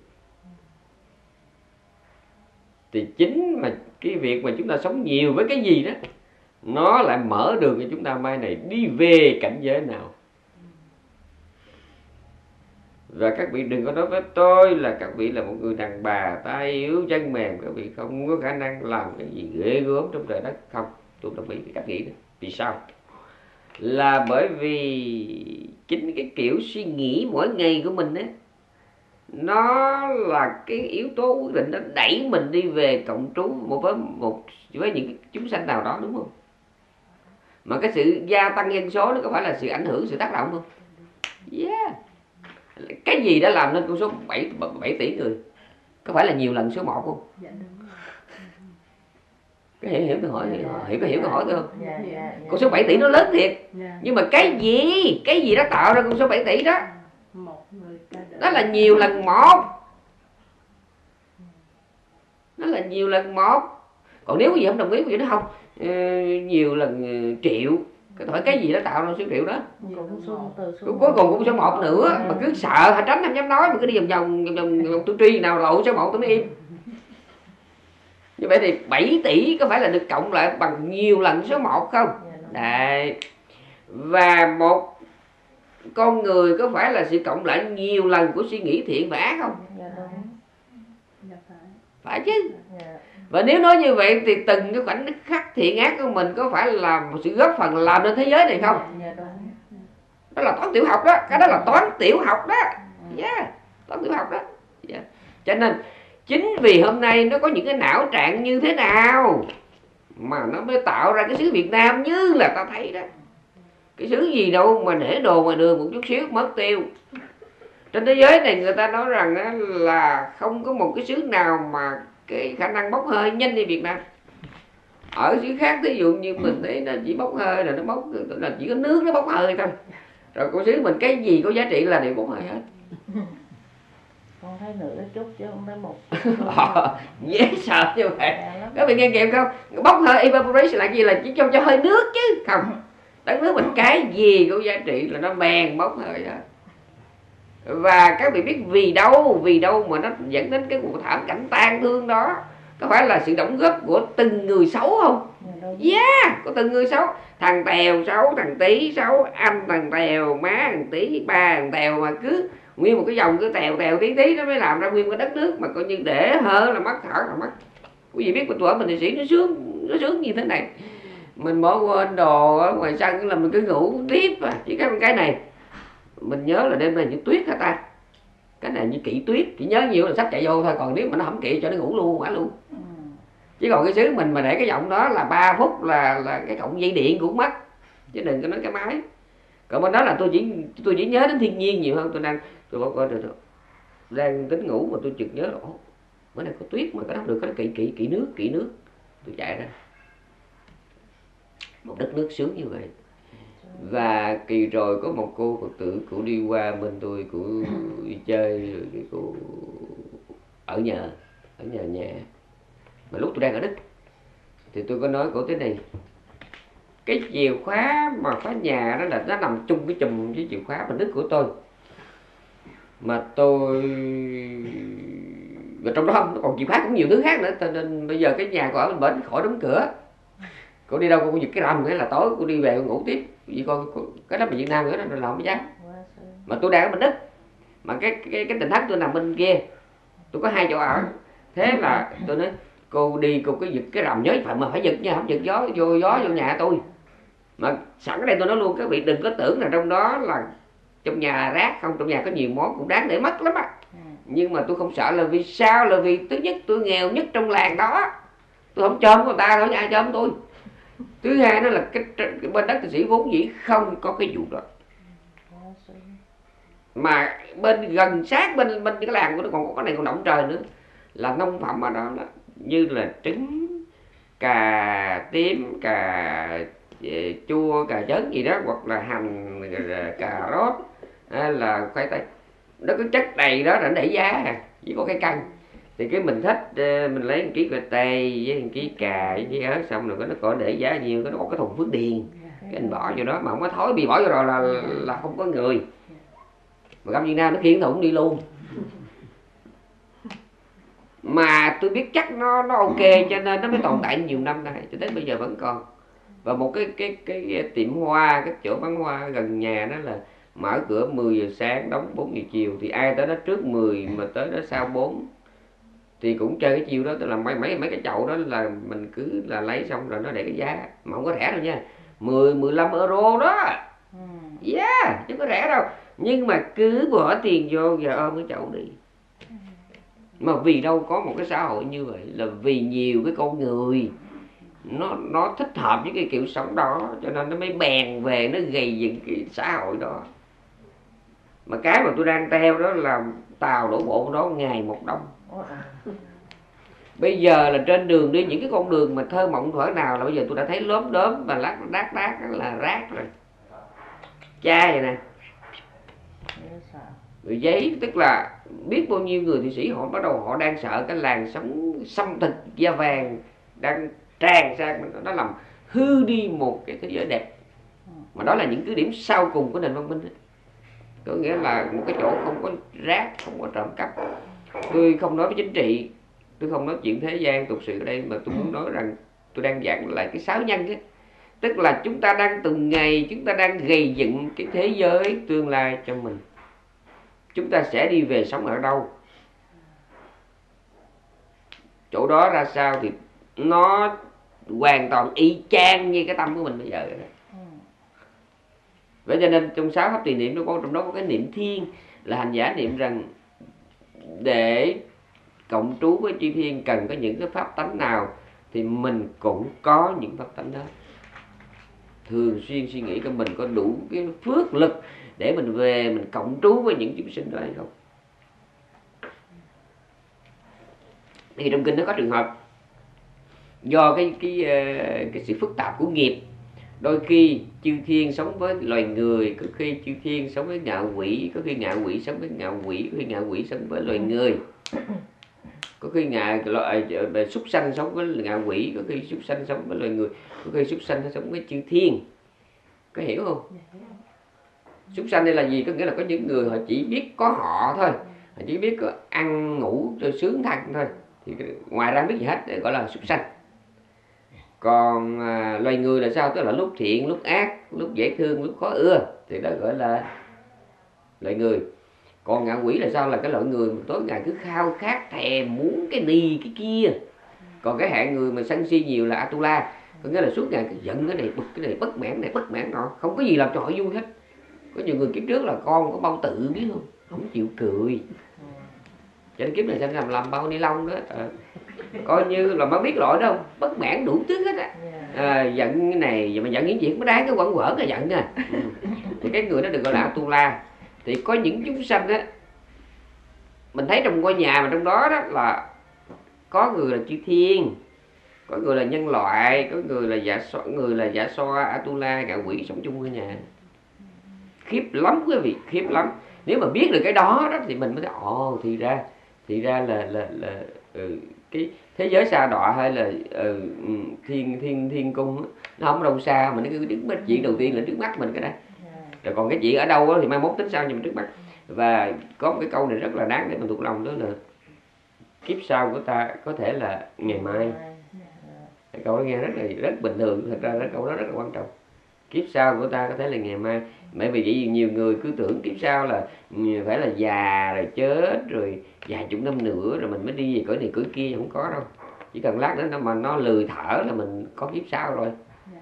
thì chính mà cái việc mà chúng ta sống nhiều với cái gì đó nó lại mở đường cho chúng ta mai này đi về cảnh giới nào. Và các vị đừng có nói với tôi là các vị là một người đàn bà tay yếu chân mềm, các vị không có khả năng làm cái gì ghê gớm trong trời đất. Không, tôi đồng ý với cách nghĩ đó. Vì sao? Là bởi vì chính cái kiểu suy nghĩ mỗi ngày của mình á, nó là cái yếu tố quyết định, nó đẩy mình đi về cộng trú một với một với những chúng sanh nào đó, đúng không? Mà cái sự gia tăng dân số nó có phải là sự ảnh hưởng, sự tác động không? Yeah. Cái gì đã làm nên con số bảy, bảy tỷ người? Có phải là nhiều lần số một không? Cái hiểu hiểu tôi hỏi, hiểu có hiểu câu hỏi tôi không? Con số bảy tỷ nó lớn thiệt, nhưng mà cái gì cái gì đã tạo ra con số bảy tỷ đó? Đó là nhiều lần một, nó là nhiều lần một. Còn nếu quý vị không đồng ý, quý vị nói không, nhiều lần triệu, cái hỏi cái gì đã tạo ra số triệu đó? Cuối cùng cũng số một nữa, mà cứ sợ hay tránh không dám nói, mà cứ đi vòng vòng vòng vòng, vòng tôi truy nào lộ số một tôi mới im. Như vậy thì bảy tỷ có phải là được cộng lại bằng nhiều lần số một không? Đấy. Và một con người có phải là sự cộng lại nhiều lần của suy nghĩ thiện và ác không? Phải chứ. Và nếu nói như vậy thì từng cái khoảnh khắc thiện ác của mình có phải là một sự góp phần làm nên thế giới này không? Đó là toán tiểu học đó, cái đó là toán tiểu học đó. Yeah, toán tiểu học đó. Yeah. Cho nên chính vì hôm nay nó có những cái não trạng như thế nào mà nó mới tạo ra cái xứ Việt Nam như là ta thấy đó. Cái xứ gì đâu mà để đồ ngoài đường một chút xíu mất tiêu. Trên thế giới này người ta nói rằng là không có một cái xứ nào mà cái khả năng bốc hơi nhanh như Việt Nam. Ở xứ khác ví dụ như mình thấy nó chỉ bốc hơi là nó bốc là chỉ có nước nó bốc hơi thôi. Rồi của xứ mình cái gì có giá trị là đều bốc hơi hết. Con thấy nửa chút chứ không thấy một. Dễ sợ như vậy. Các bạn nghe kịp không? Bốc hơi evaporation là gì? Là chỉ cho cho hơi nước chứ. Không. Đất nước mình cái gì có giá trị là nó bèn bốc hơi hết. Và các bạn biết vì đâu, vì đâu mà nó dẫn đến cái cuộc thảm cảnh tang thương đó? Có phải là sự đóng góp của từng người xấu không? Yeah, của từng người xấu. Thằng Tèo xấu, thằng Tí xấu, anh thằng Tèo, má thằng Tí, ba thằng Tèo, mà cứ nguyên một cái dòng cứ Tèo Tèo Tí Tí nó mới làm ra nguyên cái đất nước mà coi như để hơ là mất thở là mất. Quý vị biết mình tuổi mình thì sĩ nó sướng, nó sướng như thế này. Mình bỏ quên đồ ở ngoài sân là mình cứ ngủ tiếp à. Chỉ cái cái này mình nhớ là đêm nay như tuyết hả ta? Cái này như kỵ tuyết, chỉ nhớ nhiều là sắp chạy vô thôi, còn nếu mà nó không kỵ cho nó ngủ luôn hả luôn. Chứ còn cái xứ mình mà để cái giọng đó là ba phút là là cái cọng dây điện cũng mất, chứ đừng có nói cái máy. Còn bên đó là tôi chỉ tôi chỉ nhớ đến thiên nhiên nhiều hơn. Tôi đang tôi bảo coi được đang tính ngủ mà tôi chợt nhớ là ồ, bữa nay có tuyết mà cái đó được, cái kỵ kỵ kỵ nước kỵ nước tôi chạy ra một đất nước sướng như vậy. Và kỳ rồi có một cô Phật tử, cô đi qua bên tôi, cô đi chơi rồi cái cô ở nhờ ở nhờ nhà. Mà lúc tôi đang ở Đức thì tôi có nói cổ thế này, cái chìa khóa mà khóa nhà đó là nó nằm chung cái chùm với chìa khóa bên Đức của tôi, mà tôi và trong đó nó còn chìa khóa cũng nhiều thứ khác nữa, cho nên bây giờ cái nhà của ở bên bển khỏi đóng cửa, cô đi đâu cô giật cái rầm cái là tối cô đi về cô ngủ tiếp, vì coi cái đó mà Việt Nam nữa nó làm cái giá. Mà tôi đang ở bên Đức, mà cái cái cái tỉnh thất tôi nằm bên kia, tôi có hai chỗ ở, thế là tôi nói cô đi cô cứ giật cái rầm, nhớ phải mà phải giật nha, không giật gió vô gió vô nhà tôi. Mà sẵn ở đây tôi nói luôn các vị đừng có tưởng là trong đó là trong nhà là rác, không, trong nhà có nhiều món cũng đáng để mất lắm á. Nhưng mà tôi không sợ là vì sao, là vì thứ nhất tôi nghèo nhất trong làng đó, tôi không chôm người ta thôi, ai chôm tôi. Thứ hai nó là cái, cái bên đất Thụy Sĩ vốn dĩ không có cái vụ đó, mà bên gần sát bên bên cái làng của nó còn có cái này còn động trời nữa, là nông phẩm ở đó là như là trứng, cà tím, cà chua, cà chớn gì đó, hoặc là hành, cà rốt hay là khoai tây, nó cứ chất đầy đó là để giá, chỉ có cái cân. Thì cái mình thích mình lấy một ký khoai tây với một ký cà với ớt, xong rồi nó có để giá nhiều, nó có cái thùng Phước Điền, cái anh bỏ vô đó mà không có thối, bị bỏ vô rồi là là không có người. Mà găm Việt Nam nó khiêng thùng đi luôn. Mà tôi biết chắc nó nó ok cho nên nó mới tồn tại nhiều năm nay, cho đến bây giờ vẫn còn. Và một cái cái cái, cái tiệm hoa, cái chỗ bán hoa gần nhà đó là mở cửa mười giờ sáng, đóng bốn giờ chiều, thì ai tới đó trước mười mà tới đó sau bốn thì cũng chơi cái chiêu đó, tức là mấy mấy mấy cái chậu đó là mình cứ là lấy xong rồi nó để cái giá, mà không có rẻ đâu nha, mười mười lăm euro đó. Yeah, chứ có rẻ đâu. Nhưng mà cứ bỏ tiền vô và ôm cái chậu đi. Mà vì đâu có một cái xã hội như vậy, là vì nhiều cái con người nó nó thích hợp với cái kiểu sống đó, cho nên nó mới bèn về nó gầy dựng cái xã hội đó. Mà cái mà tôi đang theo đó là tàu đổ bộ đó ngày một đông. Bây giờ là trên đường đi những cái con đường mà thơ mộng thuở nào là bây giờ tôi đã thấy lốm đốm và lát đát đát là rác rồi, cha vậy nè, rồi giấy, tức là biết bao nhiêu người Thụy Sĩ họ bắt đầu họ đang sợ cái làn sóng xâm thực da vàng đang tràn sang, nó làm hư đi một cái thế giới đẹp. Mà đó là những cái điểm sau cùng của nền văn minh ấy. Có nghĩa là một cái chỗ không có rác, không có trộm cắp. Tôi không nói với chính trị, tôi không nói chuyện thế gian tục sự ở đây, mà tôi muốn nói rằng tôi đang giảng lại cái sáu nhân ấy. Tức là chúng ta đang từng ngày chúng ta đang gầy dựng cái thế giới tương lai cho mình. Chúng ta sẽ đi về sống ở đâu, chỗ đó ra sao thì nó hoàn toàn y chang như cái tâm của mình bây giờ. Vậy cho nên trong sáu pháp trì niệm nó có, trong đó có cái niệm thiên, là hành giả niệm rằng để cộng trú với chư thiên cần có những cái pháp tánh nào thì mình cũng có những pháp tánh đó. Thường xuyên suy nghĩ coi mình có đủ cái phước lực để mình về mình cộng trú với những chúng sinh đó hay không. Thì trong kinh nó có trường hợp do cái cái cái sự phức tạp của nghiệp, đôi khi chư thiên sống với loài người, có khi chư thiên sống với ngạ quỷ, có khi ngạ quỷ sống với ngạ quỷ, có khi ngạ quỷ sống với loài người, có khi ngạ loại súc sanh sống với ngạ quỷ, có khi súc sanh sống với loài người, có khi súc sanh sống với chư thiên. Có hiểu không? Súc sanh đây là gì? Có nghĩa là có những người họ chỉ biết có họ thôi, họ chỉ biết có ăn ngủ cho sướng thân thôi, thì ngoài ra biết gì hết gọi là súc sanh. Còn à, loài người là sao? Tức là lúc thiện, lúc ác, lúc dễ thương, lúc khó ưa, thì đó gọi là loài người. Còn ngạ quỷ là sao? Là cái loại người mà tối ngày cứ khao khát thèm muốn cái này cái kia. Còn cái hạng người mà sân si nhiều là Atula, có nghĩa là suốt ngày cứ giận cái này, bực cái này, bất mãn này, bất mãn nọ, không có gì làm cho họ vui hết. Có nhiều người kiếp trước là con có bao tử biết không, không chịu cười, cho nên kiếp này sinh làm làm bao ni lông đó. À, coi như là mới biết lỗi đâu, bất mãn đủ thứ hết á. À, giận cái này mà giận những chuyện mới đáng, cái quẩn quẩn là giận nè. Ừ. Thì cái người đó được gọi là Atula. Thì có những chúng sanh á, mình thấy trong ngôi nhà mà trong đó đó là có người là chư thiên, có người là nhân loại, có người là dạ so, người là dạ xoa, Atula, ngạ quỷ sống chung với nhà. Khiếp lắm quý vị, khiếp lắm. Nếu mà biết được cái đó, đó thì mình mới thấy ồ thì ra thì ra là là là ừ, cái thế giới sa đọa hay là ừ, thiên thiên thiên cung nó không đâu xa, mà nó cứ đứng mắt chuyện đầu tiên là trước mắt mình cái đó. Rồi còn cái chuyện ở đâu đó thì mai mốt tính sau, nhưng mà trước mắt. Và có một cái câu này rất là đáng để mình thuộc lòng, đó là kiếp sau của ta có thể là ngày mai. Cái câu đó nghe rất là rất bình thường, thật ra cái câu đó rất là quan trọng. Kiếp sau của ta có thể là ngày mai. Bởi vì vậy nhiều người cứ tưởng kiếp sau là phải là già rồi chết rồi vài chục năm nữa rồi mình mới đi về cõi này cõi kia, không có đâu. Chỉ cần lát nữa nó mà nó lười thở là mình có kiếp sau rồi.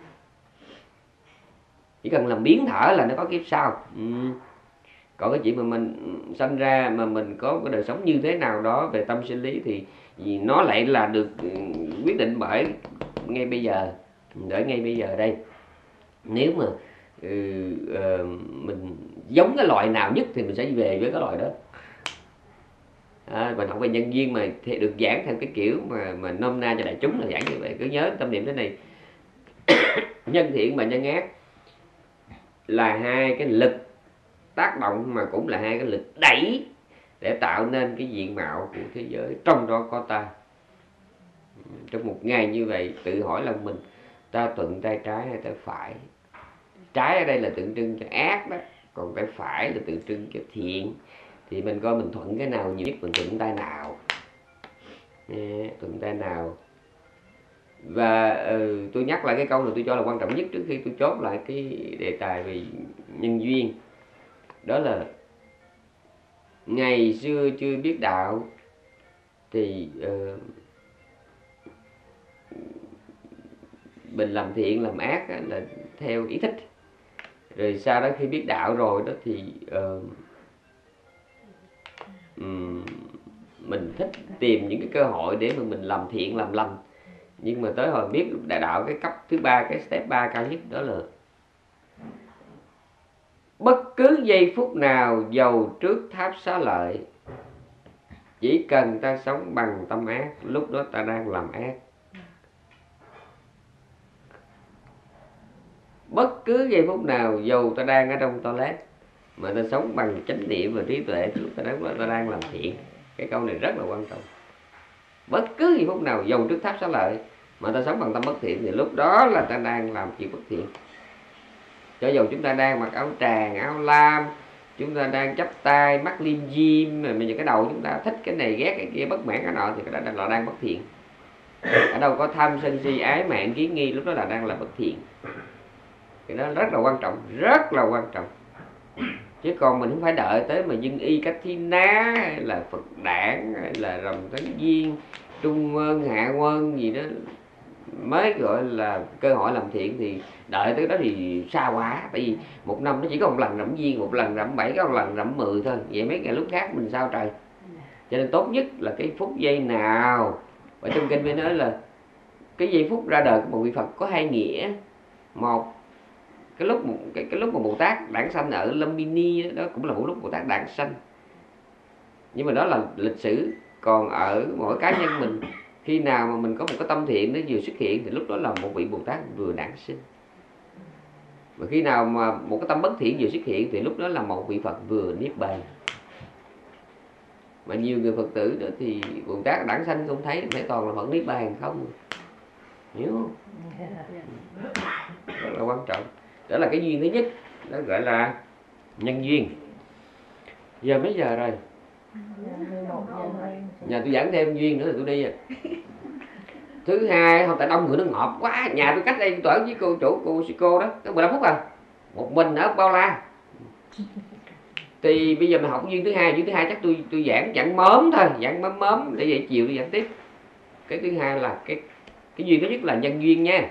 Chỉ cần làm biến thở là nó có kiếp sau. Ừ. Còn cái chuyện mà mình sanh ra mà mình có cái đời sống như thế nào đó về tâm sinh lý thì vì nó lại là được quyết định bởi ngay bây giờ, ở ngay bây giờ đây. Nếu mà ừ, uh, mình giống cái loại nào nhất thì mình sẽ về với cái loại đó. À, mình học về nhân duyên mà thì được giảng theo cái kiểu mà mà nôm na cho đại chúng là giảng như vậy. Cứ nhớ tâm niệm thế này. Nhân thiện và nhân ác là hai cái lực tác động mà cũng là hai cái lực đẩy để tạo nên cái diện mạo của thế giới, trong đó có ta. Trong một ngày như vậy tự hỏi lòng mình, ta thuận tay trái hay tay phải? Trái ở đây là tượng trưng cho ác đó, còn tay phải là tượng trưng cho thiện. Thì mình coi mình thuận cái nào nhiều nhất, mình thuận tay nào. Nè, thuận tay nào. Và ừ, tôi nhắc lại cái câu này tôi cho là quan trọng nhất trước khi tôi chốt lại cái đề tài về nhân duyên. Đó là ngày xưa chưa biết đạo thì uh, mình làm thiện làm ác là theo ý thích. Rồi sau đó khi biết đạo rồi đó thì uh, um, mình thích tìm những cái cơ hội để mà mình làm thiện làm lành. Nhưng mà tới hồi biết đại đạo cái cấp thứ ba, cái step ba cao nhất đó là bất cứ giây phút nào dầu trước tháp xá lợi, chỉ cần ta sống bằng tâm ác, lúc đó ta đang làm ác. Bất cứ giây phút nào dầu ta đang ở trong toilet mà ta sống bằng chánh niệm và trí tuệ, lúc ta đang, ta đang làm thiện. Cái câu này rất là quan trọng. Bất cứ giây phút nào dầu trước tháp xá lợi mà ta sống bằng tâm bất thiện thì lúc đó là ta đang làm chuyện bất thiện. Cho dù chúng ta đang mặc áo tràng, áo lam, chúng ta đang chắp tay, mắt lim dim, mà những cái đầu chúng ta thích cái này ghét cái kia, bất mãn cái nọ thì cái đó là đang bất thiện. Ở đâu có tham sân si ái mạng kiến nghi, lúc đó là đang là bất thiện. Cái đó rất là quan trọng, rất là quan trọng. Chứ còn mình không phải đợi tới mà dân y cách thi ná hay là Phật đản hay là rồng tấn viên, trung quân hạ quân gì đó mới gọi là cơ hội làm thiện. Thì đợi tới đó thì xa quá. Tại vì một năm nó chỉ có một lần rẫm viên, một lần rẫm bảy, có một lần rẫm mười thôi. Vậy mấy ngày lúc khác mình sao trời. Cho nên tốt nhất là cái phút giây nào. Và trong kinh mới nói là cái giây phút ra đời của một vị Phật có hai nghĩa. Một, cái lúc cái, cái lúc mà Bồ Tát đản sanh ở Lumbini đó, đó cũng là một lúc Bồ Tát đản sanh. Nhưng mà đó là lịch sử. Còn ở mỗi cá nhân mình, khi nào mà mình có một cái tâm thiện nó vừa xuất hiện thì lúc đó là một vị Bồ Tát vừa đản sinh. Và khi nào mà một cái tâm bất thiện vừa xuất hiện thì lúc đó là một vị Phật vừa niết bàn. Mà nhiều người Phật tử đó thì Bồ Tát đản sanh không thấy, thấy toàn là Phật niết bàn không. Hiểu không? Rất là quan trọng. Đó là cái duyên thứ nhất, đó gọi là nhân duyên. Giờ mấy giờ rồi? Nhà tôi giảng thêm duyên nữa là tôi đi rồi. Thứ hai, không tại đông người nó ngọt quá. Nhà tôi cách đây tôi ở với cô chủ cô sư cô đó có mười lăm phút à. Một mình ở Bao La. Thì bây giờ mình học duyên thứ hai, duyên thứ hai chắc tôi tôi giảng giảng mớm thôi, giảng mớm mớm để vậy chiều tôi giảng tiếp. Cái thứ hai là cái cái duyên thứ nhất là nhân duyên nha.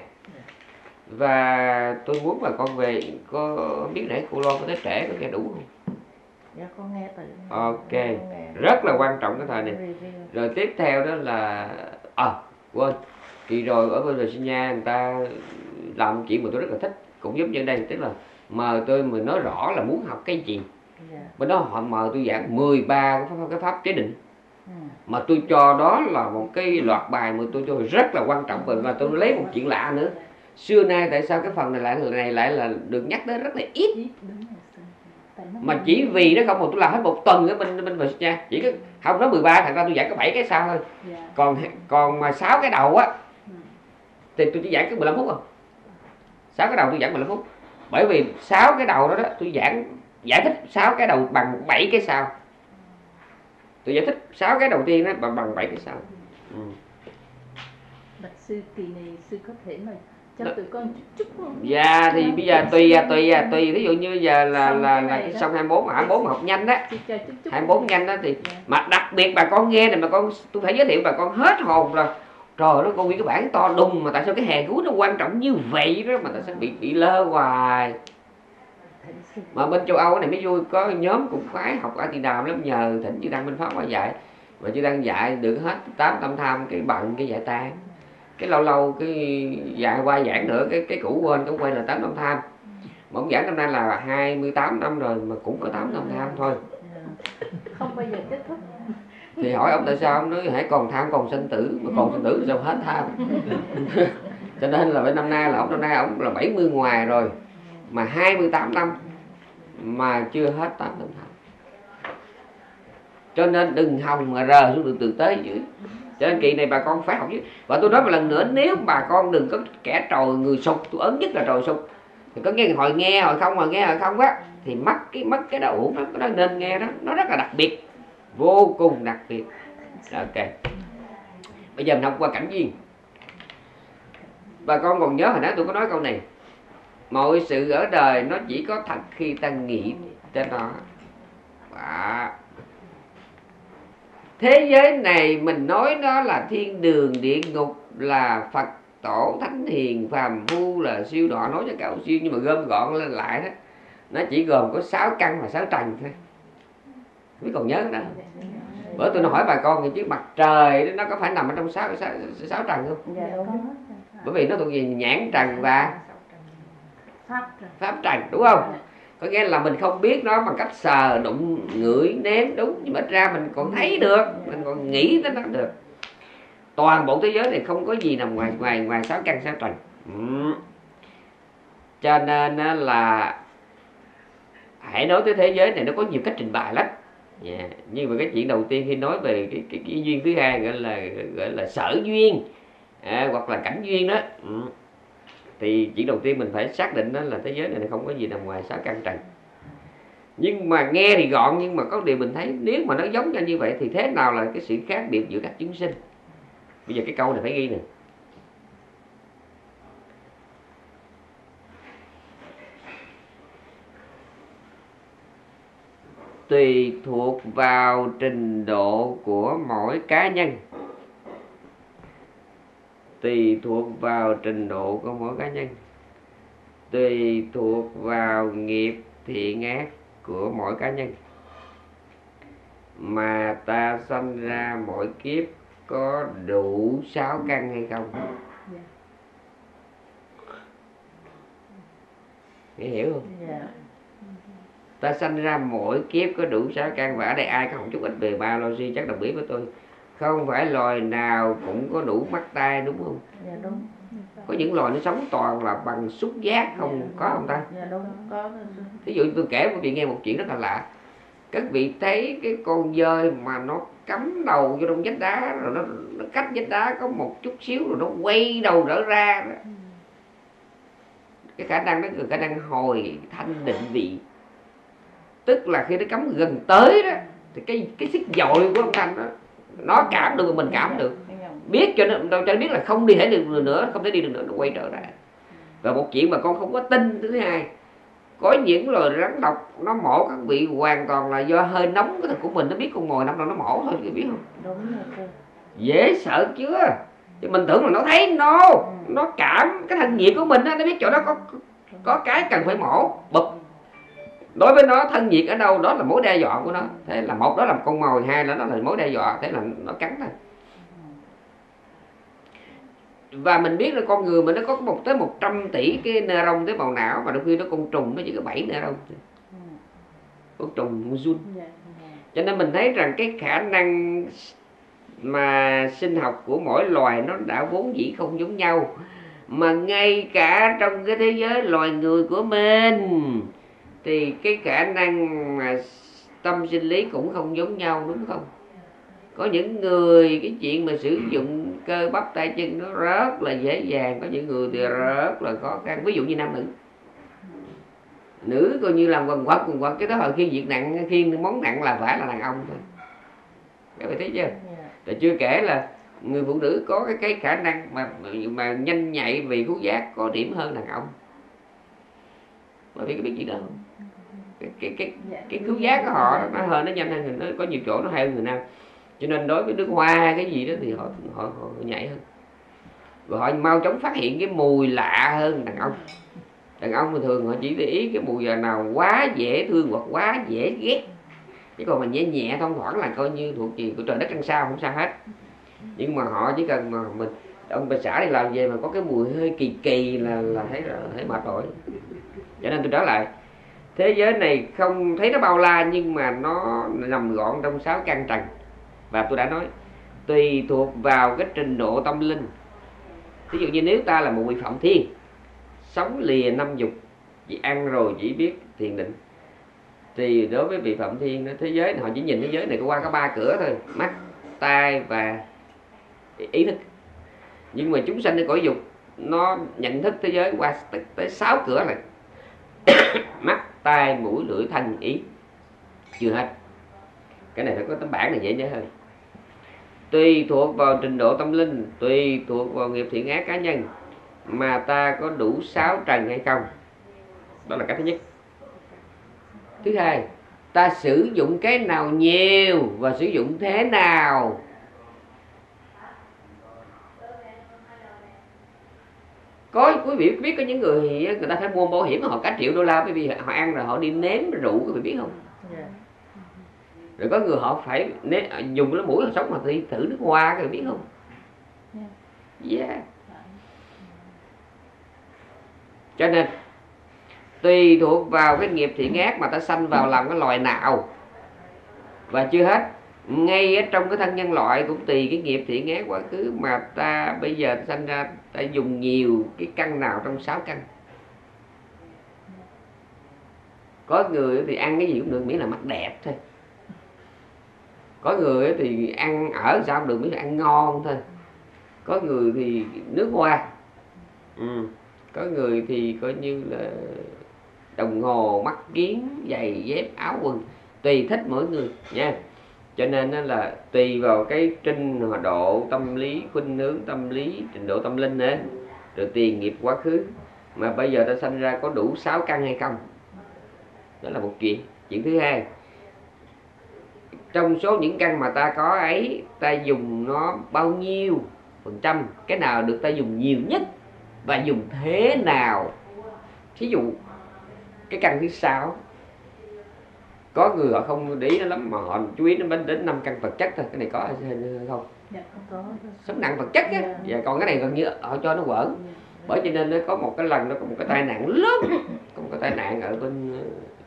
Và tôi muốn bà con về, có biết nãy cô Loan có tới trễ có nghe đủ không? Dạ con nghe từ. Ok, rất là quan trọng cái thời này. Rồi tiếp theo đó là à quên, kỳ rồi ở bên Virginia người ta làm chuyện mà tôi rất là thích, cũng giống như đây, tức là mời tôi mà nói rõ là muốn học cái gì. Bên đó họ mời tôi giảng mười ba cái pháp, cái pháp chế định. Mà tôi cho đó là một cái loạt bài mà tôi cho rất là quan trọng. Và tôi lấy một chuyện lạ nữa. Xưa nay tại sao cái phần này lại này lại là được nhắc đến rất là ít? Mà chỉ vì nó không, mà tôi làm hết một tuần ở bên bên Việt nha, chỉ có không nói mười ba, thật ra tôi giảng có bảy cái sao thôi. Dạ. Còn còn mà sáu cái đầu á thì tôi chỉ giảng có mười lăm phút thôi. sáu cái đầu tôi giảng mười lăm phút. Bởi vì sáu cái đầu đó đó tôi giảng giải thích sáu cái đầu bằng bảy cái sau. Tôi giải thích sáu cái đầu tiên đó bằng bằng bảy cái sau. Ừ. Bạch sư kỳ này sư có thể mà cho tụi con chút chút không? Dạ thì bây giờ tùy à, tùy à, tùy ví dụ như giờ là Xong là cái là này cái đó. xong hai mươi bốn, hai mươi bốn mà học nhanh đó, Sư cho chút chút. hai mươi bốn nhanh đó thì Dạ. mà đặc biệt bà con nghe này, bà con tôi phải giới thiệu bà con hết hồn là trời ơi, nó con nguyên cái bản to đùng mà tại sao cái hè cuối nó quan trọng như vậy đó mà tại sao bị bị lơ hoài. Mà bên châu Âu này mới vui, có nhóm cũng khoái học A Tỳ Đàm lắm, nhờ thỉnh chư Tăng Minh Pháp qua dạy, mà chư Tăng dạy được hết tám tâm tham cái bận cái giải tan, cái lâu lâu cái dạy qua giảng nữa cái cái cũ quên, cũng quay là tám tâm tham. Mà ông giảng năm nay là hai mươi tám năm rồi mà cũng có tám tâm tham thôi. Không bao giờ kết thúc. Thì hỏi ông tại sao, ông nói hãy còn tham còn sinh tử, mà còn sinh tử thì sao hết tham. Cho nên là năm nay là ông năm nay ông là bảy mươi ngoài rồi mà hai mươi tám năm mà chưa hết tám tâm tham. Cho nên đừng hòng mà rờ xuống được từ tới dưới. Cho nên kỳ này bà con phải học chứ. Và tôi nói một lần nữa, nếu bà con đừng có kẻ trồi người sụt, tôi ấn nhất là trồi sụt, thì có nghe hồi nghe hồi không, hồi nghe hồi không á, thì mất cái mất cái đầu uổng đó, nó nên nghe đó, nó rất là đặc biệt, vô cùng đặc biệt. Ok, bây giờ mình học qua cảnh duyên. Bà con còn nhớ hồi nãy tôi có nói câu này, mọi sự ở đời nó chỉ có thật khi ta nghĩ tới nó. Đó. Thế giới này mình nói nó là thiên đường địa ngục, là Phật tổ thánh hiền phàm phu, là siêu đọa, nói cho cậu siêu, nhưng mà gom gọn lên lại đó nó chỉ gồm có sáu căn và sáu trần thôi. Biết còn nhớ đó. Bữa tôi nói hỏi bà con thì chứ mặt trời nó có phải nằm ở trong sáu sáu, sáu trần không? Dạ đúng. Bởi vì nó thuộc về nhãn trần và Pháp trần. pháp trần, đúng không? Có nghĩa là mình không biết nó bằng cách sờ, đụng, ngửi, nếm, đúng, nhưng mà ít ra mình còn thấy được, mình còn nghĩ tới nó được. Toàn bộ thế giới này không có gì nằm ngoài ngoài ngoài sáu căn sáu trần. Ừ. Cho nên là hãy nói tới thế giới này, nó có nhiều cách trình bày lắm. Yeah. Nhưng mà cái chuyện đầu tiên khi nói về cái, cái, cái duyên thứ hai gọi là gọi là sở duyên, à, hoặc là cảnh duyên đó. Ừ. Thì chuyện đầu tiên mình phải xác định đó là thế giới này không có gì nằm ngoài sáu căn trần. Nhưng mà nghe thì gọn, nhưng mà có điều mình thấy nếu mà nó giống nhau như vậy thì thế nào là cái sự khác biệt giữa các chúng sinh? Bây giờ cái câu này phải ghi nè. Tùy thuộc vào trình độ của mỗi cá nhân. Tùy thuộc vào trình độ của mỗi cá nhân. Tùy thuộc vào nghiệp thiện ác của mỗi cá nhân mà ta sanh ra mỗi kiếp có đủ sáu căn hay không. Dạ. Nghe hiểu không? Dạ. Ta sanh ra mỗi kiếp có đủ sáu căn. Và ở đây ai có một chút ít về biology chắc đồng ý với tôi, không phải loài nào cũng có đủ mắt tai, đúng không? Dạ đúng. Có những loài nó sống toàn là bằng xúc giác không, Dạ, có không ta? Dạ đúng, có. Ví dụ tôi kể một vị nghe một chuyện rất là lạ. Các vị thấy cái con dơi mà nó cắm đầu vô trong vách đá, rồi nó, nó cách vách đá có một chút xíu rồi nó quay đầu trở ra đó. Cái khả năng đó là khả năng hồi thanh định vị. Tức là khi nó cắm gần tới đó thì cái cái sức dội của âm thanh đó nó cảm được, mình cảm được, biết cho nó đâu cho nó biết là không đi thể được nữa, không thể đi được nữa, nó quay trở lại. Và một chuyện mà con không có tin thứ hai, có những loài rắn độc nó mổ các vị hoàn toàn là do hơi nóng cái thịt của mình, nó biết con mồi năm nào nó mổ thôi, biết không? Đúng rồi cô. Dễ sợ chưa? Thì mình tưởng là nó thấy no, nó cảm cái thân nhiệt của mình đó, nó biết chỗ đó có có cái cần phải mổ, bụp. Đối với nó thân nhiệt ở đâu đó là mối đe dọa của nó. Thế là một đó là con mồi, hai là nó là mối đe dọa, thế là nó cắn thôi. Và mình biết là con người mình nó có một tới một trăm tỷ cái neuron tế bào não, mà đôi khi nó con trùng nó chỉ có bảy neuron. Con trùng Jun. Cho nên mình thấy rằng cái khả năng mà sinh học của mỗi loài nó đã vốn dĩ không giống nhau. Mà ngay cả trong cái thế giới loài người của mình thì cái khả năng mà tâm sinh lý cũng không giống nhau, đúng không? Có những người cái chuyện mà sử dụng cơ bắp tay chân nó rất là dễ dàng, có những người thì rất là khó khăn. Ví dụ như nam nữ, nữ coi như làm quần quật quần quật cái đó hồi khiêng việc nặng, khiêng món nặng là phải là đàn ông thôi. Các bạn thấy chưa? Rồi chưa kể là người phụ nữ có cái, cái khả năng mà mà nhanh nhạy vì khứu giác có điểm hơn đàn ông. Bởi vì có biết gì đâu không? Cái cái cái cái khứu giác của họ nó hơn, nó nhanh hơn người, nó có nhiều chỗ nó hay hơn người nam. Cho nên đối với nước hoa cái gì đó thì họ họ, họ nhạy hơn. Rồi họ mau chóng phát hiện cái mùi lạ hơn đàn ông. Đàn ông thì thường họ chỉ để ý cái mùi nào quá dễ thương hoặc quá dễ ghét. Chứ còn mà nhẹ nhẹ thông thoảng là coi như thuộc gì của trời đất trăng sao không sao hết. Nhưng mà họ chỉ cần mà mình ông bà xã đi làm về mà có cái mùi hơi kỳ kỳ là là thấy là thấy mệt rồi. Cho nên tôi trở lại, thế giới này không thấy nó bao la nhưng mà nó nằm gọn trong sáu căn trần. Và tôi đã nói tùy thuộc vào cái trình độ tâm linh. Ví dụ như nếu ta là một vị Phạm Thiên, sống lìa năm dục, chỉ ăn rồi chỉ biết thiền định, thì đối với vị Phạm Thiên đó, thế giới này, họ chỉ nhìn thế giới này qua có ba cửa thôi: mắt, tai và ý thức. Nhưng mà chúng sanhในcõi dục nó nhận thức thế giới qua tới sáu cửa này: mắt, tai, mũi, lưỡi, thân, ý. Chưa hết. Cái này phải có tấm bảng này dễ nhớ hơn. Tùy thuộc vào trình độ tâm linh, tùy thuộc vào nghiệp thiện ác cá nhân mà ta có đủ sáu trần hay không. Đó là cái thứ nhất. Thứ hai, ta sử dụng cái nào nhiều và sử dụng thế nào. Có quý vị biết có những người người ta phải mua bảo hiểm họ cả triệu đô la bởi vì họ ăn rồi họ đi nếm rượu, quý vị biết không? Yeah. Rồi có người họ phải nếm, dùng cái mũi họ sống họ đi thử nước hoa, quý vị biết không? Yeah. Yeah. Cho nên tùy thuộc vào cái nghiệp thiện ác mà ta sanh vào làm cái loài nào. Và chưa hết, ngay ở trong cái thân nhân loại cũng tùy cái nghiệp thiện ác quá khứ mà ta bây giờ ta sanh ra ta dùng nhiều cái căn nào trong sáu căn. Có người thì ăn cái gì cũng được miễn là mặt đẹp thôi. Có người thì ăn ở sao cũng được miễn là ăn ngon thôi. Có người thì nước hoa. Ừ. Có người thì coi như là đồng hồ, mắt kiếng, giày, dép, áo quần, tùy thích mỗi người nha. Cho nên là tùy vào cái trình độ tâm lý, khuynh hướng tâm lý, trình độ tâm linh nữa, rồi tiền nghiệp quá khứ mà bây giờ ta sanh ra có đủ sáu căn hay không. Đó là một chuyện. Chuyện thứ hai, trong số những căn mà ta có ấy, ta dùng nó bao nhiêu phần trăm, cái nào được ta dùng nhiều nhất và dùng thế nào. Thí dụ cái căn thứ sáu, có người họ không để ý nó lắm mà họ chú ý nó đến năm căn vật chất thôi. Cái này có hay không? Dạ, không có. Sống nặng vật chất á. Dạ. Dạ, còn cái này gần như họ cho nó quẩn. Dạ. Bởi cho nên nó có một cái lần nó có một cái tai nạn lớn, có một cái tai nạn ở bên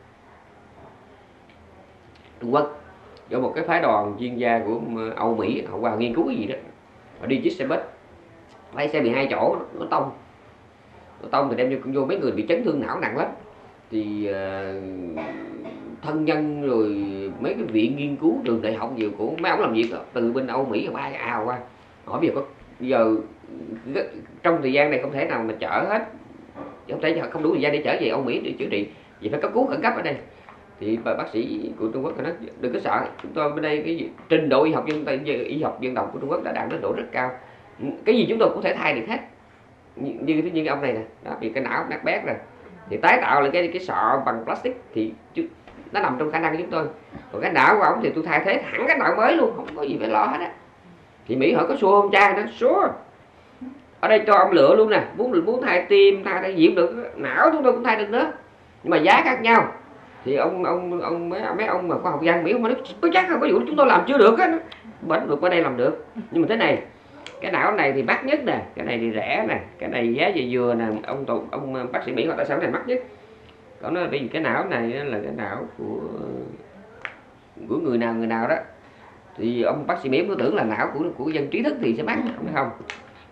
Trung Quốc, do một cái phái đoàn chuyên gia của Âu Mỹ họ qua nghiên cứu cái gì đó, họ đi chiếc xe bus, lái xe mười hai chỗ nó tông, nó tông thì đem vô, vô mấy người bị chấn thương não nặng lắm. Thì uh, thân nhân rồi mấy cái viện nghiên cứu trường đại học nhiều của mấy ông làm việc đó, từ bên Âu Mỹ bay ào qua hỏi bây giờ có bây giờ trong thời gian này không thể nào mà chở hết, không thể không đủ thời gian để chở về Âu Mỹ để chữa trị, vì phải cấp cứu khẩn cấp ở đây. Thì bác sĩ của Trung Quốc nói đừng có sợ, chúng tôi bên đây cái gì, trình độ y học dân y học dân tộc của Trung Quốc đã đạt đến độ rất cao, cái gì chúng tôi cũng thể thay được hết. Như như, như cái ông này nè, đó, vì cái não nát bét rồi thì tái tạo lại cái cái sọ bằng plastic thì nó nằm trong khả năng của chúng tôi. Còn cái não của ông thì tôi thay thế hẳn cái não mới luôn, không có gì phải lo hết á. Thì Mỹ hỏi có xua không cha? Nó xua. Ở đây cho ông lựa luôn nè, muốn muốn thay tim, thay thay gì được, não chúng tôi cũng thay được nữa, nhưng mà giá khác nhau. Thì ông ông ông mấy mấy ông mà khoa học gia Mỹ ông nói có chắc không, có vụ chúng tôi làm chưa được á, bệnh được ở đây làm được. Nhưng mà thế này, cái não này thì mắc nhất nè, cái này thì rẻ nè, cái này giá vừa vừa nè, ông tụ ông bác sĩ Mỹ họ tại sao cái này mắc nhất? Còn nó vì cái não này là cái não của của người nào người nào đó, thì ông bác sĩ Mỹ có tưởng là não của của dân trí thức thì sẽ mắc, phải không?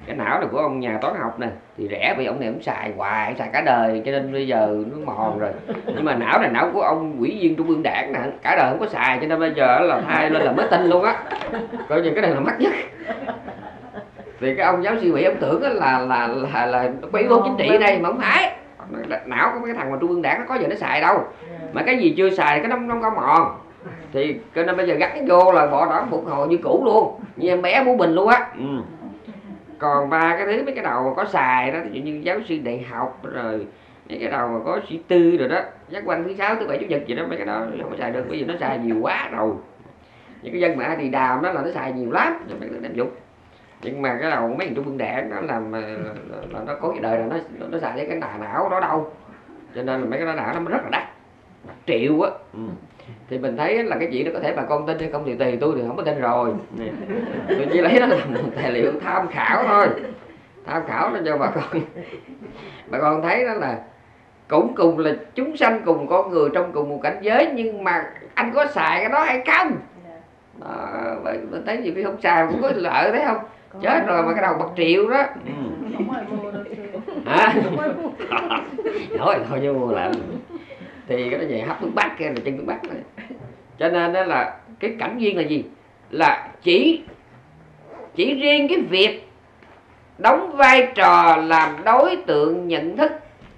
cái não này của ông nhà toán học nè thì rẻ, vì ông này ông xài hoài, xài cả đời cho nên bây giờ nó mòn rồi. Nhưng mà não này não của ông ủy viên Trung ương Đảng nè, cả đời không có xài cho nên bây giờ là thay lên là mới tin luôn á, coi như cái này là mắc nhất. Thì cái ông giáo sư Mỹ ông tưởng là là là là, là có yếu tố chính trị ở đây mà không phải. Não của mấy cái thằng mà Trung ương Đảng nó có giờ nó xài đâu, mà cái gì chưa xài cái nó nó có mòn. Thì cho nên bây giờ gắn vô là bỏ đỏ phục hồi như cũ luôn, như em bé Phú Bình luôn á. Ừ. Còn ba cái thứ mấy cái đầu mà có xài đó, ví dụ như giáo sư đại học rồi mấy cái đầu mà có sĩ tư rồi đó, giác quan thứ sáu thứ bảy chủ nhật gì đó, mấy cái đó không có xài được, bởi vì nó xài nhiều quá rồi. Những cái dân mà thì đàm đó là nó xài nhiều lắm cho mấy cái làm dụng. Nhưng mà cái đầu mấy thằng Trung ương Đảng nó làm là, là nó có cái đời là nó nó xài cái đà não đó đâu, cho nên là mấy cái đà não nó rất là đắt, triệu á. Ừ. Thì mình thấy là cái chuyện đó có thể bà con tin hay không thì tùy, tôi thì không có tin rồi. Tôi chỉ lấy nó làm một tài liệu tham khảo thôi, tham khảo nó cho bà con bà con thấy đó là cũng cùng là chúng sanh cùng con người trong cùng một cảnh giới, nhưng mà anh có xài cái đó hay không đó, mình thấy nhiều khi không xài cũng có lợi, thấy không? Có chết rồi mà cái đầu bạc triệu đó. Ừ. Không ai mua đâu hả? Nói thôi chứ mua lại thì cái đó về hấp thuốc bắc kia là chân thuốc bắc này. Cho nên đó là cái cảnh duyên là gì, là chỉ chỉ riêng cái việc đóng vai trò làm đối tượng nhận thức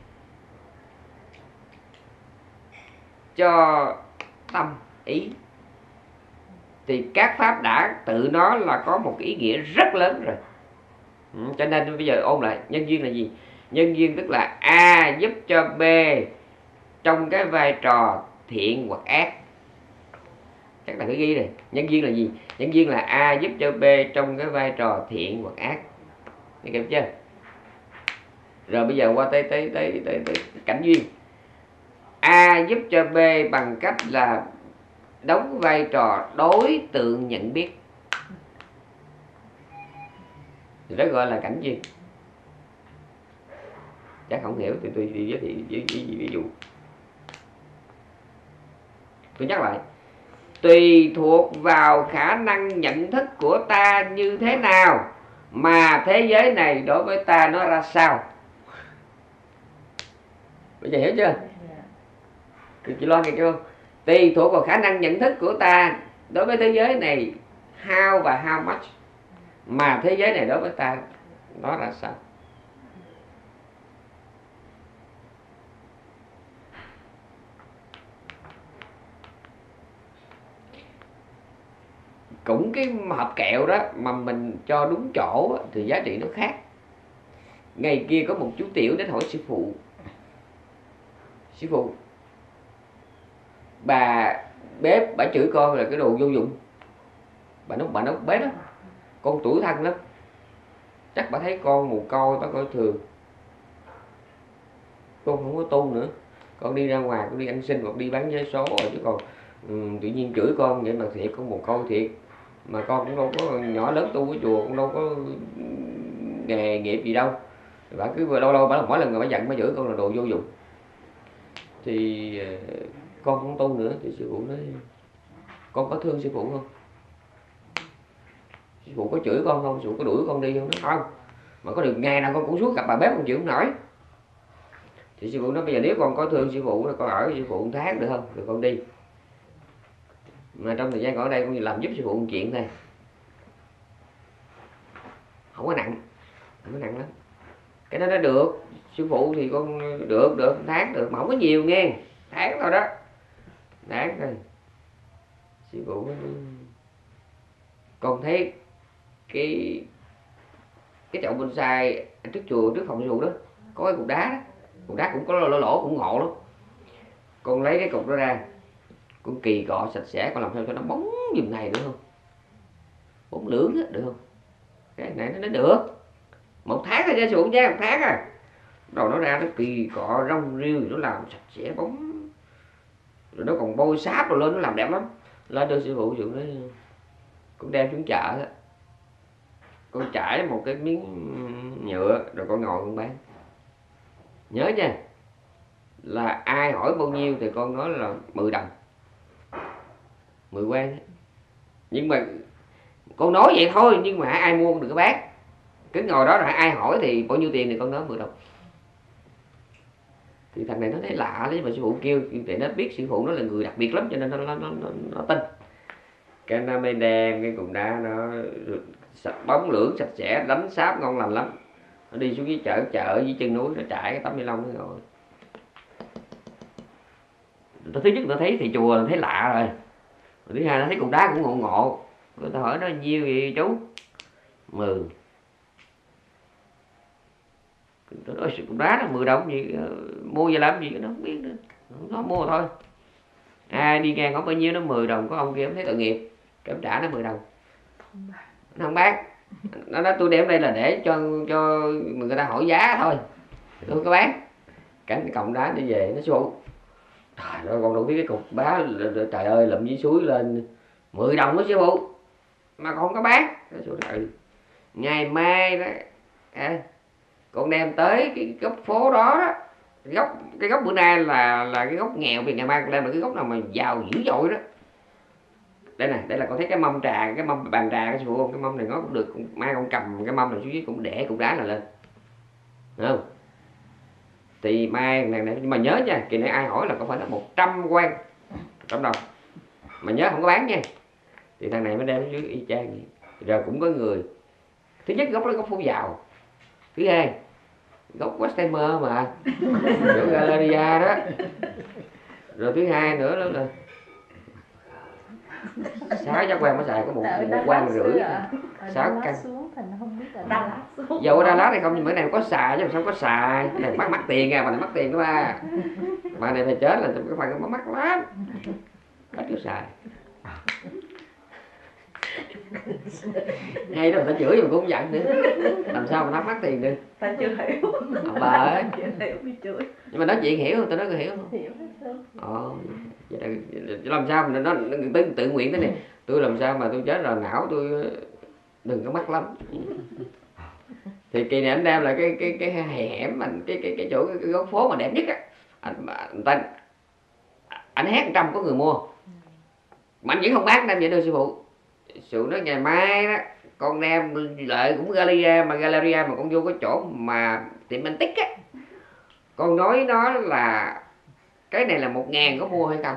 cho tâm ý thì các pháp đã tự nó là có một cái ý nghĩa rất lớn rồi. Ừ, cho nên bây giờ ôn lại nhân duyên là gì? Nhân duyên tức là A giúp cho B trong cái vai trò thiện hoặc ác. Chắc là phải ghi này. Nhân duyên là gì? Nhân duyên là A giúp cho B trong cái vai trò thiện hoặc ác. Nghe kịp chưa? Rồi bây giờ qua tới tới tới tới, tới cảnh duyên. A giúp cho B bằng cách là đóng vai trò đối tượng nhận biết, thì đó gọi là cảnh duyên. Chắc không hiểu thì tôi đi giới thiệu ví, ví, ví dụ. Tôi nhắc lại, tùy thuộc vào khả năng nhận thức của ta như thế nào mà thế giới này đối với ta nó ra sao. Bây giờ hiểu chưa? Chị Loan nghe chưa? Tùy thuộc vào khả năng nhận thức của ta đối với thế giới này how và how much mà thế giới này đối với ta nó ra sao. Cũng cái hộp kẹo đó mà mình cho đúng chỗ thì giá trị nó khác. Ngày kia có một chú tiểu đến hỏi sư phụ: sư phụ, bà bếp bà chửi con là cái đồ vô dụng. Bà nói bà nói bếp đó, con tuổi thân lắm, chắc bà thấy con mù côi, bà coi thường, con không có tu nữa, con đi ra ngoài con đi ăn xin hoặc đi bán vé số rồi, chứ còn um, tự nhiên chửi con vậy mà thiệt con mù côi thiệt, mà con cũng đâu có nhỏ lớn tu với chùa, cũng đâu có nghề nghiệp gì đâu. Bà cứ lâu lâu bà mỗi lần mà bà giận bà chửi con là đồ vô dụng. Thì con không tu nữa. Thì sư phụ nói: con có thương sư phụ không? Sư phụ có chửi con không? Sư phụ có đuổi con đi không? Nói không, mà có được ngày nào con cũng xuống gặp bà bếp con chịu không nổi. Thì sư phụ nói: bây giờ nếu con có thương sư phụ, con ở với sư phụ một tháng được không? Rồi con đi, mà trong thời gian còn ở đây con làm giúp sư phụ một chuyện thôi, không có nặng, không có nặng lắm. Cái đó nó được. Sư phụ thì con được được tháng được, mà không có nhiều nghe, tháng thôi đó, tháng thôi. Sư phụ nói: con thấy cái cái chậu bonsai trước chùa, trước phòng sư phụ đó có cái cục đá đó, cục đá cũng có lỗ lỗ cũng ngộ lắm. Con lấy cái cục đó ra, con kỳ cọ sạch sẽ, con làm sao cho nó bóng giùm này được không? Bóng lưỡng á, được không? Cái này nó được. Một tháng thôi nha sư phụ nha, một tháng à. Rồi nó ra nó kỳ cọ rong riêu, nó làm sạch sẽ bóng, rồi nó còn bôi sáp rồi lên, nó làm đẹp lắm. Lên đưa sư phụ, sư phụ nói: con đem xuống chợ đó, con trải một cái miếng nhựa rồi con ngồi con bán. Nhớ nha, là ai hỏi bao nhiêu thì con nói là mười đồng, mười quan. Nhưng mà con nói vậy thôi, nhưng mà ai mua con đừng có bán. Cứ ngồi đó rồi ai hỏi thì bao nhiêu tiền thì con nói mười đồng. Thì thằng này nó thấy lạ đấy, mà sư phụ kêu để nó biết sư phụ nó là người đặc biệt lắm cho nên nó nó nó, nó, nó tin. Cái nó mới đem cái cục đá nó bóng lưỡng sạch sẽ, đánh sáp ngon lành lắm. Nó đi xuống dưới chợ chợ dưới chân núi, nó trải cái tấm ni lông nó ngồi. Thứ nhất nó thấy thì chùa nó thấy lạ rồi. Thứ hai nó thấy cục đá cũng ngộ ngộ. Người ta hỏi nó nhiêu vậy chú? Mười. Tôi nói cục đá nó mười đồng gì, mua về làm gì nó không biết nữa. Nó mua thôi. Ai đi ngang không bao nhiêu nó mười đồng, có ông kia thấy tội nghiệp, cái trả nó mười đồng. Nó không bán. Nó nói tôi đem đây là để cho cho người ta hỏi giá thôi, tôi không có bán. Cái cọng đá đi về nó xô. Trời ơi, con đâu biết cái cục đá, trời ơi, lụm dưới suối lên mười đồng đó sư phụ mà con không có bán. Trời, ngày mai đó à, con đem tới cái góc phố đó, đó cái góc cái góc bữa nay là là cái góc nghèo, vì ngày mai con đem là cái góc nào mà giàu dữ dội đó. Đây này, đây là con thấy cái mâm trà, cái mâm bàn trà cái sư phụ không? Cái mâm này nó cũng được, mai con cầm cái mâm này xuống dưới cũng để cục đá là lên, được không? Thì mai này, này nhưng mà nhớ nha, kỳ này ai hỏi là có phải là một trăm quan trăm đồng, mà nhớ không có bán nha. Thì thằng này mới đem dưới y chang vậy. Rồi cũng có người, thứ nhất góc đó góc phố giàu, thứ hai góc Westheimer mà chỗ Galleria đó, rồi thứ hai nữa đó là sáu giác quan mới xài có một, một quan rưỡi, sáu căn. Dầu ở Đà Lạt này không, nhưng bữa này có xài chứ sao có xài, này mắc mắc tiền à, mà này mắc tiền đó ba, mà này phải chết là cái phần nó mắc lắm, hết kiểu xài. Ngay đó người ta chửi mà cũng không giận nữa, làm sao mà nó mắc tiền được? Ta chưa hiểu. Ông bà ơi, Chưa hiểu bị chửi. nhưng mà nói chuyện hiểu không? Tôi nói có hiểu không? Hiểu hết. Ờ, làm sao mà nó, nó tự, tự nguyện thế này, tôi làm sao mà tôi chết rồi não tôi đừng có mắc lắm. Thì kỳ này anh đem là cái cái cái hẻm mình, cái cái cái chỗ cái, cái góc phố mà đẹp nhất á, anh anh ta anh hét một trăm có người mua, mà anh vẫn không bán, đem vậy đưa sư phụ. Sư nói ngày mai đó con đem lại cũng Galleria, mà Galleria mà con vô cái chỗ mà tiệm antique á, con nói nó là cái này là một ngàn có mua hay không,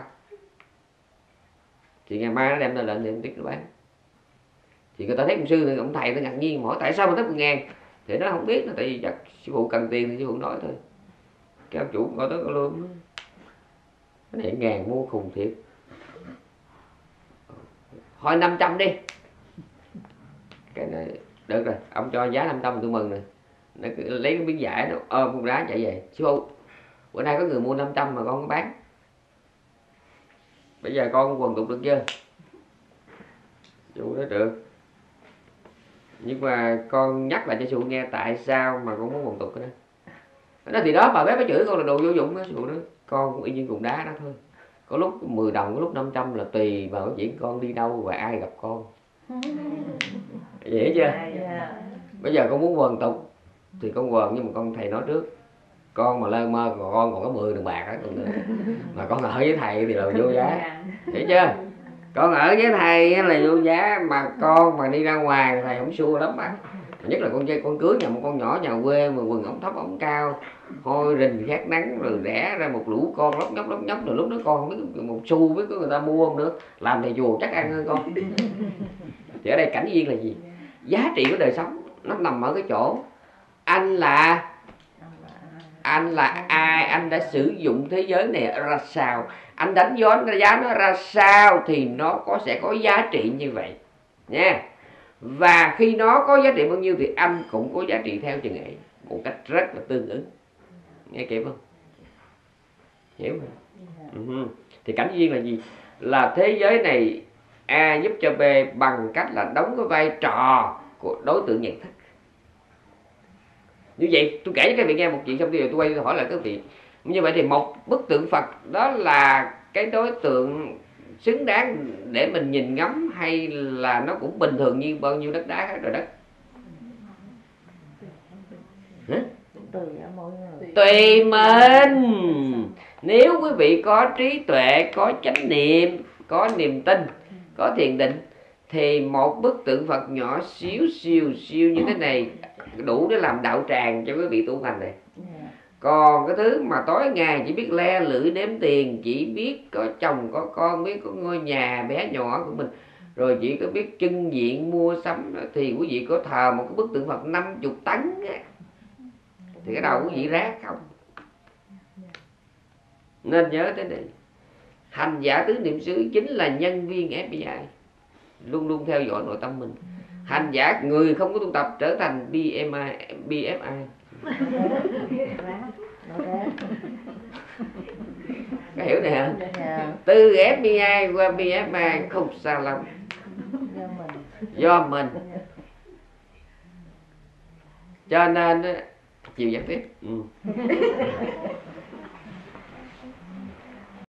thì ngày mai nó đem lên lệnh tiệm antique nó bán. Thì người ta thấy ông sư thì ông thầy nó ngạc nhiên hỏi tại sao mà tới một ngàn, thì nó không biết, nó tại vì chắc sư phụ cần tiền thì sư phụ nói thôi. Cái ông chủ coi tới có lương, cái này ngàn mua khùng thiệt, thôi năm trăm đi. Cái này được rồi, ông cho giá năm trăm tôi mừng rồi. Nó lấy cái miếng vải nó ôm con đá chạy về, sư phụ bữa nay có người mua năm trăm mà con có bán, bây giờ con quần tục được chưa? Chú nói được, nhưng mà con nhắc lại cho sư phụ nghe tại sao mà con muốn quần tục cái đó. Nó thì đó bà bé mới chửi con là đồ vô dụng đó. Sư phụ nói con cũng y như cục đá đó thôi, có lúc mười đồng, có lúc năm trăm là tùy vào cái chuyện con đi đâu và ai gặp con. Dễ chưa? Bây giờ con muốn quần tục thì con quần, nhưng mà con thầy nói trước, con mà lơ mơ còn con còn có mười đồng bạc đó, mà con ở với thầy thì là vô giá, hiểu chưa? Con ở với thầy là vô giá, mà con mà đi ra ngoài thầy không xua lắm á. Nhất là con chơi con cưới nhà một con nhỏ nhà quê mà quần ống thấp ống cao, hôi rình khát nắng, rồi đẻ ra một lũ con lóc nhóc lóc nhóc, rồi lúc đó con không biết một xu biết có người ta mua không nữa, làm thầy chùa chắc ăn hơn con. Thì ở đây cảnh duyên là gì? Giá trị của đời sống nó nằm ở cái chỗ anh là anh là ai, anh đã sử dụng thế giới này ra sao, anh đánh giá nó ra sao thì nó có sẽ có giá trị như vậy nha. Và khi nó có giá trị bao nhiêu thì anh cũng có giá trị theo chừng ấy, một cách rất là tương ứng. Nghe kịp không? Hiểu không? Uh-huh. Thì cảnh duyên là gì? Là thế giới này A giúp cho B bằng cách là đóng cái vai trò của đối tượng nhận thức. Như vậy tôi kể cho các vị nghe một chuyện xong rồi tôi quay tôi hỏi lại các vị. Như vậy thì một bức tượng Phật đó là cái đối tượng xứng đáng để mình nhìn ngắm, hay là nó cũng bình thường như bao nhiêu đất đá khác rồi đất? Hả? Tùy mình. Nếu quý vị có trí tuệ, có chánh niệm, có niềm tin, có thiền định, thì một bức tượng Phật nhỏ xíu siêu siêu như thế này đủ để làm đạo tràng cho quý vị tu hành này. Dạ. Còn cái thứ mà tối ngày chỉ biết le lưỡi đếm tiền, chỉ biết có chồng có con, biết có ngôi nhà bé nhỏ của mình, rồi chỉ có biết trưng diện mua sắm, thì quý vị có thờ một cái bức tượng Phật năm mươi tấn á, thì cái đầu quý vị rác không. Nên nhớ tới đây, hành giả tứ niệm xứ chính là nhân viên ép bê i, luôn luôn theo dõi nội tâm mình. Hành giả người không có tu tập trở thành bê em i, bê ép i. Có hiểu này hả? Dạ. Từ ép bê i qua bê ép i không xa lắm, Do mình. do mình. Cho nên chịu giảng tiếp. Ừ.